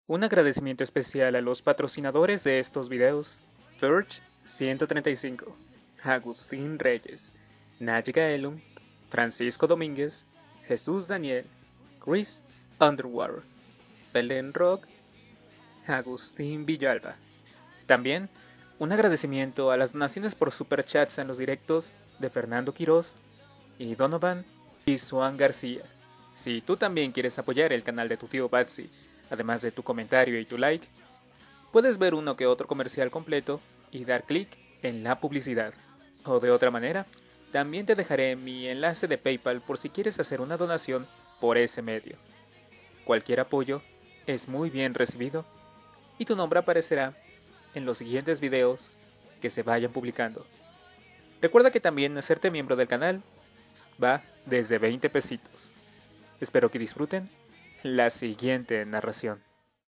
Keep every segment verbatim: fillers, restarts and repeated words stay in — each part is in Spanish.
Un agradecimiento especial a los patrocinadores de estos videos: Verge ciento treinta y cinco, Agustín Reyes, Nayiga Elum, Francisco Domínguez, Jesús Daniel, Chris Underwater, Belén Rock, Agustín Villalba. También un agradecimiento a las donaciones por superchats en los directos de Fernando Quiroz y Donovan y Suan García. Si tú también quieres apoyar el canal de tu tío Batsy, además de tu comentario y tu like, puedes ver uno que otro comercial completo y dar clic en la publicidad. O de otra manera, también te dejaré mi enlace de PayPal por si quieres hacer una donación por ese medio. Cualquier apoyo es muy bien recibido y tu nombre aparecerá en los siguientes videos que se vayan publicando. Recuerda que también hacerte miembro del canal va desde veinte pesitos. Espero que disfruten la siguiente narración.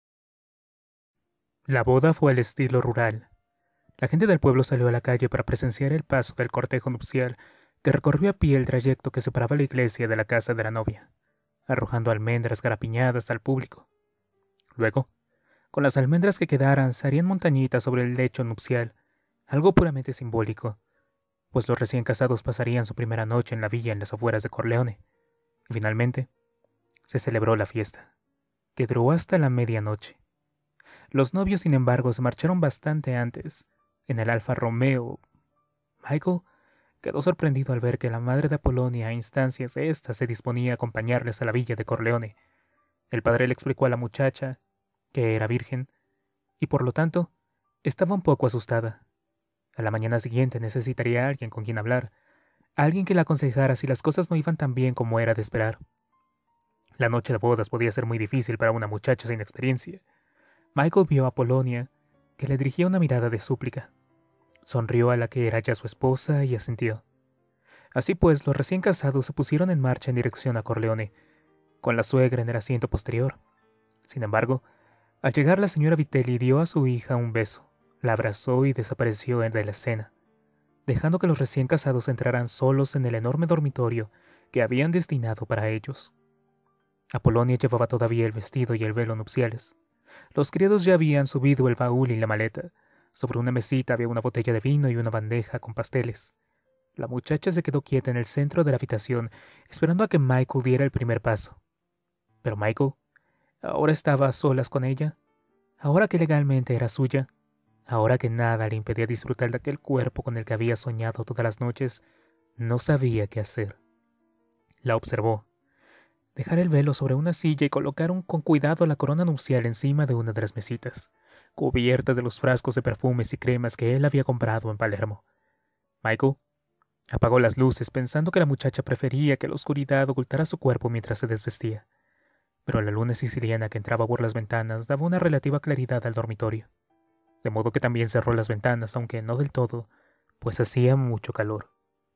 La boda fue al estilo rural. La gente del pueblo salió a la calle para presenciar el paso del cortejo nupcial que recorrió a pie el trayecto que separaba la iglesia de la casa de la novia, arrojando almendras garapiñadas al público. Luego, con las almendras que quedaran, se harían montañitas sobre el lecho nupcial, algo puramente simbólico, pues los recién casados pasarían su primera noche en la villa en las afueras de Corleone. Y finalmente, se celebró la fiesta, que duró hasta la medianoche. Los novios, sin embargo, se marcharon bastante antes, en el Alfa Romeo. Michael quedó sorprendido al ver que la madre de Apolonia, a instancias de ésta, se disponía a acompañarles a la villa de Corleone. El padre le explicó a la muchacha que era virgen, y por lo tanto, estaba un poco asustada. A la mañana siguiente necesitaría a alguien con quien hablar, alguien que la aconsejara si las cosas no iban tan bien como era de esperar. La noche de bodas podía ser muy difícil para una muchacha sin experiencia. Michael vio a Apolonia, que le dirigía una mirada de súplica. Sonrió a la que era ya su esposa y asintió. Así pues, los recién casados se pusieron en marcha en dirección a Corleone, con la suegra en el asiento posterior. Sin embargo, al llegar la señora Vitelli dio a su hija un beso, la abrazó y desapareció de la escena, dejando que los recién casados entraran solos en el enorme dormitorio que habían destinado para ellos. Apolonia llevaba todavía el vestido y el velo nupciales. Los criados ya habían subido el baúl y la maleta. Sobre una mesita había una botella de vino y una bandeja con pasteles. La muchacha se quedó quieta en el centro de la habitación, esperando a que Michael diera el primer paso. Pero Michael ahora estaba a solas con ella, ahora que legalmente era suya, ahora que nada le impedía disfrutar de aquel cuerpo con el que había soñado todas las noches, no sabía qué hacer. La observó. Dejar el velo sobre una silla y colocar un, con cuidado la corona nupcial encima de una de las mesitas, cubierta de los frascos de perfumes y cremas que él había comprado en Palermo. Michael apagó las luces pensando que la muchacha prefería que la oscuridad ocultara su cuerpo mientras se desvestía, pero la luna siciliana que entraba por las ventanas daba una relativa claridad al dormitorio, de modo que también cerró las ventanas, aunque no del todo, pues hacía mucho calor.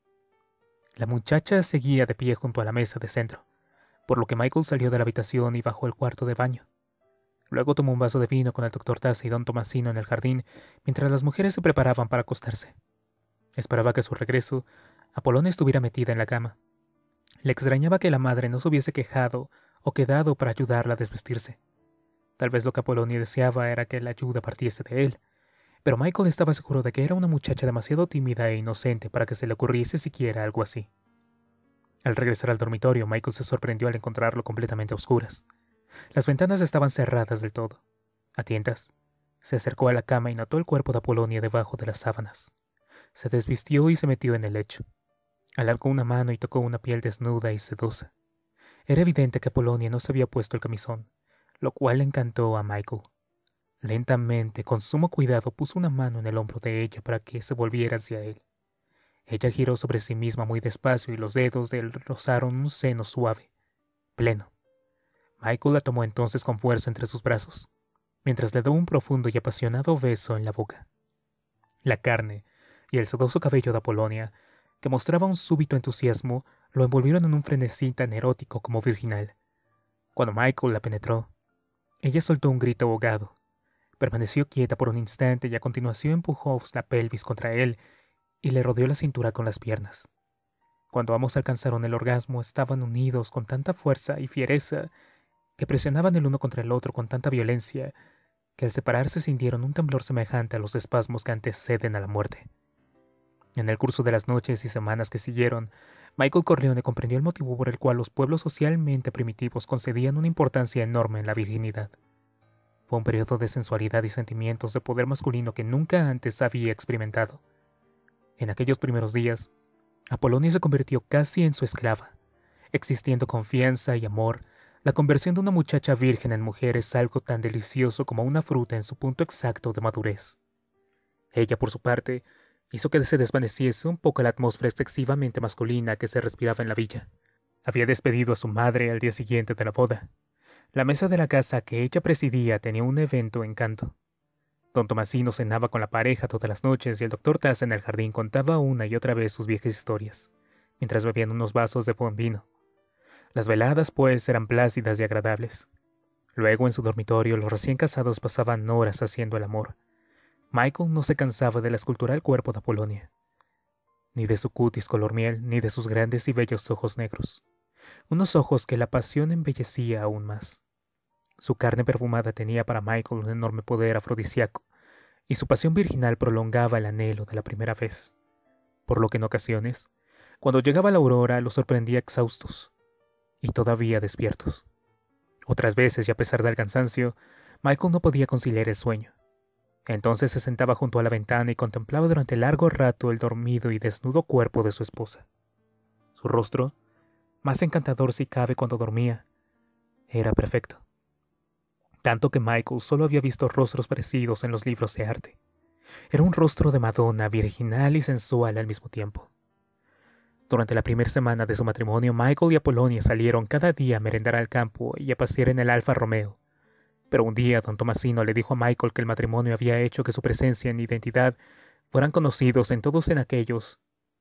La muchacha seguía de pie junto a la mesa de centro, por lo que Michael salió de la habitación y bajó al cuarto de baño. Luego tomó un vaso de vino con el doctor Taza y don Tomasino en el jardín, mientras las mujeres se preparaban para acostarse. Esperaba que a su regreso, Apolonia estuviera metida en la cama. Le extrañaba que la madre no se hubiese quejado o quedado para ayudarla a desvestirse. Tal vez lo que Apolonia deseaba era que la ayuda partiese de él, pero Michael estaba seguro de que era una muchacha demasiado tímida e inocente para que se le ocurriese siquiera algo así. Al regresar al dormitorio, Michael se sorprendió al encontrarlo completamente a oscuras. Las ventanas estaban cerradas del todo. A tientas, se acercó a la cama y notó el cuerpo de Apolonia debajo de las sábanas. Se desvistió y se metió en el lecho. Alargó una mano y tocó una piel desnuda y sedosa. Era evidente que Apolonia no se había puesto el camisón, lo cual le encantó a Michael. Lentamente, con sumo cuidado, puso una mano en el hombro de ella para que se volviera hacia él. Ella giró sobre sí misma muy despacio y los dedos de él rozaron un seno suave, pleno. Michael la tomó entonces con fuerza entre sus brazos, mientras le dio un profundo y apasionado beso en la boca. La carne y el sedoso cabello de Apolonia, que mostraba un súbito entusiasmo, lo envolvieron en un frenesí tan erótico como virginal. Cuando Michael la penetró, ella soltó un grito ahogado. Permaneció quieta por un instante y a continuación empujó la pelvis contra él y le rodeó la cintura con las piernas. Cuando ambos alcanzaron el orgasmo, estaban unidos con tanta fuerza y fiereza que presionaban el uno contra el otro con tanta violencia que al separarse sintieron un temblor semejante a los espasmos que anteceden a la muerte. En el curso de las noches y semanas que siguieron, Michael Corleone comprendió el motivo por el cual los pueblos socialmente primitivos concedían una importancia enorme en la virginidad. Fue un periodo de sensualidad y sentimientos de poder masculino que nunca antes había experimentado. En aquellos primeros días, Apolonia se convirtió casi en su esclava. Existiendo confianza y amor, la conversión de una muchacha virgen en mujer es algo tan delicioso como una fruta en su punto exacto de madurez. Ella, por su parte, hizo que se desvaneciese un poco la atmósfera excesivamente masculina que se respiraba en la villa. Había despedido a su madre al día siguiente de la boda. La mesa de la casa que ella presidía tenía un evento encanto. Don Tomasino cenaba con la pareja todas las noches y el doctor Taz en el jardín contaba una y otra vez sus viejas historias, mientras bebían unos vasos de buen vino. Las veladas, pues, eran plácidas y agradables. Luego, en su dormitorio, los recién casados pasaban horas haciendo el amor. Michael no se cansaba del escultural cuerpo de Apolonia, ni de su cutis color miel, ni de sus grandes y bellos ojos negros, unos ojos que la pasión embellecía aún más. Su carne perfumada tenía para Michael un enorme poder afrodisíaco, y su pasión virginal prolongaba el anhelo de la primera vez, por lo que en ocasiones, cuando llegaba la aurora, los sorprendía exhaustos, y todavía despiertos. Otras veces, y a pesar del cansancio, Michael no podía conciliar el sueño. Entonces se sentaba junto a la ventana y contemplaba durante largo rato el dormido y desnudo cuerpo de su esposa. Su rostro, más encantador si cabe cuando dormía, era perfecto. Tanto que Michael solo había visto rostros parecidos en los libros de arte. Era un rostro de Madonna, virginal y sensual al mismo tiempo. Durante la primera semana de su matrimonio, Michael y Apolonia salieron cada día a merendar al campo y a pasear en el Alfa Romeo. Pero un día don Tomasino le dijo a Michael que el matrimonio había hecho que su presencia e identidad fueran conocidos en todos en aquellos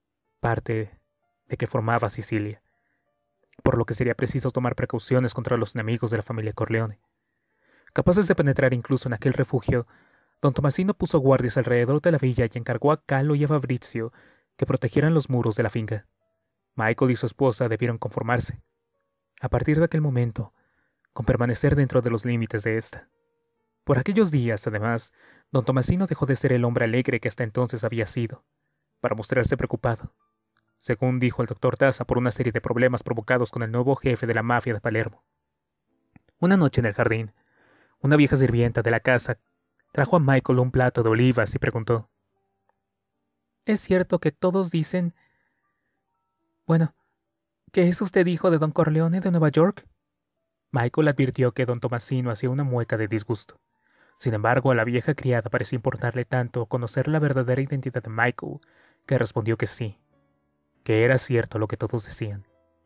parte de que formaba Sicilia, por lo que sería preciso tomar precauciones contra los enemigos de la familia Corleone. Capaces de penetrar incluso en aquel refugio, don Tomasino puso guardias alrededor de la villa y encargó a Calo y a Fabrizio que protegieran los muros de la finca. Michael y su esposa debieron conformarse, a partir de aquel momento, con permanecer dentro de los límites de ésta. Por aquellos días, además, don Tomasino dejó de ser el hombre alegre que hasta entonces había sido, para mostrarse preocupado, según dijo el doctor Taza, por una serie de problemas provocados con el nuevo jefe de la mafia de Palermo. Una noche en el jardín, una vieja sirvienta de la casa trajo a Michael un plato de olivas y preguntó: ¿Es cierto que todos dicen... Bueno, que es usted hijo de don Corleone de Nueva York? Michael advirtió que don Tomasino hacía una mueca de disgusto. Sin embargo, a la vieja criada parecía importarle tanto conocer la verdadera identidad de Michael, que respondió que sí, que era cierto lo que todos decían.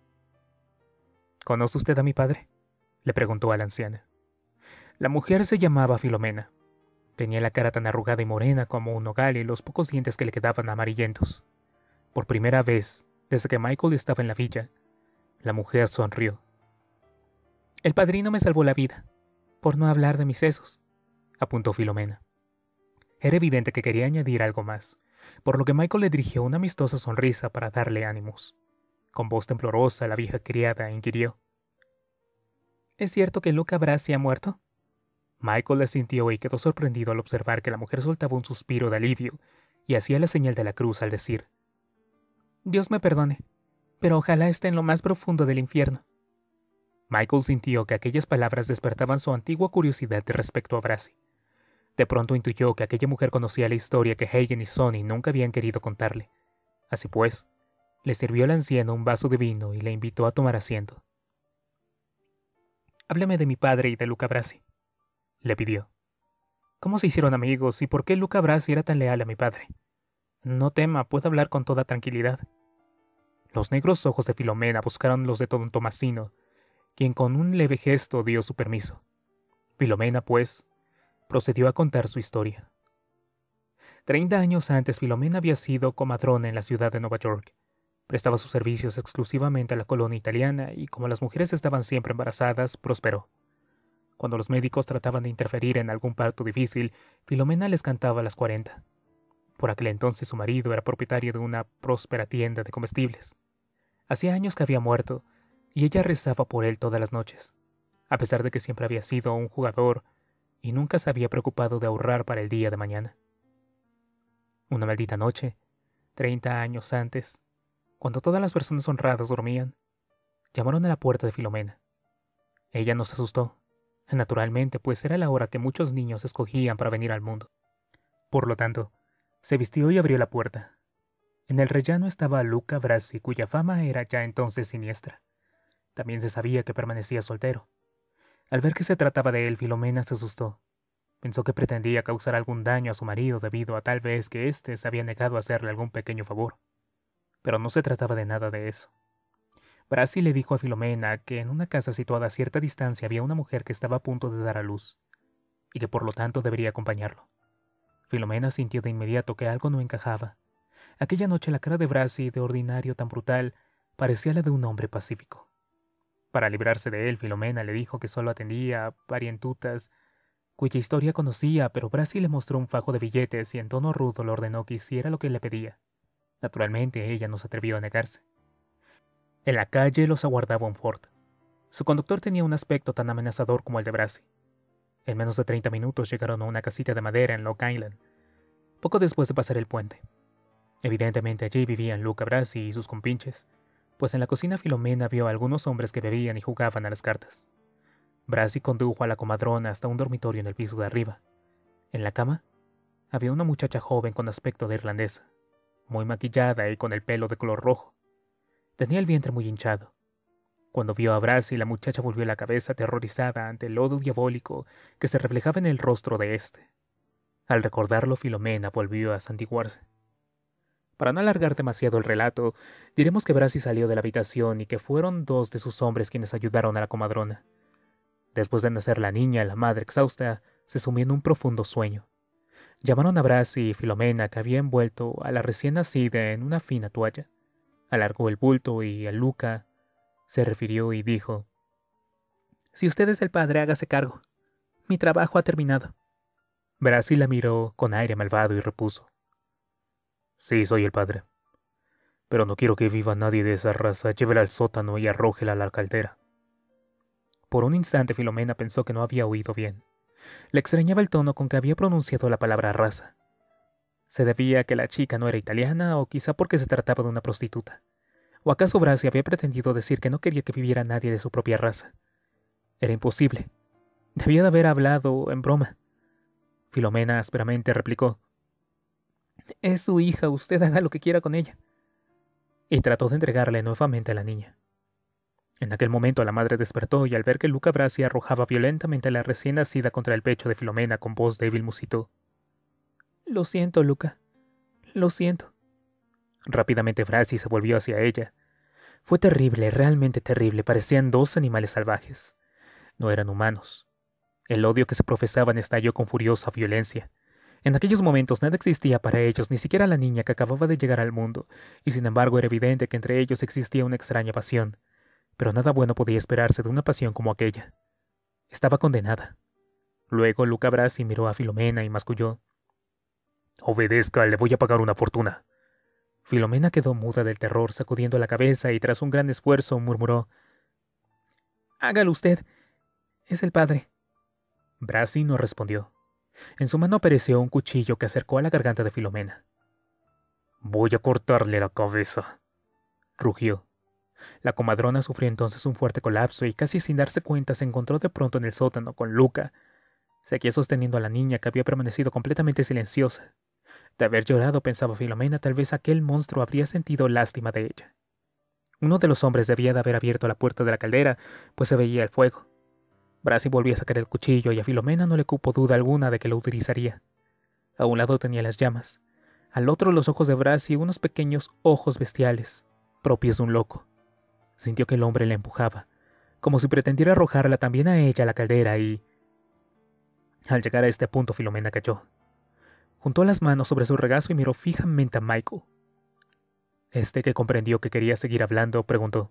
¿Conoce usted a mi padre?, le preguntó a la anciana. La mujer se llamaba Filomena. Tenía la cara tan arrugada y morena como un nogal y los pocos dientes que le quedaban amarillentos. Por primera vez, desde que Michael estaba en la villa, la mujer sonrió. El padrino me salvó la vida, por no hablar de mis sesos, apuntó Filomena. Era evidente que quería añadir algo más, por lo que Michael le dirigió una amistosa sonrisa para darle ánimos. Con voz temblorosa, la vieja criada inquirió: ¿Es cierto que Luca Brasi ha muerto? Michael asintió y quedó sorprendido al observar que la mujer soltaba un suspiro de alivio y hacía la señal de la cruz al decir: Dios me perdone, pero ojalá esté en lo más profundo del infierno. Michael sintió que aquellas palabras despertaban su antigua curiosidad respecto a Brasi. De pronto intuyó que aquella mujer conocía la historia que Hagen y Sonny nunca habían querido contarle. Así pues, le sirvió al anciano un vaso de vino y le invitó a tomar asiento. «Hábleme de mi padre y de Luca Brasi», le pidió. «¿Cómo se hicieron amigos y por qué Luca Brasi era tan leal a mi padre? No tema, puedo hablar con toda tranquilidad». Los negros ojos de Filomena buscaron los de don Tomasino, quien con un leve gesto dio su permiso. Filomena, pues, procedió a contar su historia. Treinta años antes, Filomena había sido comadrona en la ciudad de Nueva York. Prestaba sus servicios exclusivamente a la colonia italiana y, como las mujeres estaban siempre embarazadas, prosperó. Cuando los médicos trataban de interferir en algún parto difícil, Filomena les cantaba a las cuarenta. Por aquel entonces su marido era propietario de una próspera tienda de comestibles. Hacía años que había muerto, y ella rezaba por él todas las noches. a pesar de que siempre había sido un jugador y nunca se había preocupado de ahorrar para el día de mañana. Una maldita noche, treinta años antes, cuando todas las personas honradas dormían, llamaron a la puerta de Filomena. Ella no se asustó, naturalmente, pues era la hora que muchos niños escogían para venir al mundo. Por lo tanto, se vistió y abrió la puerta. En el rellano estaba Luca Brasi, cuya fama era ya entonces siniestra. También se sabía que permanecía soltero. Al ver que se trataba de él, Filomena se asustó. Pensó que pretendía causar algún daño a su marido debido a tal vez que éste se había negado a hacerle algún pequeño favor. Pero no se trataba de nada de eso. Brasi le dijo a Filomena que en una casa situada a cierta distancia había una mujer que estaba a punto de dar a luz, y que por lo tanto debería acompañarlo. Filomena sintió de inmediato que algo no encajaba. Aquella noche la cara de Brasi, de ordinario tan brutal, parecía la de un hombre pacífico. Para librarse de él, Filomena le dijo que solo atendía a parientutas cuya historia conocía, pero Brasi le mostró un fajo de billetes y en tono rudo le ordenó que hiciera lo que le pedía. Naturalmente, ella no se atrevió a negarse. En la calle los aguardaba un Ford. Su conductor tenía un aspecto tan amenazador como el de Brasi. En menos de treinta minutos llegaron a una casita de madera en Long Island, poco después de pasar el puente. Evidentemente allí vivían Luca Brasi y sus compinches, pues en la cocina Filomena vio a algunos hombres que bebían y jugaban a las cartas. Brasi condujo a la comadrona hasta un dormitorio en el piso de arriba. En la cama había una muchacha joven con aspecto de irlandesa, muy maquillada y con el pelo de color rojo. Tenía el vientre muy hinchado. Cuando vio a Brasi, la muchacha volvió la cabeza aterrorizada ante el lodo diabólico que se reflejaba en el rostro de éste. Al recordarlo, Filomena volvió a santiguarse. Para no alargar demasiado el relato, diremos que Brasi salió de la habitación y que fueron dos de sus hombres quienes ayudaron a la comadrona. Después de nacer la niña, la madre exhausta se sumió en un profundo sueño. Llamaron a Brasi y Filomena, que había envuelto a la recién nacida en una fina toalla. Alargó el bulto y a Luca se refirió y dijo: «Si usted es el padre, hágase cargo. Mi trabajo ha terminado». Brasi la miró con aire malvado y repuso: «Sí, soy el padre. Pero no quiero que viva nadie de esa raza. Llévela al sótano y arrójela a la caldera». Por un instante Filomena pensó que no había oído bien. Le extrañaba el tono con que había pronunciado la palabra raza. ¿Se debía a que la chica no era italiana o quizá porque se trataba de una prostituta? ¿O acaso Brasi había pretendido decir que no quería que viviera nadie de su propia raza? Era imposible. Debía de haber hablado en broma. Filomena ásperamente replicó: «Es su hija, usted haga lo que quiera con ella». Y trató de entregarle nuevamente a la niña. En aquel momento la madre despertó y al ver que Luca Brasi arrojaba violentamente a la recién nacida contra el pecho de Filomena con voz débil musitó: «Lo siento, Luca. Lo siento». Rápidamente Brasi se volvió hacia ella. Fue terrible, realmente terrible. Parecían dos animales salvajes. No eran humanos. El odio que se profesaban estalló con furiosa violencia. En aquellos momentos nada existía para ellos, ni siquiera la niña que acababa de llegar al mundo, y sin embargo era evidente que entre ellos existía una extraña pasión. Pero nada bueno podía esperarse de una pasión como aquella. Estaba condenada. Luego Luca Brasi miró a Filomena y masculló: «Obedezca, le voy a pagar una fortuna». Filomena quedó muda del terror, sacudiendo la cabeza, y tras un gran esfuerzo murmuró: «Hágalo usted. Es el padre». Brasi no respondió. En su mano apareció un cuchillo que acercó a la garganta de Filomena. «Voy a cortarle la cabeza», rugió. La comadrona sufrió entonces un fuerte colapso y casi sin darse cuenta se encontró de pronto en el sótano con Luca. Seguía sosteniendo a la niña, que había permanecido completamente silenciosa. De haber llorado, pensaba Filomena, tal vez aquel monstruo habría sentido lástima de ella. Uno de los hombres debía de haber abierto la puerta de la caldera, pues se veía el fuego. Brasi volvió a sacar el cuchillo y a Filomena no le cupo duda alguna de que lo utilizaría. A un lado tenía las llamas, al otro los ojos de Brasi, unos pequeños ojos bestiales, propios de un loco. Sintió que el hombre la empujaba, como si pretendiera arrojarla también a ella a la caldera y... Al llegar a este punto, Filomena cayó. Juntó las manos sobre su regazo y miró fijamente a Michael. Este, que comprendió que quería seguir hablando, preguntó: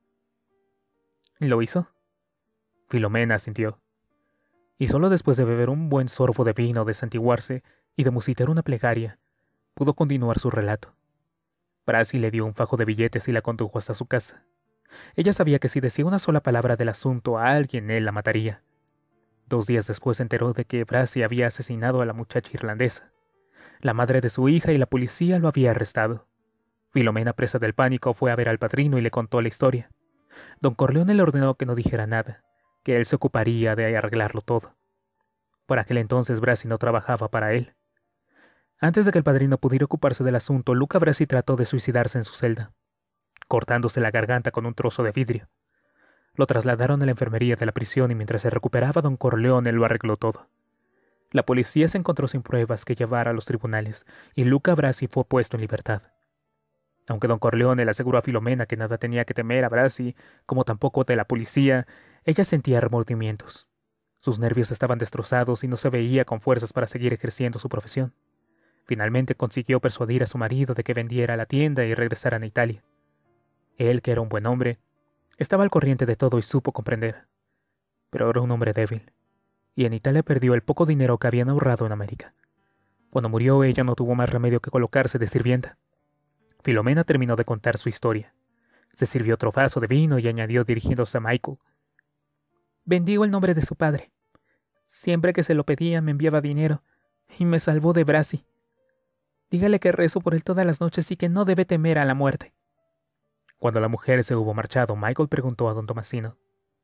¿Lo hizo? Filomena asintió. Y solo después de beber un buen sorbo de vino, de santiguarse y de musitar una plegaria, pudo continuar su relato. Brasi le dio un fajo de billetes y la condujo hasta su casa. Ella sabía que si decía una sola palabra del asunto a alguien, él la mataría. Dos días después se enteró de que Bracy había asesinado a la muchacha irlandesa. La madre de su hija y la policía lo había arrestado. Filomena, presa del pánico, fue a ver al padrino y le contó la historia. Don Corleone le ordenó que no dijera nada, que él se ocuparía de arreglarlo todo. Por aquel entonces Bracy no trabajaba para él. Antes de que el padrino pudiera ocuparse del asunto, Luca Bracy trató de suicidarse en su celda, cortándose la garganta con un trozo de vidrio. Lo trasladaron a la enfermería de la prisión y mientras se recuperaba Don Corleone lo arregló todo. La policía se encontró sin pruebas que llevar a los tribunales y Luca Bracy fue puesto en libertad. Aunque Don Corleone le aseguró a Filomena que nada tenía que temer a Bracy, como tampoco de la policía, ella sentía remordimientos. Sus nervios estaban destrozados y no se veía con fuerzas para seguir ejerciendo su profesión. Finalmente consiguió persuadir a su marido de que vendiera la tienda y regresaran a Italia. Él, que era un buen hombre, estaba al corriente de todo y supo comprender. Pero era un hombre débil, y en Italia perdió el poco dinero que habían ahorrado en América. Cuando murió ella no tuvo más remedio que colocarse de sirvienta. Filomena terminó de contar su historia. Se sirvió otro vaso de vino y añadió dirigiéndose a Michael. Bendigo el nombre de su padre. Siempre que se lo pedía me enviaba dinero, y me salvó de Bracy. Dígale que rezo por él todas las noches y que no debe temer a la muerte. Cuando la mujer se hubo marchado, Michael preguntó a don Tomasino.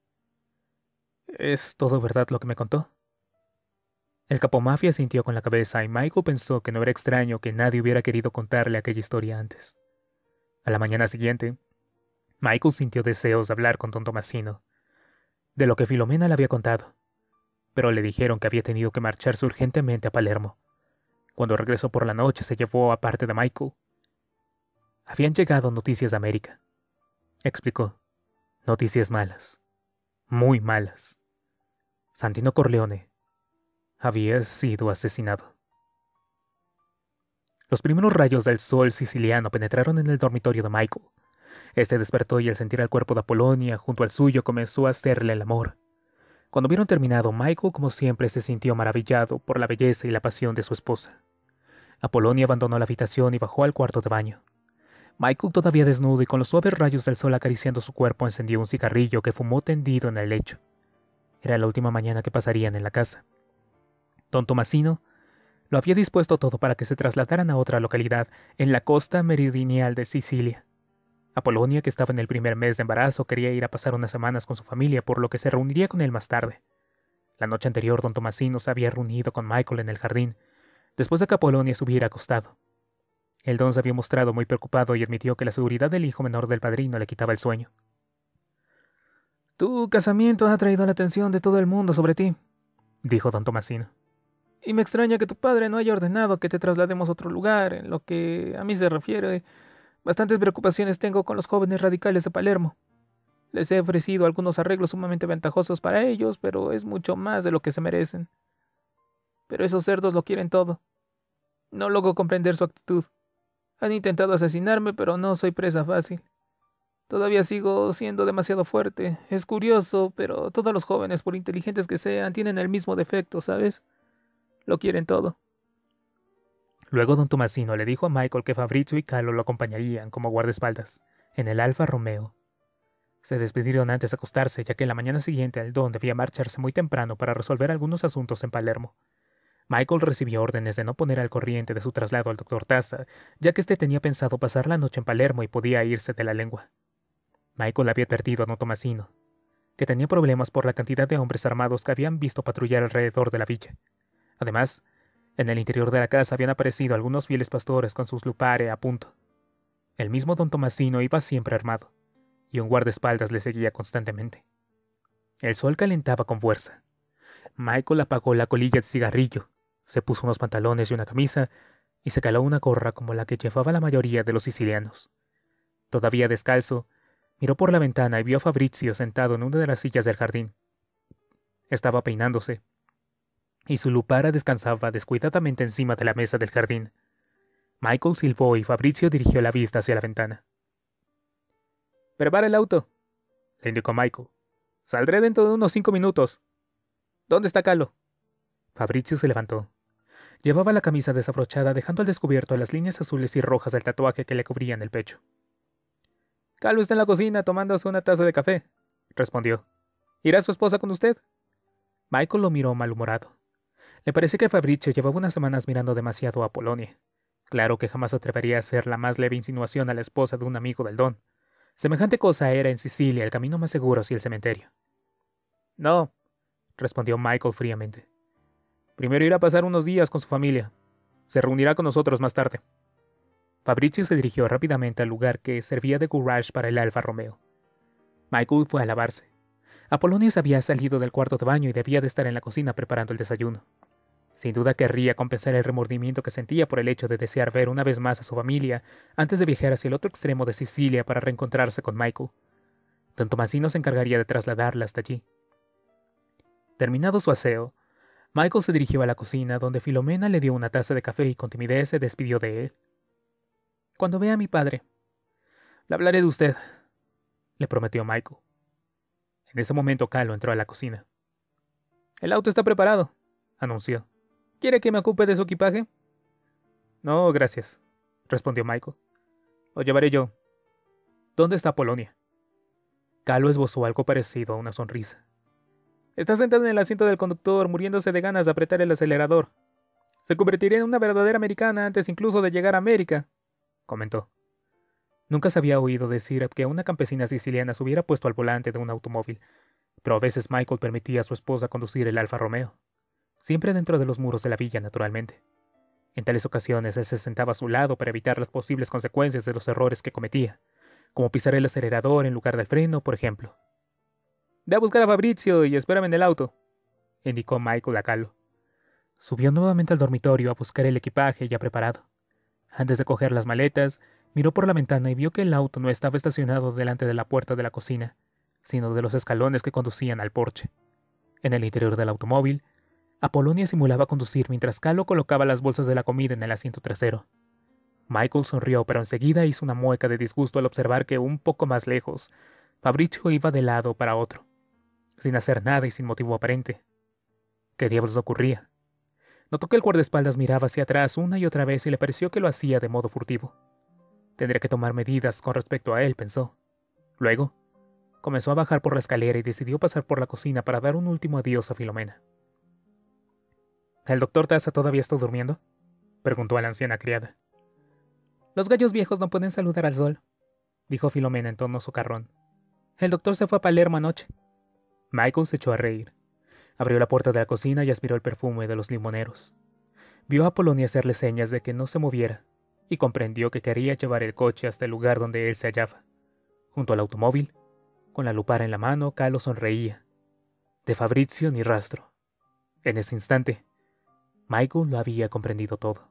¿Es todo verdad lo que me contó? El capomafia sintió con la cabeza y Michael pensó que no era extraño que nadie hubiera querido contarle aquella historia antes. A la mañana siguiente, Michael sintió deseos de hablar con don Tomasino, de lo que Filomena le había contado, pero le dijeron que había tenido que marcharse urgentemente a Palermo. Cuando regresó por la noche se llevó aparte de Michael. Habían llegado noticias de América. Explicó. Noticias malas. Muy malas. Santino Corleone había sido asesinado. Los primeros rayos del sol siciliano penetraron en el dormitorio de Michael. Este despertó y al sentir el cuerpo de Apolonia junto al suyo comenzó a hacerle el amor. Cuando vieron terminado, Michael, como siempre, se sintió maravillado por la belleza y la pasión de su esposa. Apolonia abandonó la habitación y bajó al cuarto de baño. Michael, todavía desnudo y con los suaves rayos del sol acariciando su cuerpo, encendió un cigarrillo que fumó tendido en el lecho. Era la última mañana que pasarían en la casa. Don Tomasino lo había dispuesto todo para que se trasladaran a otra localidad en la costa meridional de Sicilia. Apolonia, que estaba en el primer mes de embarazo, quería ir a pasar unas semanas con su familia, por lo que se reuniría con él más tarde. La noche anterior, don Tomasino se había reunido con Michael en el jardín, después de que Apolonia se hubiera acostado. El don se había mostrado muy preocupado y admitió que la seguridad del hijo menor del padrino le quitaba el sueño. «Tu casamiento ha atraído la atención de todo el mundo sobre ti», dijo don Tomasino. «Y me extraña que tu padre no haya ordenado que te traslademos a otro lugar. En lo que a mí se refiere, bastantes preocupaciones tengo con los jóvenes radicales de Palermo. Les he ofrecido algunos arreglos sumamente ventajosos para ellos, pero es mucho más de lo que se merecen. Pero esos cerdos lo quieren todo. No logro comprender su actitud. Han intentado asesinarme, pero no soy presa fácil. Todavía sigo siendo demasiado fuerte. Es curioso, pero todos los jóvenes, por inteligentes que sean, tienen el mismo defecto, ¿sabes? Lo quieren todo». Luego don Tomasino le dijo a Michael que Fabrizio y Carlo lo acompañarían como guardaespaldas en el Alfa Romeo. Se despidieron antes de acostarse, ya que en la mañana siguiente el don debía marcharse muy temprano para resolver algunos asuntos en Palermo. Michael recibió órdenes de no poner al corriente de su traslado al doctor Taza, ya que éste tenía pensado pasar la noche en Palermo y podía irse de la lengua. Michael había advertido a don Tomasino que tenía problemas por la cantidad de hombres armados que habían visto patrullar alrededor de la villa. Además, en el interior de la casa habían aparecido algunos fieles pastores con sus lupare a punto. El mismo don Tomasino iba siempre armado, y un guardaespaldas le seguía constantemente. El sol calentaba con fuerza. Michael apagó la colilla de cigarrillo, se puso unos pantalones y una camisa, y se caló una gorra como la que llevaba la mayoría de los sicilianos. Todavía descalzo, miró por la ventana y vio a Fabrizio sentado en una de las sillas del jardín. Estaba peinándose, y su lupara descansaba descuidadamente encima de la mesa del jardín. Michael silbó y Fabrizio dirigió la vista hacia la ventana. «Prepara el auto», le indicó Michael. «Saldré dentro de unos cinco minutos. ¿Dónde está Calo?» Fabrizio se levantó. Llevaba la camisa desabrochada, dejando al descubierto las líneas azules y rojas del tatuaje que le cubrían el pecho. Calvo está en la cocina tomándose una taza de café, respondió. ¿Irá su esposa con usted? Michael lo miró malhumorado. Le pareció que Fabrizio llevaba unas semanas mirando demasiado a Polonia. Claro que jamás atrevería a hacer la más leve insinuación a la esposa de un amigo del Don. Semejante cosa era en Sicilia el camino más seguro hacia el cementerio. No, respondió Michael fríamente. Primero irá a pasar unos días con su familia. Se reunirá con nosotros más tarde. Fabrizio se dirigió rápidamente al lugar que servía de garage para el Alfa Romeo. Michael fue a lavarse. Apolonia se había salido del cuarto de baño y debía de estar en la cocina preparando el desayuno. Sin duda querría compensar el remordimiento que sentía por el hecho de desear ver una vez más a su familia antes de viajar hacia el otro extremo de Sicilia para reencontrarse con Michael. Don Tomasino se encargaría de trasladarla hasta allí. Terminado su aseo, Michael se dirigió a la cocina, donde Filomena le dio una taza de café y con timidez se despidió de él. Cuando vea a mi padre, le hablaré de usted, le prometió Michael. En ese momento Calo entró a la cocina. El auto está preparado, anunció. ¿Quiere que me ocupe de su equipaje? No, gracias, respondió Michael. Lo llevaré yo. ¿Dónde está Polonia? Calo esbozó algo parecido a una sonrisa. Está sentada en el asiento del conductor, muriéndose de ganas de apretar el acelerador. Se convertiría en una verdadera americana antes incluso de llegar a América, comentó. Nunca se había oído decir que una campesina siciliana se hubiera puesto al volante de un automóvil, pero a veces Michael permitía a su esposa conducir el Alfa Romeo, siempre dentro de los muros de la villa, naturalmente. En tales ocasiones él se sentaba a su lado para evitar las posibles consecuencias de los errores que cometía, como pisar el acelerador en lugar del freno, por ejemplo. Ve a buscar a Fabrizio y espérame en el auto, indicó Michael a Calo. Subió nuevamente al dormitorio a buscar el equipaje ya preparado. Antes de coger las maletas, miró por la ventana y vio que el auto no estaba estacionado delante de la puerta de la cocina, sino de los escalones que conducían al porche. En el interior del automóvil, Apolonia simulaba conducir mientras Calo colocaba las bolsas de la comida en el asiento trasero. Michael sonrió, pero enseguida hizo una mueca de disgusto al observar que un poco más lejos, Fabrizio iba de lado para otro, sin hacer nada y sin motivo aparente. ¿Qué diablos ocurría? Notó que el guardaespaldas miraba hacia atrás una y otra vez y le pareció que lo hacía de modo furtivo. Tendría que tomar medidas con respecto a él, pensó. Luego, comenzó a bajar por la escalera y decidió pasar por la cocina para dar un último adiós a Filomena. ¿El doctor Taza todavía está durmiendo?, preguntó a la anciana criada. Los gallos viejos no pueden saludar al sol, dijo Filomena en tono socarrón. El doctor se fue a Palermo anoche. Michael se echó a reír. Abrió la puerta de la cocina y aspiró el perfume de los limoneros. Vio a Polonia hacerle señas de que no se moviera, y comprendió que quería llevar el coche hasta el lugar donde él se hallaba. Junto al automóvil, con la lupara en la mano, Calo sonreía. De Fabrizio ni rastro. En ese instante, Michael lo había comprendido todo.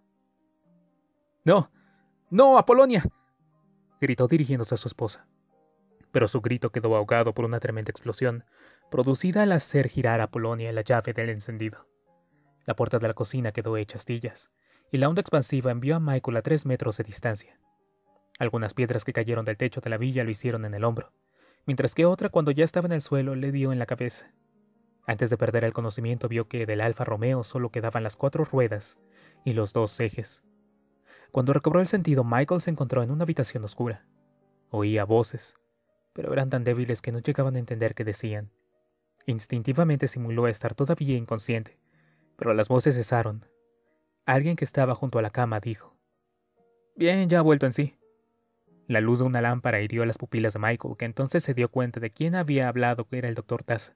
¡No! ¡No, Apolonia!, gritó dirigiéndose a su esposa. Pero su grito quedó ahogado por una tremenda explosión, producida al hacer girar a Polonia la llave del encendido. La puerta de la cocina quedó hecha astillas, y la onda expansiva envió a Michael a tres metros de distancia. Algunas piedras que cayeron del techo de la villa lo hicieron en el hombro, mientras que otra, cuando ya estaba en el suelo, le dio en la cabeza. Antes de perder el conocimiento, vio que del Alfa Romeo solo quedaban las cuatro ruedas y los dos ejes. Cuando recobró el sentido, Michael se encontró en una habitación oscura. Oía voces, pero eran tan débiles que no llegaban a entender qué decían. Instintivamente simuló estar todavía inconsciente, pero las voces cesaron. Alguien que estaba junto a la cama dijo: «Bien, ya ha vuelto en sí». La luz de una lámpara hirió las pupilas de Michael, que entonces se dio cuenta de quién había hablado, que era el doctor Taza.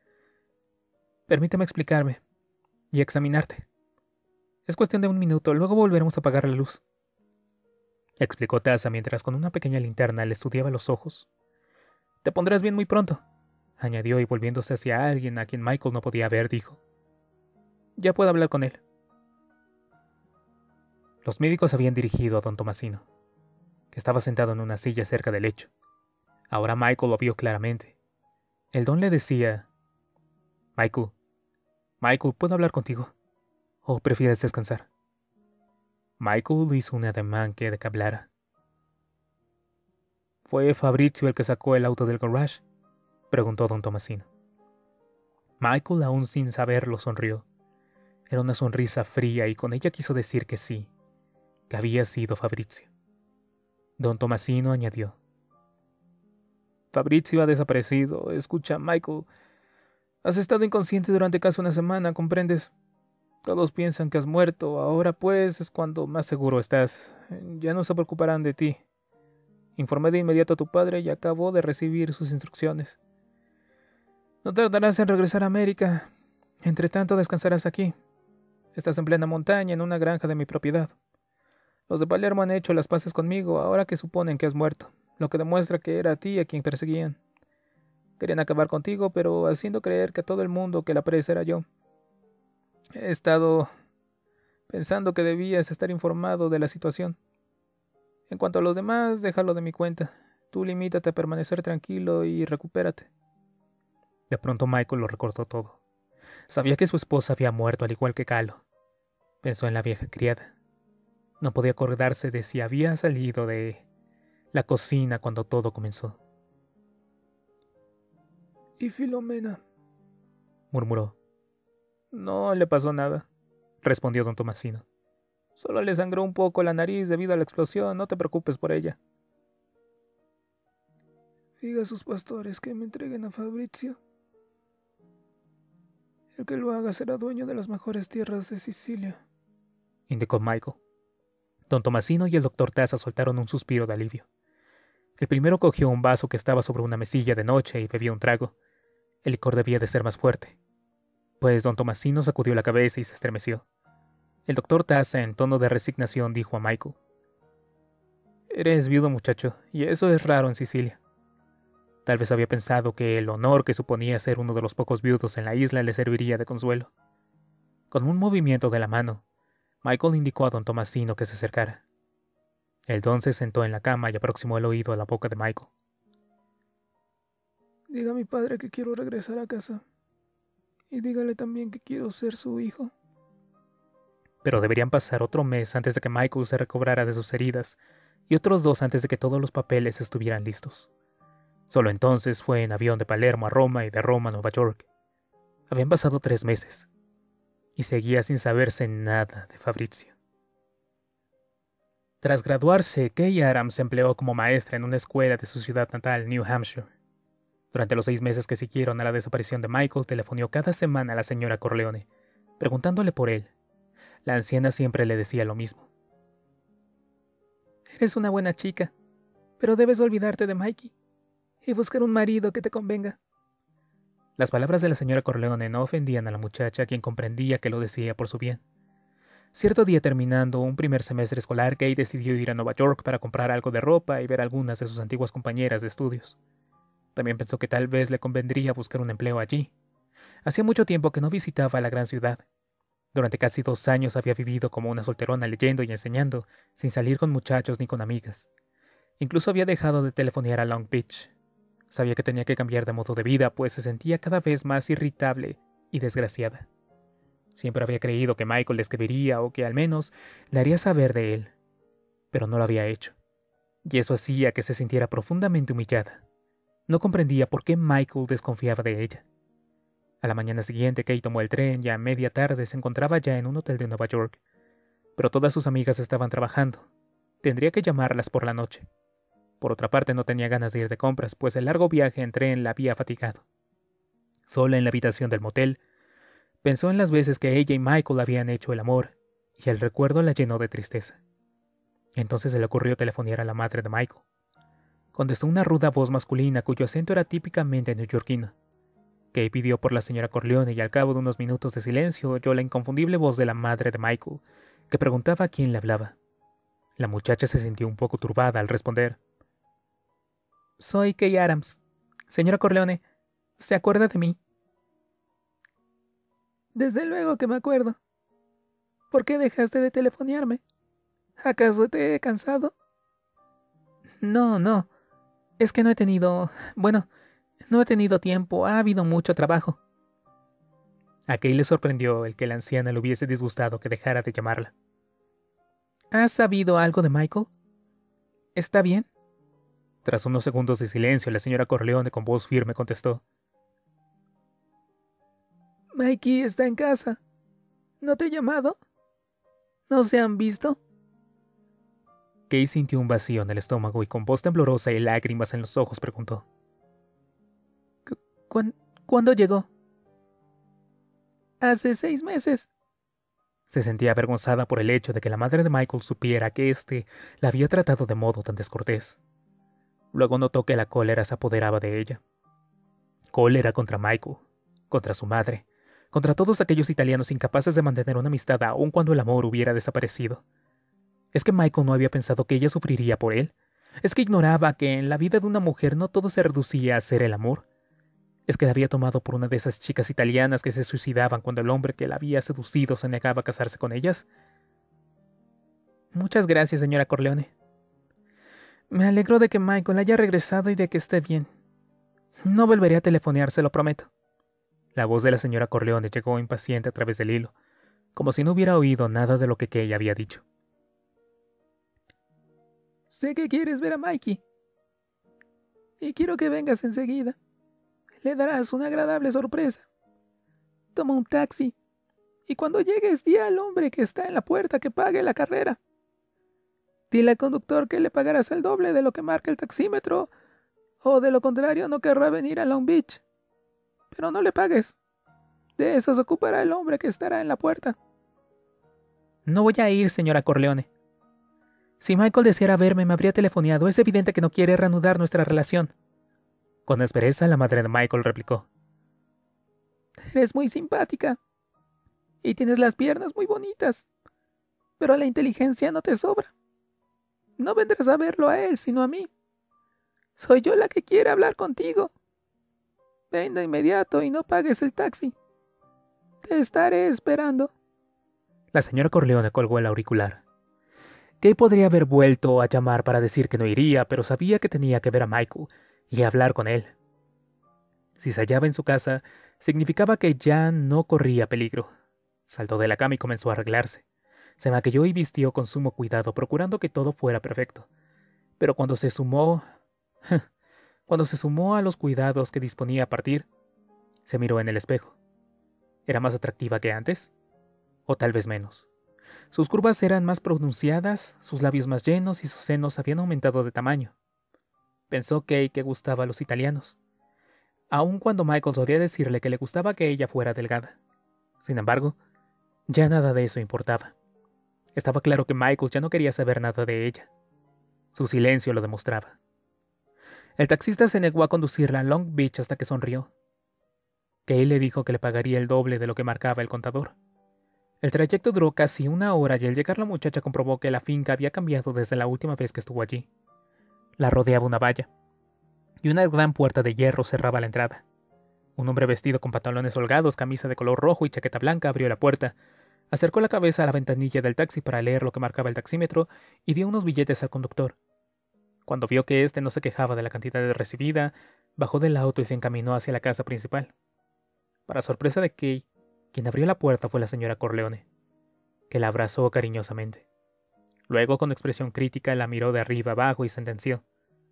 «Permíteme explicarme y examinarte. Es cuestión de un minuto, luego volveremos a apagar la luz», explicó Taza mientras con una pequeña linterna le estudiaba los ojos. «Te pondrás bien muy pronto», añadió, y volviéndose hacia alguien a quien Michael no podía ver, dijo: «Ya puedo hablar con él». Los médicos habían dirigido a don Tomasino, que estaba sentado en una silla cerca del lecho. Ahora Michael lo vio claramente. El don le decía: «Michael, Michael, ¿puedo hablar contigo? ¿O prefieres descansar?». Michael hizo un ademán que de que hablara. «¿Fue Fabrizio el que sacó el auto del garage?», preguntó don Tomasino. Michael, aún sin saberlo, sonrió. Era una sonrisa fría y con ella quiso decir que sí, que había sido Fabrizio. Don Tomasino añadió: Fabrizio ha desaparecido. Escucha, Michael, has estado inconsciente durante casi una semana, ¿comprendes? Todos piensan que has muerto. Ahora pues es cuando más seguro estás. Ya no se preocuparán de ti. Informé de inmediato a tu padre y acabo de recibir sus instrucciones. No tardarás en regresar a América. Entre tanto descansarás aquí. Estás en plena montaña, en una granja de mi propiedad. Los de Palermo han hecho las paces conmigo ahora que suponen que has muerto, lo que demuestra que era a ti a quien perseguían. Querían acabar contigo, pero haciendo creer que a todo el mundo que la presa era yo. He estado pensando que debías estar informado de la situación. En cuanto a los demás, déjalo de mi cuenta. Tú limítate a permanecer tranquilo y recupérate. De pronto Michael lo recordó todo. Sabía que su esposa había muerto al igual que Calo. Pensó en la vieja criada. No podía acordarse de si había salido de la cocina cuando todo comenzó. ¿Y Filomena?, murmuró. No le pasó nada, respondió don Tomasino. Solo le sangró un poco la nariz debido a la explosión, no te preocupes por ella. Diga a sus pastores que me entreguen a Fabrizio. El que lo haga será dueño de las mejores tierras de Sicilia, indicó Michael. Don Tomasino y el doctor Taza soltaron un suspiro de alivio. El primero cogió un vaso que estaba sobre una mesilla de noche y bebió un trago. El licor debía de ser más fuerte, pues don Tomasino sacudió la cabeza y se estremeció. El doctor Taza, en tono de resignación, dijo a Michael: Eres viudo, muchacho, y eso es raro en Sicilia. Tal vez había pensado que el honor que suponía ser uno de los pocos viudos en la isla le serviría de consuelo. Con un movimiento de la mano, Michael indicó a don Tomasino que se acercara. El don se sentó en la cama y aproximó el oído a la boca de Michael. Diga a mi padre que quiero regresar a casa. Y dígale también que quiero ser su hijo. Pero deberían pasar otro mes antes de que Michael se recobrara de sus heridas y otros dos antes de que todos los papeles estuvieran listos. Solo entonces fue en avión de Palermo a Roma y de Roma a Nueva York. Habían pasado tres meses y seguía sin saberse nada de Fabrizio. Tras graduarse, Kay Adams se empleó como maestra en una escuela de su ciudad natal, New Hampshire. Durante los seis meses que siguieron a la desaparición de Michael, telefonió cada semana a la señora Corleone, preguntándole por él. La anciana siempre le decía lo mismo. Eres una buena chica, pero debes olvidarte de Mikey y buscar un marido que te convenga. Las palabras de la señora Corleone no ofendían a la muchacha, quien comprendía que lo decía por su bien. Cierto día, terminando un primer semestre escolar, Kay decidió ir a Nueva York para comprar algo de ropa y ver a algunas de sus antiguas compañeras de estudios. También pensó que tal vez le convendría buscar un empleo allí. Hacía mucho tiempo que no visitaba la gran ciudad. Durante casi dos años había vivido como una solterona, leyendo y enseñando, sin salir con muchachos ni con amigas. Incluso había dejado de telefonear a Long Beach. Sabía que tenía que cambiar de modo de vida, pues se sentía cada vez más irritable y desgraciada. Siempre había creído que Michael le escribiría o que al menos le haría saber de él, pero no lo había hecho. Y eso hacía que se sintiera profundamente humillada. No comprendía por qué Michael desconfiaba de ella. A la mañana siguiente, Kay tomó el tren y a media tarde se encontraba ya en un hotel de Nueva York. Pero todas sus amigas estaban trabajando. Tendría que llamarlas por la noche. Por otra parte, no tenía ganas de ir de compras, pues el largo viaje en tren la había fatigado. Sola en la habitación del motel, pensó en las veces que ella y Michael habían hecho el amor, y el recuerdo la llenó de tristeza. Entonces se le ocurrió telefonear a la madre de Michael. Contestó una ruda voz masculina cuyo acento era típicamente neoyorquino. Kay pidió por la señora Corleone y al cabo de unos minutos de silencio oyó la inconfundible voz de la madre de Michael, que preguntaba a quién le hablaba. La muchacha se sintió un poco turbada al responder. Soy Kay Adams. Señora Corleone, ¿se acuerda de mí? Desde luego que me acuerdo. ¿Por qué dejaste de telefonearme? ¿Acaso te he cansado? No, no. Es que no he tenido... Bueno, no he tenido tiempo. Ha habido mucho trabajo. A Kay le sorprendió el que la anciana le hubiese disgustado que dejara de llamarla. ¿Has sabido algo de Michael? ¿Está bien? Tras unos segundos de silencio, la señora Corleone con voz firme contestó. Mikey está en casa. ¿No te he llamado? ¿No se han visto? Kay sintió un vacío en el estómago y con voz temblorosa y lágrimas en los ojos preguntó. ¿Cuán, ¿Cuándo llegó? Hace seis meses. Se sentía avergonzada por el hecho de que la madre de Michael supiera que éste la había tratado de modo tan descortés. Luego notó que la cólera se apoderaba de ella. Cólera contra Michael, contra su madre, contra todos aquellos italianos incapaces de mantener una amistad aun cuando el amor hubiera desaparecido. ¿Es que Michael no había pensado que ella sufriría por él? ¿Es que ignoraba que en la vida de una mujer no todo se reducía a ser el amor? ¿Es que la había tomado por una de esas chicas italianas que se suicidaban cuando el hombre que la había seducido se negaba a casarse con ellas? Muchas gracias, señora Corleone. Me alegro de que Michael haya regresado y de que esté bien. No volveré a telefonear, se lo prometo. La voz de la señora Corleone llegó impaciente a través del hilo, como si no hubiera oído nada de lo que Kay había dicho. Sé que quieres ver a Mikey. Y quiero que vengas enseguida. Le darás una agradable sorpresa. Toma un taxi. Y cuando llegues, di al hombre que está en la puerta que pague la carrera. Dile al conductor que le pagarás el doble de lo que marca el taxímetro, o de lo contrario no querrá venir a Long Beach. Pero no le pagues. De eso se ocupará el hombre que estará en la puerta. No voy a ir, señora Corleone. Si Michael deseara verme, me habría telefoneado. Es evidente que no quiere reanudar nuestra relación. Con aspereza, la madre de Michael replicó. Eres muy simpática. Y tienes las piernas muy bonitas. Pero la inteligencia no te sobra. No vendrás a verlo a él, sino a mí. Soy yo la que quiere hablar contigo. Ven de inmediato y no pagues el taxi. Te estaré esperando. La señora Corleone colgó el auricular. Kay podría haber vuelto a llamar para decir que no iría, pero sabía que tenía que ver a Michael y hablar con él. Si se hallaba en su casa, significaba que ya no corría peligro. Saltó de la cama y comenzó a arreglarse. Se maquilló y vistió con sumo cuidado, procurando que todo fuera perfecto. Pero cuando se sumó... cuando se sumó a los cuidados que disponía a partir, se miró en el espejo. ¿Era más atractiva que antes? O tal vez menos. Sus curvas eran más pronunciadas, sus labios más llenos y sus senos habían aumentado de tamaño. Pensó Kay que gustaba a los italianos, aun cuando Michael solía decirle que le gustaba que ella fuera delgada. Sin embargo, ya nada de eso importaba. Estaba claro que Michael ya no quería saber nada de ella. Su silencio lo demostraba. El taxista se negó a conducirla a Long Beach hasta que sonrió. Kay le dijo que le pagaría el doble de lo que marcaba el contador. El trayecto duró casi una hora y al llegar la muchacha comprobó que la finca había cambiado desde la última vez que estuvo allí. La rodeaba una valla, y una gran puerta de hierro cerraba la entrada. Un hombre vestido con pantalones holgados, camisa de color rojo y chaqueta blanca abrió la puerta, acercó la cabeza a la ventanilla del taxi para leer lo que marcaba el taxímetro y dio unos billetes al conductor. Cuando vio que éste no se quejaba de la cantidad recibida, bajó del auto y se encaminó hacia la casa principal. Para sorpresa de Kay, quien abrió la puerta fue la señora Corleone, que la abrazó cariñosamente. Luego, con expresión crítica, la miró de arriba abajo y sentenció.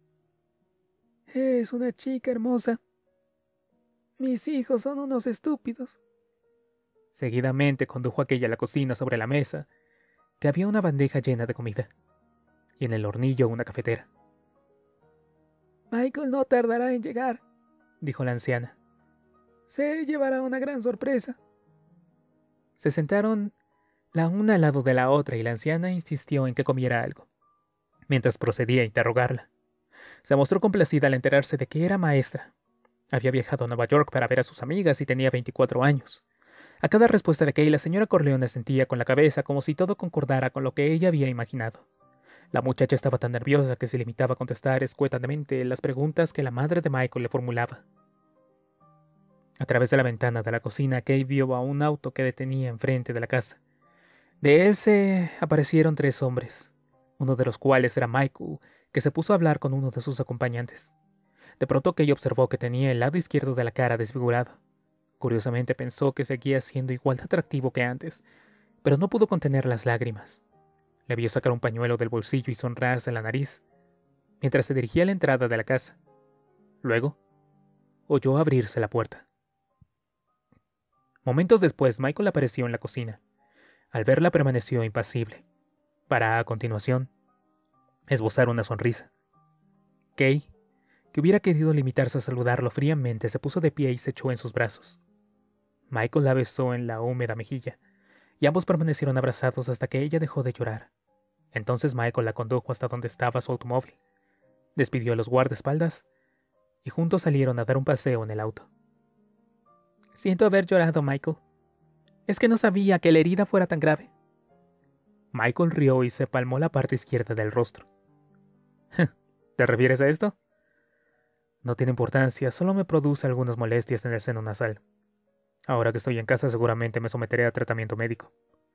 Eres una chica hermosa. Mis hijos son unos estúpidos. Seguidamente condujo a Kay a la cocina. Sobre la mesa, que había una bandeja llena de comida, y en el hornillo una cafetera. Michael no tardará en llegar, dijo la anciana. Se llevará una gran sorpresa. Se sentaron la una al lado de la otra y la anciana insistió en que comiera algo, mientras procedía a interrogarla. Se mostró complacida al enterarse de que era maestra. Había viajado a Nueva York para ver a sus amigas y tenía veinticuatro años. A cada respuesta de Kay, la señora Corleone sentía con la cabeza como si todo concordara con lo que ella había imaginado. La muchacha estaba tan nerviosa que se limitaba a contestar escuetamente las preguntas que la madre de Michael le formulaba. A través de la ventana de la cocina, Kay vio a un auto que detenía enfrente de la casa. De él se aparecieron tres hombres, uno de los cuales era Michael, que se puso a hablar con uno de sus acompañantes. De pronto Kay observó que tenía el lado izquierdo de la cara desfigurado. Curiosamente pensó que seguía siendo igual de atractivo que antes, pero no pudo contener las lágrimas. Le vio sacar un pañuelo del bolsillo y sonrojarse la nariz, mientras se dirigía a la entrada de la casa. Luego, oyó abrirse la puerta. Momentos después, Michael apareció en la cocina. Al verla permaneció impasible, para, a continuación, esbozar una sonrisa. Kay, que hubiera querido limitarse a saludarlo fríamente, se puso de pie y se echó en sus brazos. Michael la besó en la húmeda mejilla, y ambos permanecieron abrazados hasta que ella dejó de llorar. Entonces Michael la condujo hasta donde estaba su automóvil, despidió a los guardaespaldas, y juntos salieron a dar un paseo en el auto. Siento haber llorado, Michael. Es que no sabía que la herida fuera tan grave. Michael rió y se palmó la parte izquierda del rostro. ¿Te refieres a esto? No tiene importancia, solo me produce algunas molestias en el seno nasal. Ahora que estoy en casa seguramente me someteré a tratamiento médico.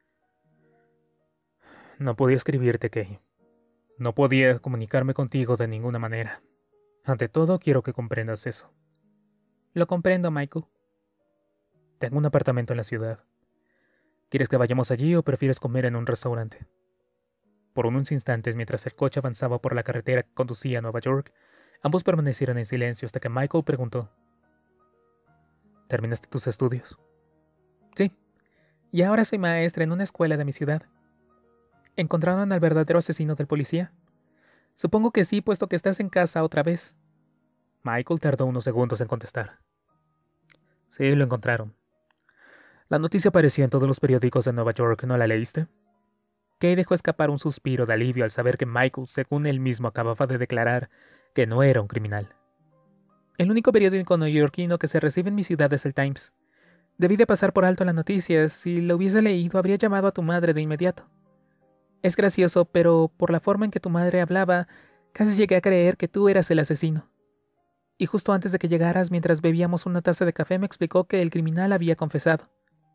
No podía escribirte, Kay. No podía comunicarme contigo de ninguna manera. Ante todo, quiero que comprendas eso. Lo comprendo, Michael. Tengo un apartamento en la ciudad. ¿Quieres que vayamos allí o prefieres comer en un restaurante? Por unos instantes, mientras el coche avanzaba por la carretera que conducía a Nueva York, ambos permanecieron en silencio hasta que Michael preguntó: ¿Terminaste tus estudios? Sí, y ahora soy maestra en una escuela de mi ciudad. ¿Encontraron al verdadero asesino del policía? Supongo que sí, puesto que estás en casa otra vez. Michael tardó unos segundos en contestar. Sí, lo encontraron. La noticia apareció en todos los periódicos de Nueva York, ¿no la leíste? Kay dejó escapar un suspiro de alivio al saber que Michael, según él mismo, acababa de declarar que no era un criminal. El único periódico neoyorquino que se recibe en mi ciudad es el Times. Debí de pasar por alto la noticia. Si lo hubiese leído, habría llamado a tu madre de inmediato. Es gracioso, pero por la forma en que tu madre hablaba, casi llegué a creer que tú eras el asesino. Y justo antes de que llegaras, mientras bebíamos una taza de café, me explicó que el criminal había confesado.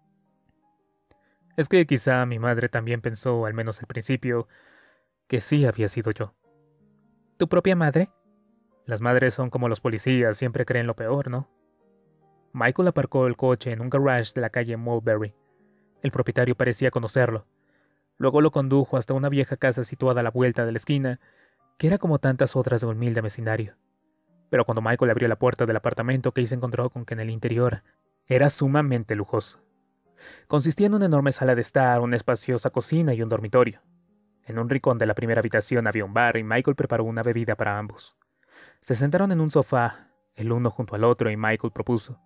Es que quizá mi madre también pensó, al menos al principio, que sí había sido yo. ¿Tu propia madre? Las madres son como los policías, siempre creen lo peor, ¿no? Michael aparcó el coche en un garage de la calle Mulberry. El propietario parecía conocerlo. Luego lo condujo hasta una vieja casa situada a la vuelta de la esquina, que era como tantas otras de humilde vecindario. Pero cuando Michael abrió la puerta del apartamento, Kay se encontró con que en el interior era sumamente lujoso. Consistía en una enorme sala de estar, una espaciosa cocina y un dormitorio. En un rincón de la primera habitación había un bar y Michael preparó una bebida para ambos. Se sentaron en un sofá, el uno junto al otro, y Michael propuso: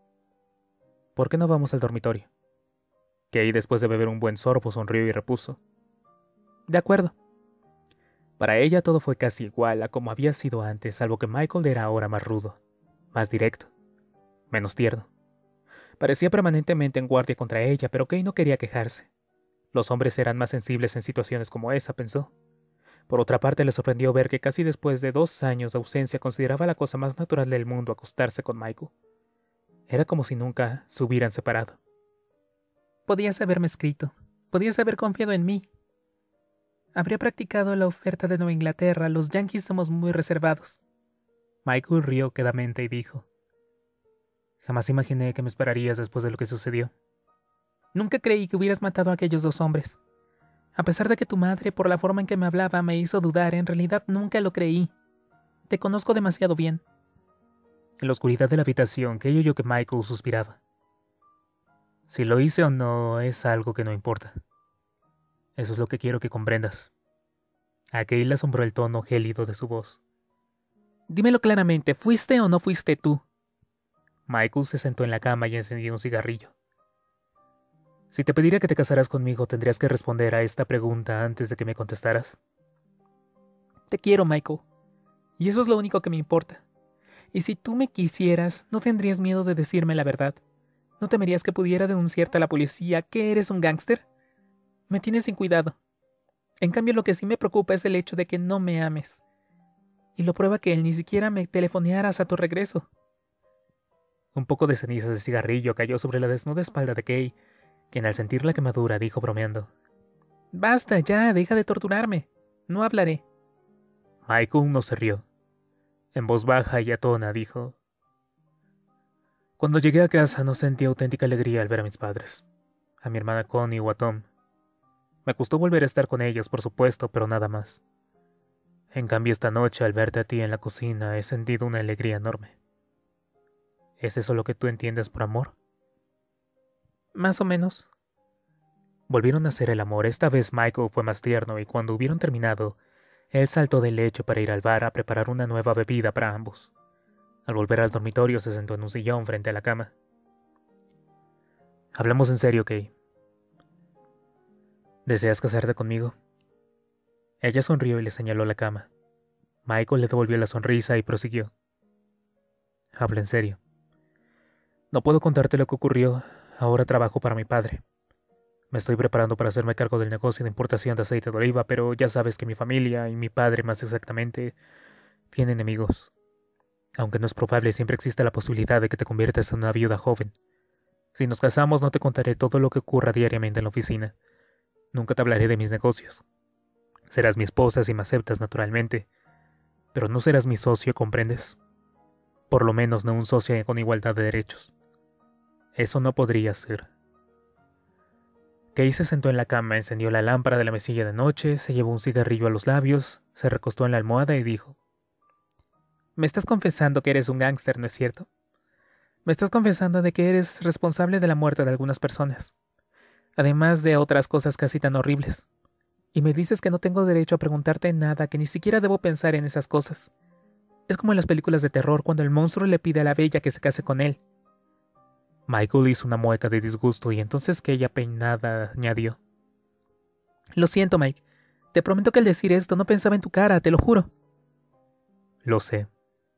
¿Por qué no vamos al dormitorio? Kay, después de beber un buen sorbo, sonrió y repuso: De acuerdo. Para ella todo fue casi igual a como había sido antes, salvo que Michael era ahora más rudo, más directo, menos tierno. Parecía permanentemente en guardia contra ella, pero Kay no quería quejarse. Los hombres eran más sensibles en situaciones como esa, pensó. Por otra parte, le sorprendió ver que casi después de dos años de ausencia consideraba la cosa más natural del mundo acostarse con Michael. Era como si nunca se hubieran separado. Podías haberme escrito. Podías haber confiado en mí. Habría practicado la oferta de Nueva Inglaterra. Los yanquis somos muy reservados. Michael rió quedamente y dijo: Jamás imaginé que me esperarías después de lo que sucedió. Nunca creí que hubieras matado a aquellos dos hombres. A pesar de que tu madre, por la forma en que me hablaba, me hizo dudar, en realidad nunca lo creí. Te conozco demasiado bien. En la oscuridad de la habitación, Kay oyó que Michael suspiraba. Si lo hice o no, es algo que no importa. Eso es lo que quiero que comprendas. A Kay le asombró el tono gélido de su voz. Dímelo claramente, ¿fuiste o no fuiste tú? Michael se sentó en la cama y encendió un cigarrillo. Si te pediera que te casaras conmigo, tendrías que responder a esta pregunta antes de que me contestaras. Te quiero, Michael. Y eso es lo único que me importa. Y si tú me quisieras, no tendrías miedo de decirme la verdad. ¿No temerías que pudiera denunciarte a la policía que eres un gángster? Me tienes sin cuidado. En cambio, lo que sí me preocupa es el hecho de que no me ames. Y lo prueba que él ni siquiera me telefonearas a tu regreso. Un poco de cenizas de cigarrillo cayó sobre la desnuda espalda de Kay, quien al sentir la quemadura dijo bromeando: Basta ya, deja de torturarme. No hablaré. Michael no se rió. En voz baja y atona dijo: Cuando llegué a casa no sentí auténtica alegría al ver a mis padres, a mi hermana Connie o a Tom. Me gustó volver a estar con ellos, por supuesto, pero nada más. En cambio, esta noche, al verte a ti en la cocina, he sentido una alegría enorme. ¿Es eso lo que tú entiendes por amor? Más o menos. Volvieron a hacer el amor. Esta vez Michael fue más tierno y cuando hubieron terminado, Él saltó del lecho para ir al bar a preparar una nueva bebida para ambos. Al volver al dormitorio se sentó en un sillón frente a la cama. Hablamos en serio, Kay. ¿Deseas casarte conmigo? Ella sonrió y le señaló la cama. Michael le devolvió la sonrisa y prosiguió. Habla en serio. No puedo contarte lo que ocurrió. Ahora trabajo para mi padre. Me estoy preparando para hacerme cargo del negocio de importación de aceite de oliva, pero ya sabes que mi familia, y mi padre más exactamente, tienen enemigos. Aunque no es probable, siempre existe la posibilidad de que te conviertas en una viuda joven. Si nos casamos, no te contaré todo lo que ocurra diariamente en la oficina. Nunca te hablaré de mis negocios. Serás mi esposa si me aceptas naturalmente, pero no serás mi socio, ¿comprendes? Por lo menos no un socio con igualdad de derechos. Eso no podría ser. Kay se sentó en la cama, encendió la lámpara de la mesilla de noche, se llevó un cigarrillo a los labios, se recostó en la almohada y dijo: Me estás confesando que eres un gángster, ¿no es cierto? Me estás confesando de que eres responsable de la muerte de algunas personas, además de otras cosas casi tan horribles. Y me dices que no tengo derecho a preguntarte nada, que ni siquiera debo pensar en esas cosas. Es como en las películas de terror cuando el monstruo le pide a la bella que se case con él. Michael hizo una mueca de disgusto y entonces que ella peinada añadió: Lo siento, Mike. Te prometo que al decir esto no pensaba en tu cara, te lo juro. Lo sé.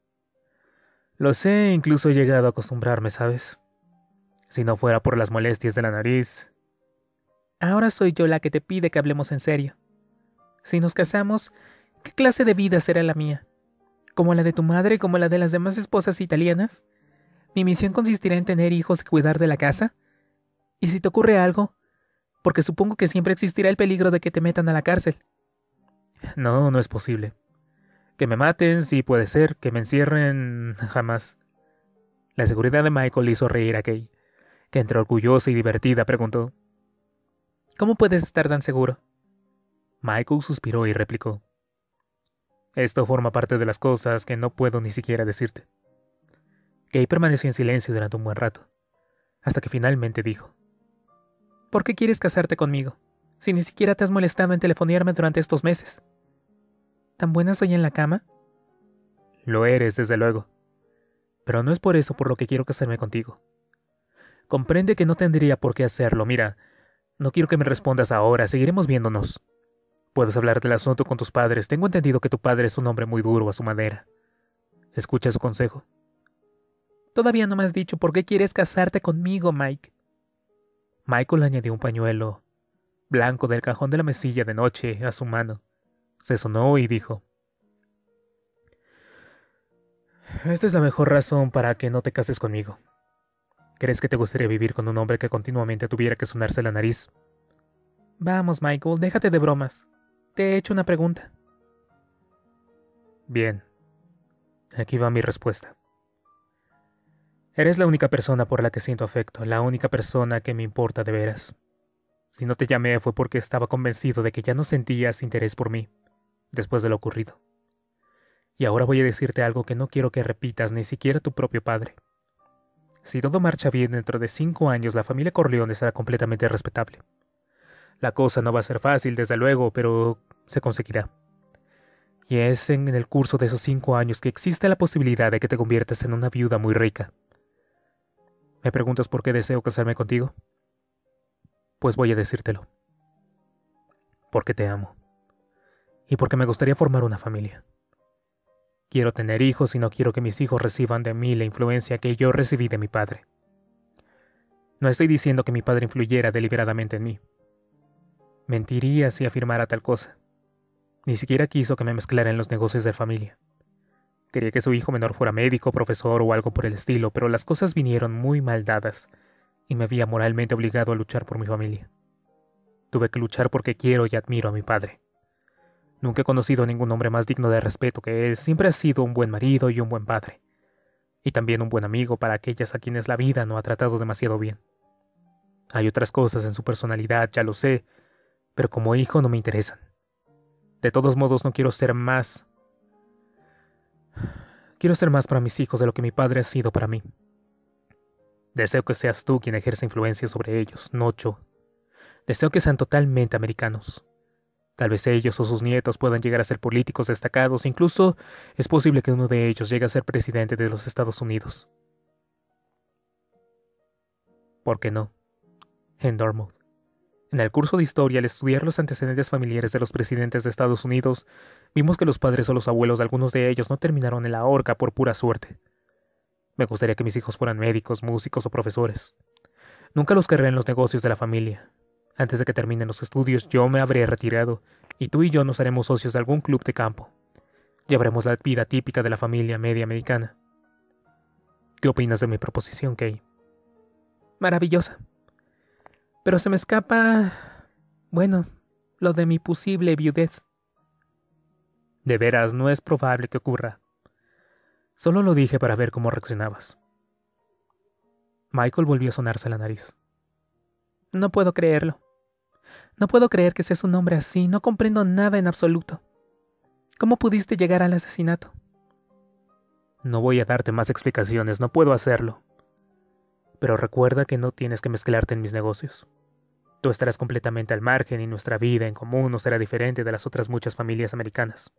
Lo sé, incluso he llegado a acostumbrarme, ¿sabes? Si no fuera por las molestias de la nariz. Ahora soy yo la que te pide que hablemos en serio. Si nos casamos, ¿qué clase de vida será la mía? ¿Como la de tu madre, como la de las demás esposas italianas? ¿Mi misión consistirá en tener hijos y cuidar de la casa? ¿Y si te ocurre algo? Porque supongo que siempre existirá el peligro de que te metan a la cárcel. No, no es posible. Que me maten, sí puede ser. Que me encierren, jamás. La seguridad de Michael hizo reír a Kay, que entre orgullosa y divertida preguntó: ¿Cómo puedes estar tan seguro? Michael suspiró y replicó: Esto forma parte de las cosas que no puedo ni siquiera decirte. Kay permaneció en silencio durante un buen rato, hasta que finalmente dijo: ¿Por qué quieres casarte conmigo, si ni siquiera te has molestado en telefonearme durante estos meses? ¿Tan buena soy en la cama? Lo eres, desde luego. Pero no es por eso por lo que quiero casarme contigo. Comprende que no tendría por qué hacerlo. Mira, no quiero que me respondas ahora, seguiremos viéndonos. Puedes hablar del asunto con tus padres. Tengo entendido que tu padre es un hombre muy duro a su manera. Escucha su consejo. Todavía no me has dicho por qué quieres casarte conmigo, Mike. Michael añadió un pañuelo blanco del cajón de la mesilla de noche a su mano. Se sonó y dijo: Esta es la mejor razón para que no te cases conmigo. ¿Crees que te gustaría vivir con un hombre que continuamente tuviera que sonarse la nariz? Vamos, Michael, déjate de bromas. Te he hecho una pregunta. Bien. Aquí va mi respuesta. Eres la única persona por la que siento afecto, la única persona que me importa de veras. Si no te llamé fue porque estaba convencido de que ya no sentías interés por mí, después de lo ocurrido. Y ahora voy a decirte algo que no quiero que repitas ni siquiera tu propio padre. Si todo marcha bien, dentro de cinco años la familia Corleone será completamente respetable. La cosa no va a ser fácil, desde luego, pero se conseguirá. Y es en el curso de esos cinco años que existe la posibilidad de que te conviertas en una viuda muy rica. ¿Me preguntas por qué deseo casarme contigo? Pues voy a decírtelo. Porque te amo. Y porque me gustaría formar una familia. Quiero tener hijos y no quiero que mis hijos reciban de mí la influencia que yo recibí de mi padre. No estoy diciendo que mi padre influyera deliberadamente en mí. Mentiría si afirmara tal cosa. Ni siquiera quiso que me mezclara en los negocios de familia. Quería que su hijo menor fuera médico, profesor o algo por el estilo, pero las cosas vinieron muy mal dadas y me había moralmente obligado a luchar por mi familia. Tuve que luchar porque quiero y admiro a mi padre. Nunca he conocido a ningún hombre más digno de respeto que él. Siempre ha sido un buen marido y un buen padre. Y también un buen amigo para aquellas a quienes la vida no ha tratado demasiado bien. Hay otras cosas en su personalidad, ya lo sé, pero como hijo no me interesan. De todos modos no quiero ser más... Quiero ser más para mis hijos de lo que mi padre ha sido para mí. Deseo que seas tú quien ejerza influencia sobre ellos, no yo. Deseo que sean totalmente americanos. Tal vez ellos o sus nietos puedan llegar a ser políticos destacados, incluso es posible que uno de ellos llegue a ser presidente de los Estados Unidos. ¿Por qué no? En Dartmouth. En el curso de historia, al estudiar los antecedentes familiares de los presidentes de Estados Unidos, vimos que los padres o los abuelos de algunos de ellos no terminaron en la horca por pura suerte. Me gustaría que mis hijos fueran médicos, músicos o profesores. Nunca los querré en los negocios de la familia. Antes de que terminen los estudios, yo me habré retirado, y tú y yo nos haremos socios de algún club de campo. Llevaremos la vida típica de la familia media americana. ¿Qué opinas de mi proposición, Kay? Maravillosa. Pero se me escapa... bueno, lo de mi posible viudez. De veras, no es probable que ocurra. Solo lo dije para ver cómo reaccionabas. Michael volvió a sonarse la nariz. No puedo creerlo. No puedo creer que seas un hombre así. No comprendo nada en absoluto. ¿Cómo pudiste llegar al asesinato? No voy a darte más explicaciones, no puedo hacerlo. Pero recuerda que no tienes que mezclarte en mis negocios. Tú estarás completamente al margen y nuestra vida en común no será diferente de las otras muchas familias americanas.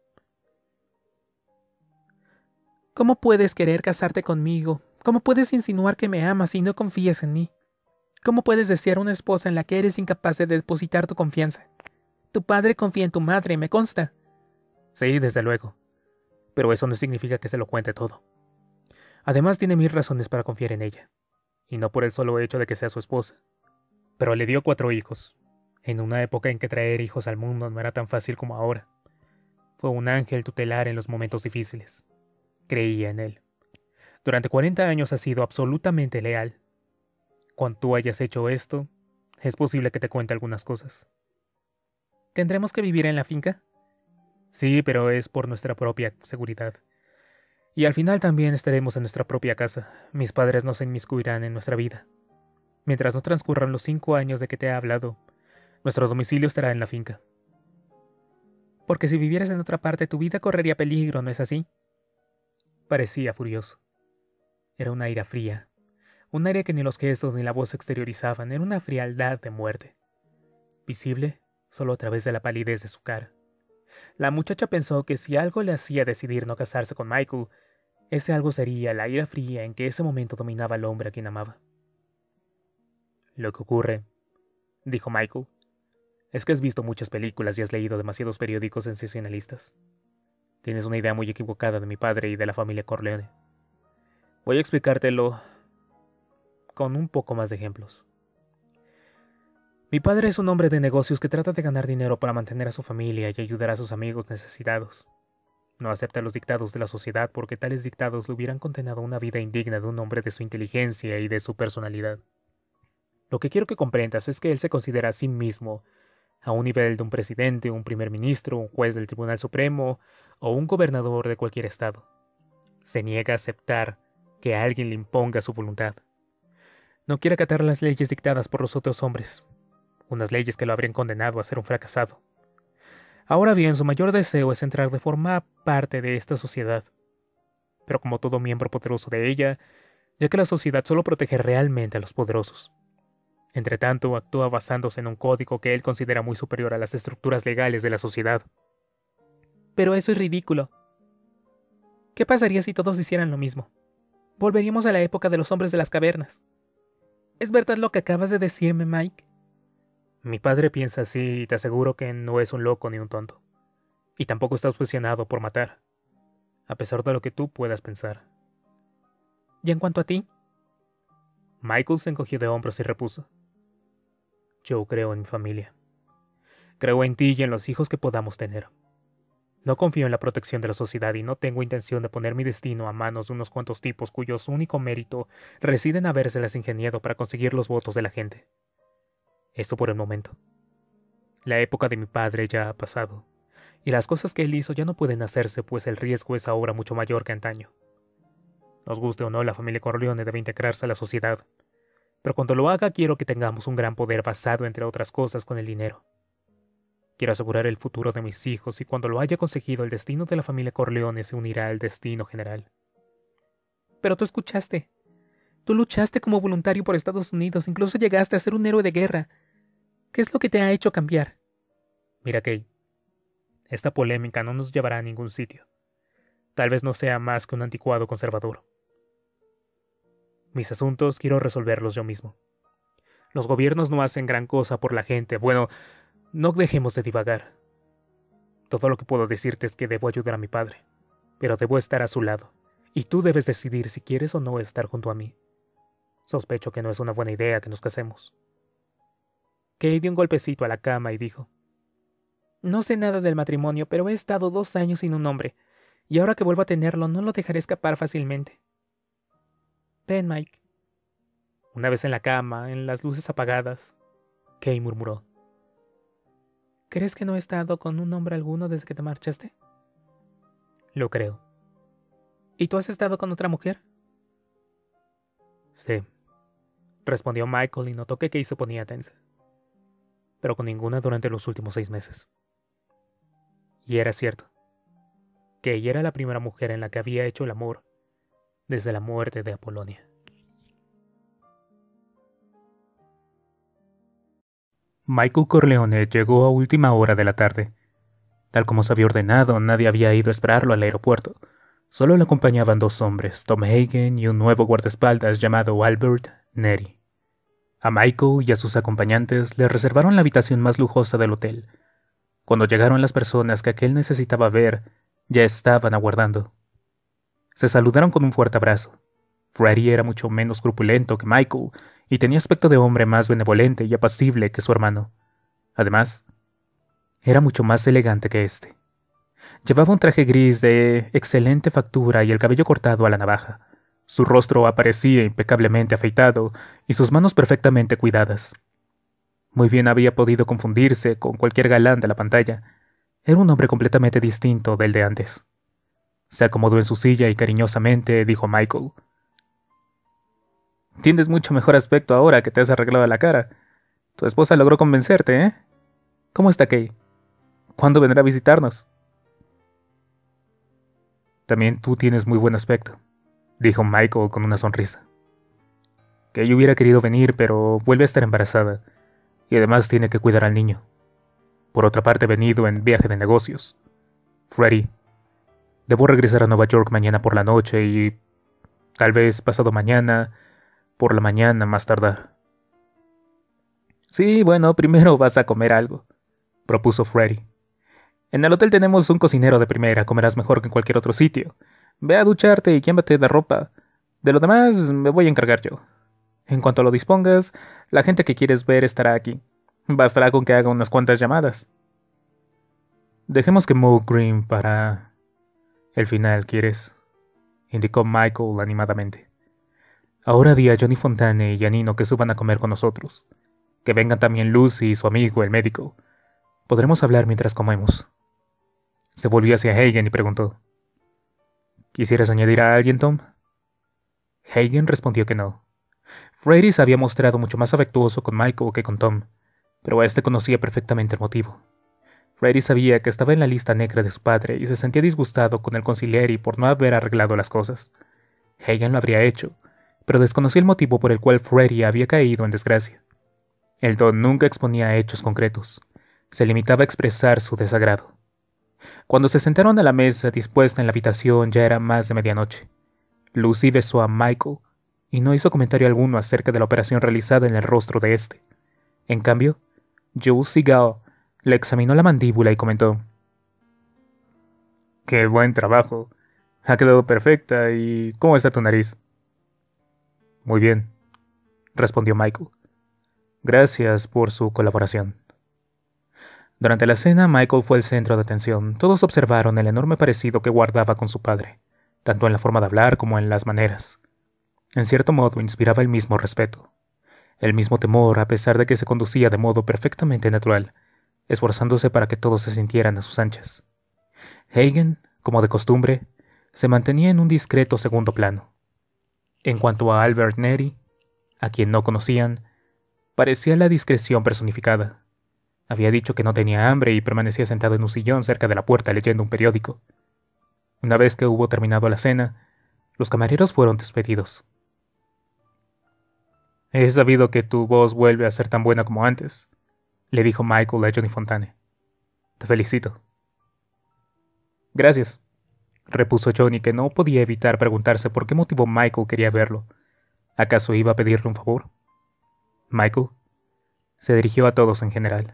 ¿Cómo puedes querer casarte conmigo? ¿Cómo puedes insinuar que me amas y no confías en mí? ¿Cómo puedes desear una esposa en la que eres incapaz de depositar tu confianza? Tu padre confía en tu madre, me consta. Sí, desde luego. Pero eso no significa que se lo cuente todo. Además, tiene mil razones para confiar en ella. Y no por el solo hecho de que sea su esposa. Pero le dio cuatro hijos, en una época en que traer hijos al mundo no era tan fácil como ahora. Fue un ángel tutelar en los momentos difíciles. Creía en él. Durante cuarenta años ha sido absolutamente leal. Cuando tú hayas hecho esto, es posible que te cuente algunas cosas. ¿Tendremos que vivir en la finca? Sí, pero es por nuestra propia seguridad. Y al final también estaremos en nuestra propia casa. Mis padres no se inmiscuirán en nuestra vida. Mientras no transcurran los cinco años de que te he hablado, nuestro domicilio estará en la finca. Porque si vivieras en otra parte, tu vida correría peligro, ¿no es así? Parecía furioso. Era una ira fría. Un aire que ni los gestos ni la voz exteriorizaban. Era una frialdad de muerte. Visible solo a través de la palidez de su cara. La muchacha pensó que si algo le hacía decidir no casarse con Michael, ese algo sería la ira fría en que ese momento dominaba al hombre a quien amaba. Lo que ocurre, dijo Michael, es que has visto muchas películas y has leído demasiados periódicos sensacionalistas. Tienes una idea muy equivocada de mi padre y de la familia Corleone. Voy a explicártelo con un poco más de ejemplos. Mi padre es un hombre de negocios que trata de ganar dinero para mantener a su familia y ayudar a sus amigos necesitados. No acepta los dictados de la sociedad porque tales dictados le hubieran condenado a una vida indigna de un hombre de su inteligencia y de su personalidad. Lo que quiero que comprendas es que él se considera a sí mismo a un nivel de un presidente, un primer ministro, un juez del Tribunal Supremo o un gobernador de cualquier estado. Se niega a aceptar que alguien le imponga su voluntad. No quiere acatar las leyes dictadas por los otros hombres, unas leyes que lo habrían condenado a ser un fracasado. Ahora bien, su mayor deseo es entrar de forma parte de esta sociedad, pero como todo miembro poderoso de ella, ya que la sociedad solo protege realmente a los poderosos. Entretanto, actúa basándose en un código que él considera muy superior a las estructuras legales de la sociedad. Pero eso es ridículo. ¿Qué pasaría si todos hicieran lo mismo? Volveríamos a la época de los hombres de las cavernas. ¿Es verdad lo que acabas de decirme, Mike? Mi padre piensa así y te aseguro que no es un loco ni un tonto. Y tampoco está obsesionado por matar, a pesar de lo que tú puedas pensar. ¿Y en cuanto a ti? Michael se encogió de hombros y repuso. Yo creo en mi familia. Creo en ti y en los hijos que podamos tener. No confío en la protección de la sociedad y no tengo intención de poner mi destino a manos de unos cuantos tipos cuyos único mérito reside en habérselas ingeniado para conseguir los votos de la gente. Esto por el momento. La época de mi padre ya ha pasado, y las cosas que él hizo ya no pueden hacerse, pues el riesgo es ahora mucho mayor que antaño. Nos guste o no, la familia Corleone debe integrarse a la sociedad, pero cuando lo haga quiero que tengamos un gran poder basado, entre otras cosas, con el dinero. Quiero asegurar el futuro de mis hijos y cuando lo haya conseguido el destino de la familia Corleone se unirá al destino general. Pero tú escuchaste. Tú luchaste como voluntario por Estados Unidos, incluso llegaste a ser un héroe de guerra. ¿Qué es lo que te ha hecho cambiar? Mira, Kay, Esta polémica no nos llevará a ningún sitio. Tal vez no sea más que un anticuado conservador. Mis asuntos quiero resolverlos yo mismo. Los gobiernos no hacen gran cosa por la gente. Bueno, no dejemos de divagar. Todo lo que puedo decirte es que debo ayudar a mi padre, pero debo estar a su lado, y tú debes decidir si quieres o no estar junto a mí. Sospecho que no es una buena idea que nos casemos. Kay dio un golpecito a la cama y dijo: No sé nada del matrimonio, pero he estado dos años sin un hombre, y ahora que vuelvo a tenerlo no lo dejaré escapar fácilmente. Ven, Mike. Una vez en la cama, en las luces apagadas, Kay murmuró: ¿Crees que no he estado con un hombre alguno desde que te marchaste? Lo creo. ¿Y tú has estado con otra mujer? Sí, respondió Michael y notó que Kay se ponía tensa. Pero con ninguna durante los últimos seis meses. Y era cierto. Kay era la primera mujer en la que había hecho el amor desde la muerte de Apolonia. Michael Corleone llegó a última hora de la tarde. Tal como se había ordenado, nadie había ido a esperarlo al aeropuerto. Solo le acompañaban dos hombres, Tom Hagen y un nuevo guardaespaldas llamado Albert Neri. A Michael y a sus acompañantes le reservaron la habitación más lujosa del hotel. Cuando llegaron las personas que aquel necesitaba ver, ya estaban aguardando. Se saludaron con un fuerte abrazo. Freddie era mucho menos corpulento que Michael y tenía aspecto de hombre más benevolente y apacible que su hermano. Además, era mucho más elegante que éste. Llevaba un traje gris de excelente factura y el cabello cortado a la navaja. Su rostro aparecía impecablemente afeitado y sus manos perfectamente cuidadas. Muy bien había podido confundirse con cualquier galán de la pantalla. Era un hombre completamente distinto del de antes. Se acomodó en su silla y cariñosamente dijo Michael: «Tienes mucho mejor aspecto ahora que te has arreglado la cara. Tu esposa logró convencerte, ¿eh? ¿Cómo está Kay? ¿Cuándo vendrá a visitarnos?» «También tú tienes muy buen aspecto», dijo Michael con una sonrisa. «Kay hubiera querido venir, pero vuelve a estar embarazada, y además tiene que cuidar al niño. Por otra parte, he venido en viaje de negocios. Freddie, debo regresar a Nueva York mañana por la noche y tal vez pasado mañana por la mañana más tardar». «Sí, bueno, primero vas a comer algo», propuso Freddie. «En el hotel tenemos un cocinero de primera, comerás mejor que en cualquier otro sitio. Ve a ducharte y cámbiate de ropa. De lo demás me voy a encargar yo. En cuanto lo dispongas, la gente que quieres ver estará aquí. Bastará con que haga unas cuantas llamadas». «Dejemos que Moe Green para el final, ¿quieres?», indicó Michael animadamente. «Ahora di a Johnny Fontane y a Nino que suban a comer con nosotros. Que vengan también Lucy y su amigo, el médico. Podremos hablar mientras comemos». Se volvió hacia Hagen y preguntó: «¿Quisieras añadir a alguien, Tom?». Hagen respondió que no. Freddie se había mostrado mucho más afectuoso con Michael que con Tom, pero éste conocía perfectamente el motivo. Freddie sabía que estaba en la lista negra de su padre y se sentía disgustado con el consigliere por no haber arreglado las cosas. Hagen lo habría hecho, pero desconocía el motivo por el cual Freddie había caído en desgracia. El don nunca exponía hechos concretos. Se limitaba a expresar su desagrado. Cuando se sentaron a la mesa dispuesta en la habitación ya era más de medianoche. Lucy besó a Michael y no hizo comentario alguno acerca de la operación realizada en el rostro de éste. En cambio, Jules Seagal le examinó la mandíbula y comentó: «Qué buen trabajo. Ha quedado perfecta. ¿Y cómo está tu nariz?». «Muy bien», respondió Michael. «Gracias por su colaboración». Durante la cena, Michael fue el centro de atención. Todos observaron el enorme parecido que guardaba con su padre, tanto en la forma de hablar como en las maneras. En cierto modo, inspiraba el mismo respeto, el mismo temor, a pesar de que se conducía de modo perfectamente natural, esforzándose para que todos se sintieran a sus anchas. Hagen, como de costumbre, se mantenía en un discreto segundo plano. En cuanto a Albert Neri, a quien no conocían, parecía la discreción personificada. Había dicho que no tenía hambre y permanecía sentado en un sillón cerca de la puerta leyendo un periódico. Una vez que hubo terminado la cena, los camareros fueron despedidos. «He sabido que tu voz vuelve a ser tan buena como antes», le dijo Michael a Johnny Fontane. «Te felicito». Gracias, repuso Johnny, que no podía evitar preguntarse por qué motivo Michael quería verlo. ¿Acaso iba a pedirle un favor? Michael se dirigió a todos en general.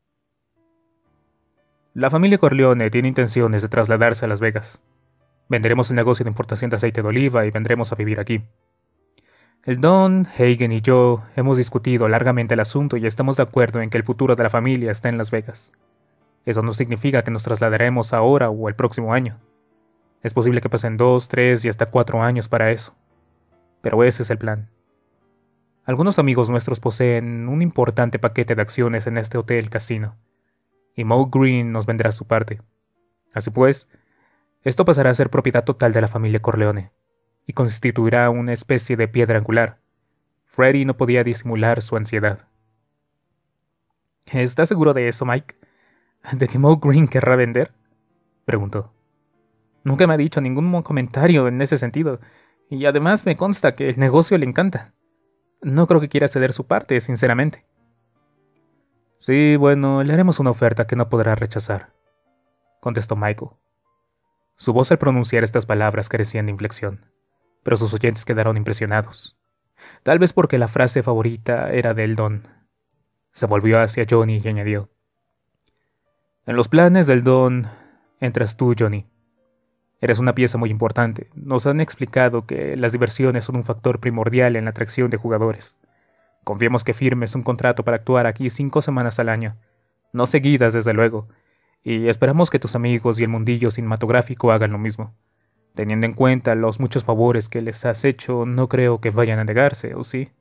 La familia Corleone tiene intenciones de trasladarse a Las Vegas. Venderemos el negocio de importación de aceite de oliva y vendremos a vivir aquí. El Don, Hagen y yo hemos discutido largamente el asunto y estamos de acuerdo en que el futuro de la familia está en Las Vegas. Eso no significa que nos trasladaremos ahora o el próximo año. Es posible que pasen dos, tres y hasta cuatro años para eso. Pero ese es el plan. Algunos amigos nuestros poseen un importante paquete de acciones en este hotel casino, y Moe Green nos venderá su parte. Así pues, esto pasará a ser propiedad total de la familia Corleone, y constituirá una especie de piedra angular. Freddy no podía disimular su ansiedad. ¿Estás seguro de eso, Mike? ¿De que Moe Green querrá vender?, preguntó. Nunca me ha dicho ningún comentario en ese sentido, y además me consta que el negocio le encanta. No creo que quiera ceder su parte, sinceramente. Sí, bueno, le haremos una oferta que no podrá rechazar, contestó Michael. Su voz al pronunciar estas palabras carecía de inflexión, pero sus oyentes quedaron impresionados. Tal vez porque la frase favorita era del Don. Se volvió hacia Johnny y añadió: En los planes del Don entras tú, Johnny. Eres una pieza muy importante. Nos han explicado que las diversiones son un factor primordial en la atracción de jugadores. Confiemos que firmes un contrato para actuar aquí cinco semanas al año. No seguidas, desde luego. Y esperamos que tus amigos y el mundillo cinematográfico hagan lo mismo. Teniendo en cuenta los muchos favores que les has hecho, no creo que vayan a negarse, ¿o sí?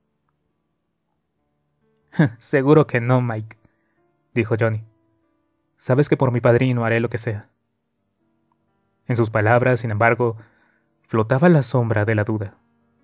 Seguro que no, Mike, dijo Johnny. Sabes que por mi padrino haré lo que sea. En sus palabras, sin embargo, flotaba la sombra de la duda.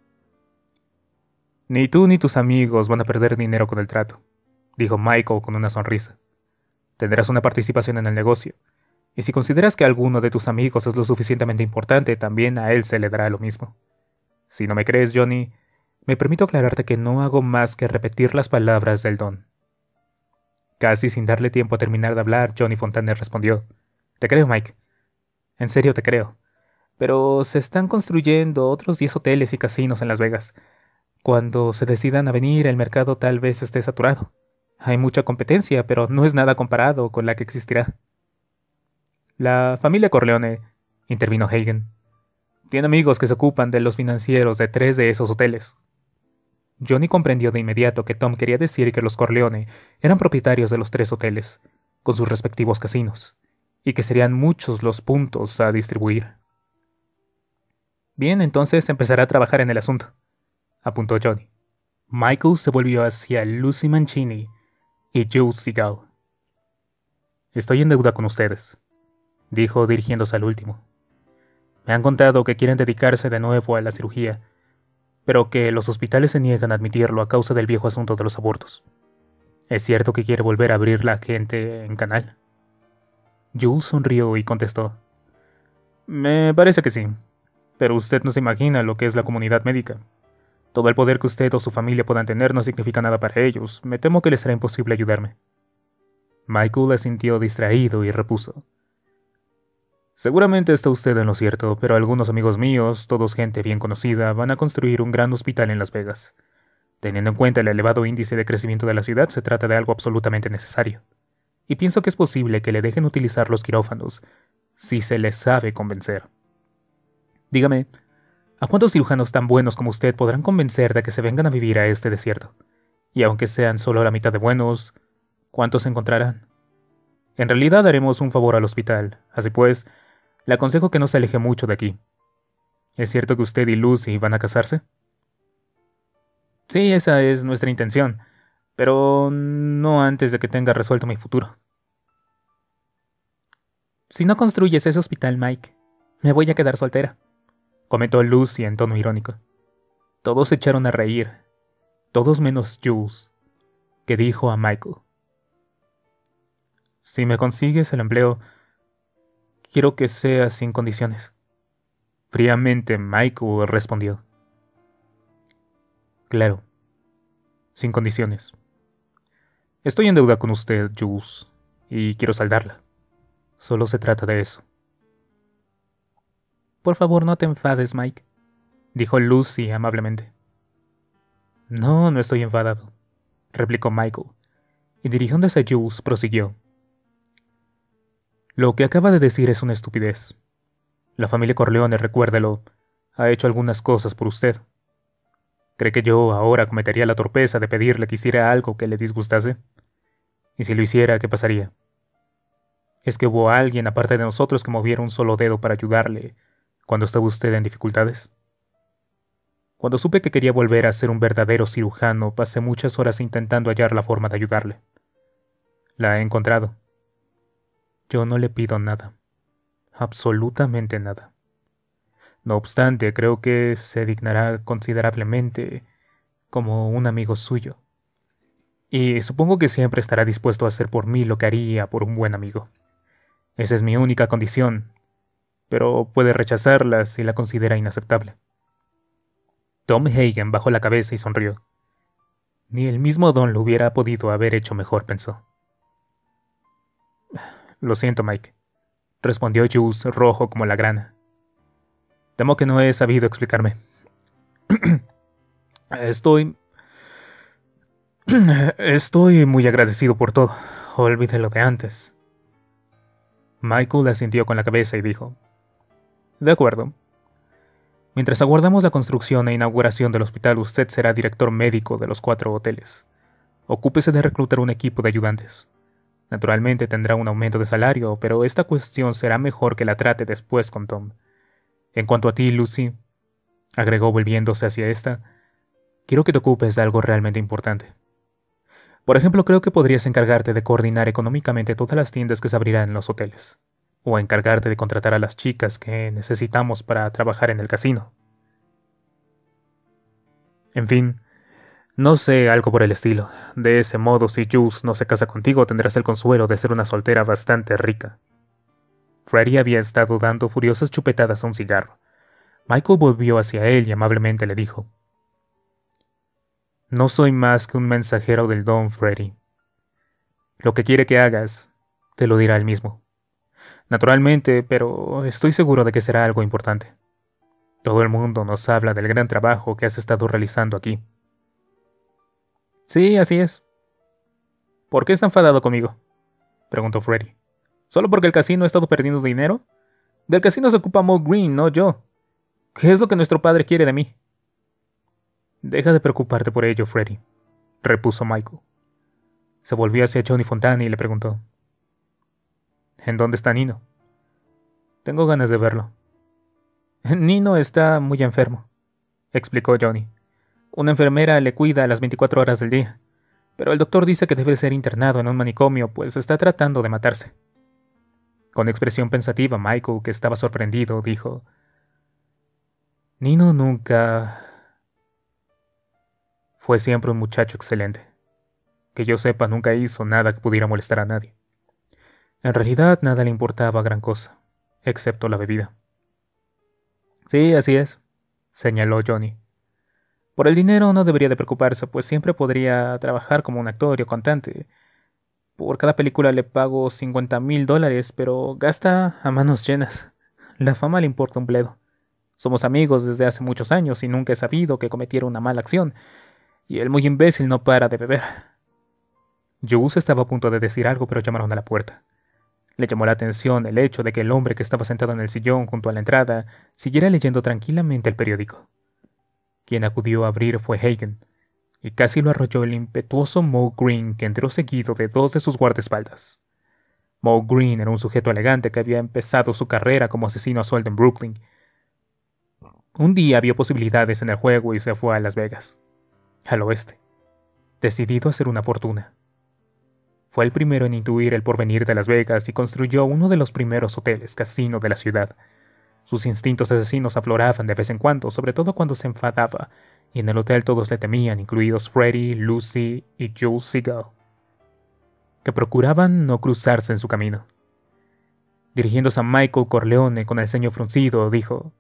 Ni tú ni tus amigos van a perder dinero con el trato, dijo Michael con una sonrisa. Tendrás una participación en el negocio, y si consideras que alguno de tus amigos es lo suficientemente importante, también a él se le dará lo mismo. Si no me crees, Johnny, me permito aclararte que no hago más que repetir las palabras del Don. Casi sin darle tiempo a terminar de hablar, Johnny Fontane respondió: Te creo, Mike. En serio te creo. Pero se están construyendo otros diez hoteles y casinos en Las Vegas. Cuando se decidan a venir, el mercado tal vez esté saturado. Hay mucha competencia, pero no es nada comparado con la que existirá. La familia Corleone, intervino Hagen, tiene amigos que se ocupan de los financieros de tres de esos hoteles. Johnny comprendió de inmediato que Tom quería decir que los Corleone eran propietarios de los tres hoteles, con sus respectivos casinos, y que serían muchos los puntos a distribuir. Bien, entonces empezará a trabajar en el asunto, apuntó Johnny. Michael se volvió hacia Lucy Mancini y Jules Seagal. Estoy en deuda con ustedes, dijo dirigiéndose al último. Me han contado que quieren dedicarse de nuevo a la cirugía, pero que los hospitales se niegan a admitirlo a causa del viejo asunto de los abortos. ¿Es cierto que quiere volver a abrir la gente en canal? Jules sonrió y contestó: Me parece que sí, pero usted no se imagina lo que es la comunidad médica. Todo el poder que usted o su familia puedan tener no significa nada para ellos. Me temo que les será imposible ayudarme. Michael asintió distraído y repuso: Seguramente está usted en lo cierto, pero algunos amigos míos, todos gente bien conocida, van a construir un gran hospital en Las Vegas. Teniendo en cuenta el elevado índice de crecimiento de la ciudad, se trata de algo absolutamente necesario. Y pienso que es posible que le dejen utilizar los quirófanos, si se les sabe convencer. Dígame, ¿a cuántos cirujanos tan buenos como usted podrán convencer de que se vengan a vivir a este desierto? Y aunque sean solo la mitad de buenos, ¿cuántos encontrarán? En realidad haremos un favor al hospital, así pues, le aconsejo que no se aleje mucho de aquí. ¿Es cierto que usted y Lucy van a casarse? Sí, esa es nuestra intención, pero no antes de que tenga resuelto mi futuro. Si no construyes ese hospital, Mike, me voy a quedar soltera, comentó Lucy en tono irónico. Todos se echaron a reír, todos menos Jules, que dijo a Michael: Si me consigues el empleo, quiero que sea sin condiciones. Fríamente Michael respondió: Claro, sin condiciones. Estoy en deuda con usted, Jules, y quiero saldarla. Solo se trata de eso. Por favor, no te enfades, Mike, dijo Lucy amablemente. No, no estoy enfadado, replicó Michael, y dirigiéndose a Jules prosiguió. Lo que acaba de decir es una estupidez. La familia Corleone, recuérdelo, ha hecho algunas cosas por usted. ¿Cree que yo ahora cometería la torpeza de pedirle que hiciera algo que le disgustase? Y si lo hiciera, ¿qué pasaría? ¿Es que hubo alguien aparte de nosotros que moviera un solo dedo para ayudarle cuando estaba usted en dificultades? Cuando supe que quería volver a ser un verdadero cirujano, pasé muchas horas intentando hallar la forma de ayudarle. La he encontrado. Yo no le pido nada. Absolutamente nada. No obstante, creo que se dignará considerablemente como un amigo suyo. Y supongo que siempre estará dispuesto a hacer por mí lo que haría por un buen amigo. Esa es mi única condición, pero puede rechazarla si la considera inaceptable. Tom Hagen bajó la cabeza y sonrió. Ni el mismo Don lo hubiera podido haber hecho mejor, pensó. Lo siento, Mike, respondió Jules, rojo como la grana. Temo que no he sabido explicarme. Estoy... Estoy muy agradecido por todo. Olvide lo de antes. Michael asintió con la cabeza y dijo: De acuerdo. Mientras aguardamos la construcción e inauguración del hospital, usted será director médico de los cuatro hoteles. Ocúpese de reclutar un equipo de ayudantes. Naturalmente tendrá un aumento de salario, pero esta cuestión será mejor que la trate después con Tom. En cuanto a ti, Lucy, agregó volviéndose hacia esta, quiero que te ocupes de algo realmente importante. Por ejemplo, creo que podrías encargarte de coordinar económicamente todas las tiendas que se abrirán en los hoteles, o encargarte de contratar a las chicas que necesitamos para trabajar en el casino. En fin, no sé, algo por el estilo. De ese modo, si Jules no se casa contigo, tendrás el consuelo de ser una soltera bastante rica. Freddie había estado dando furiosas chupetadas a un cigarro. Michael volvió hacia él y amablemente le dijo: No soy más que un mensajero del Don, Freddie. Lo que quiere que hagas, te lo dirá él mismo. Naturalmente, pero estoy seguro de que será algo importante. Todo el mundo nos habla del gran trabajo que has estado realizando aquí. Sí, así es. ¿Por qué está enfadado conmigo?, preguntó Freddie. ¿Solo porque el casino ha estado perdiendo dinero? Del casino se ocupa Moe Green, no yo. ¿Qué es lo que nuestro padre quiere de mí? Deja de preocuparte por ello, Freddie, repuso Michael. Se volvió hacia Johnny Fontana y le preguntó: ¿En dónde está Nino? Tengo ganas de verlo. Nino está muy enfermo, explicó Johnny. Una enfermera le cuida las veinticuatro horas del día, pero el doctor dice que debe ser internado en un manicomio, pues está tratando de matarse. Con expresión pensativa, Michael, que estaba sorprendido, dijo: Nino nunca... Fue siempre un muchacho excelente. Que yo sepa, nunca hizo nada que pudiera molestar a nadie. En realidad, nada le importaba gran cosa, excepto la bebida. Sí, así es, señaló Johnny. Por el dinero no debería de preocuparse, pues siempre podría trabajar como un actor o cantante. Por cada película le pago cincuenta mil dólares, pero gasta a manos llenas. La fama le importa un bledo. Somos amigos desde hace muchos años y nunca he sabido que cometiera una mala acción, y el muy imbécil no para de beber. Jules estaba a punto de decir algo, pero llamaron a la puerta. Le llamó la atención el hecho de que el hombre que estaba sentado en el sillón junto a la entrada siguiera leyendo tranquilamente el periódico. Quien acudió a abrir fue Hagen, y casi lo arrolló el impetuoso Moe Green, que entró seguido de dos de sus guardaespaldas. Moe Green era un sujeto elegante que había empezado su carrera como asesino a sueldo en Brooklyn. Un día vio posibilidades en el juego y se fue a Las Vegas, al oeste, decidido a hacer una fortuna. Fue el primero en intuir el porvenir de Las Vegas y construyó uno de los primeros hoteles casino de la ciudad. Sus instintos asesinos afloraban de vez en cuando, sobre todo cuando se enfadaba, y en el hotel todos le temían, incluidos Freddie, Lucy y Jules Seagull, que procuraban no cruzarse en su camino. Dirigiéndose a Michael Corleone con el ceño fruncido, dijo: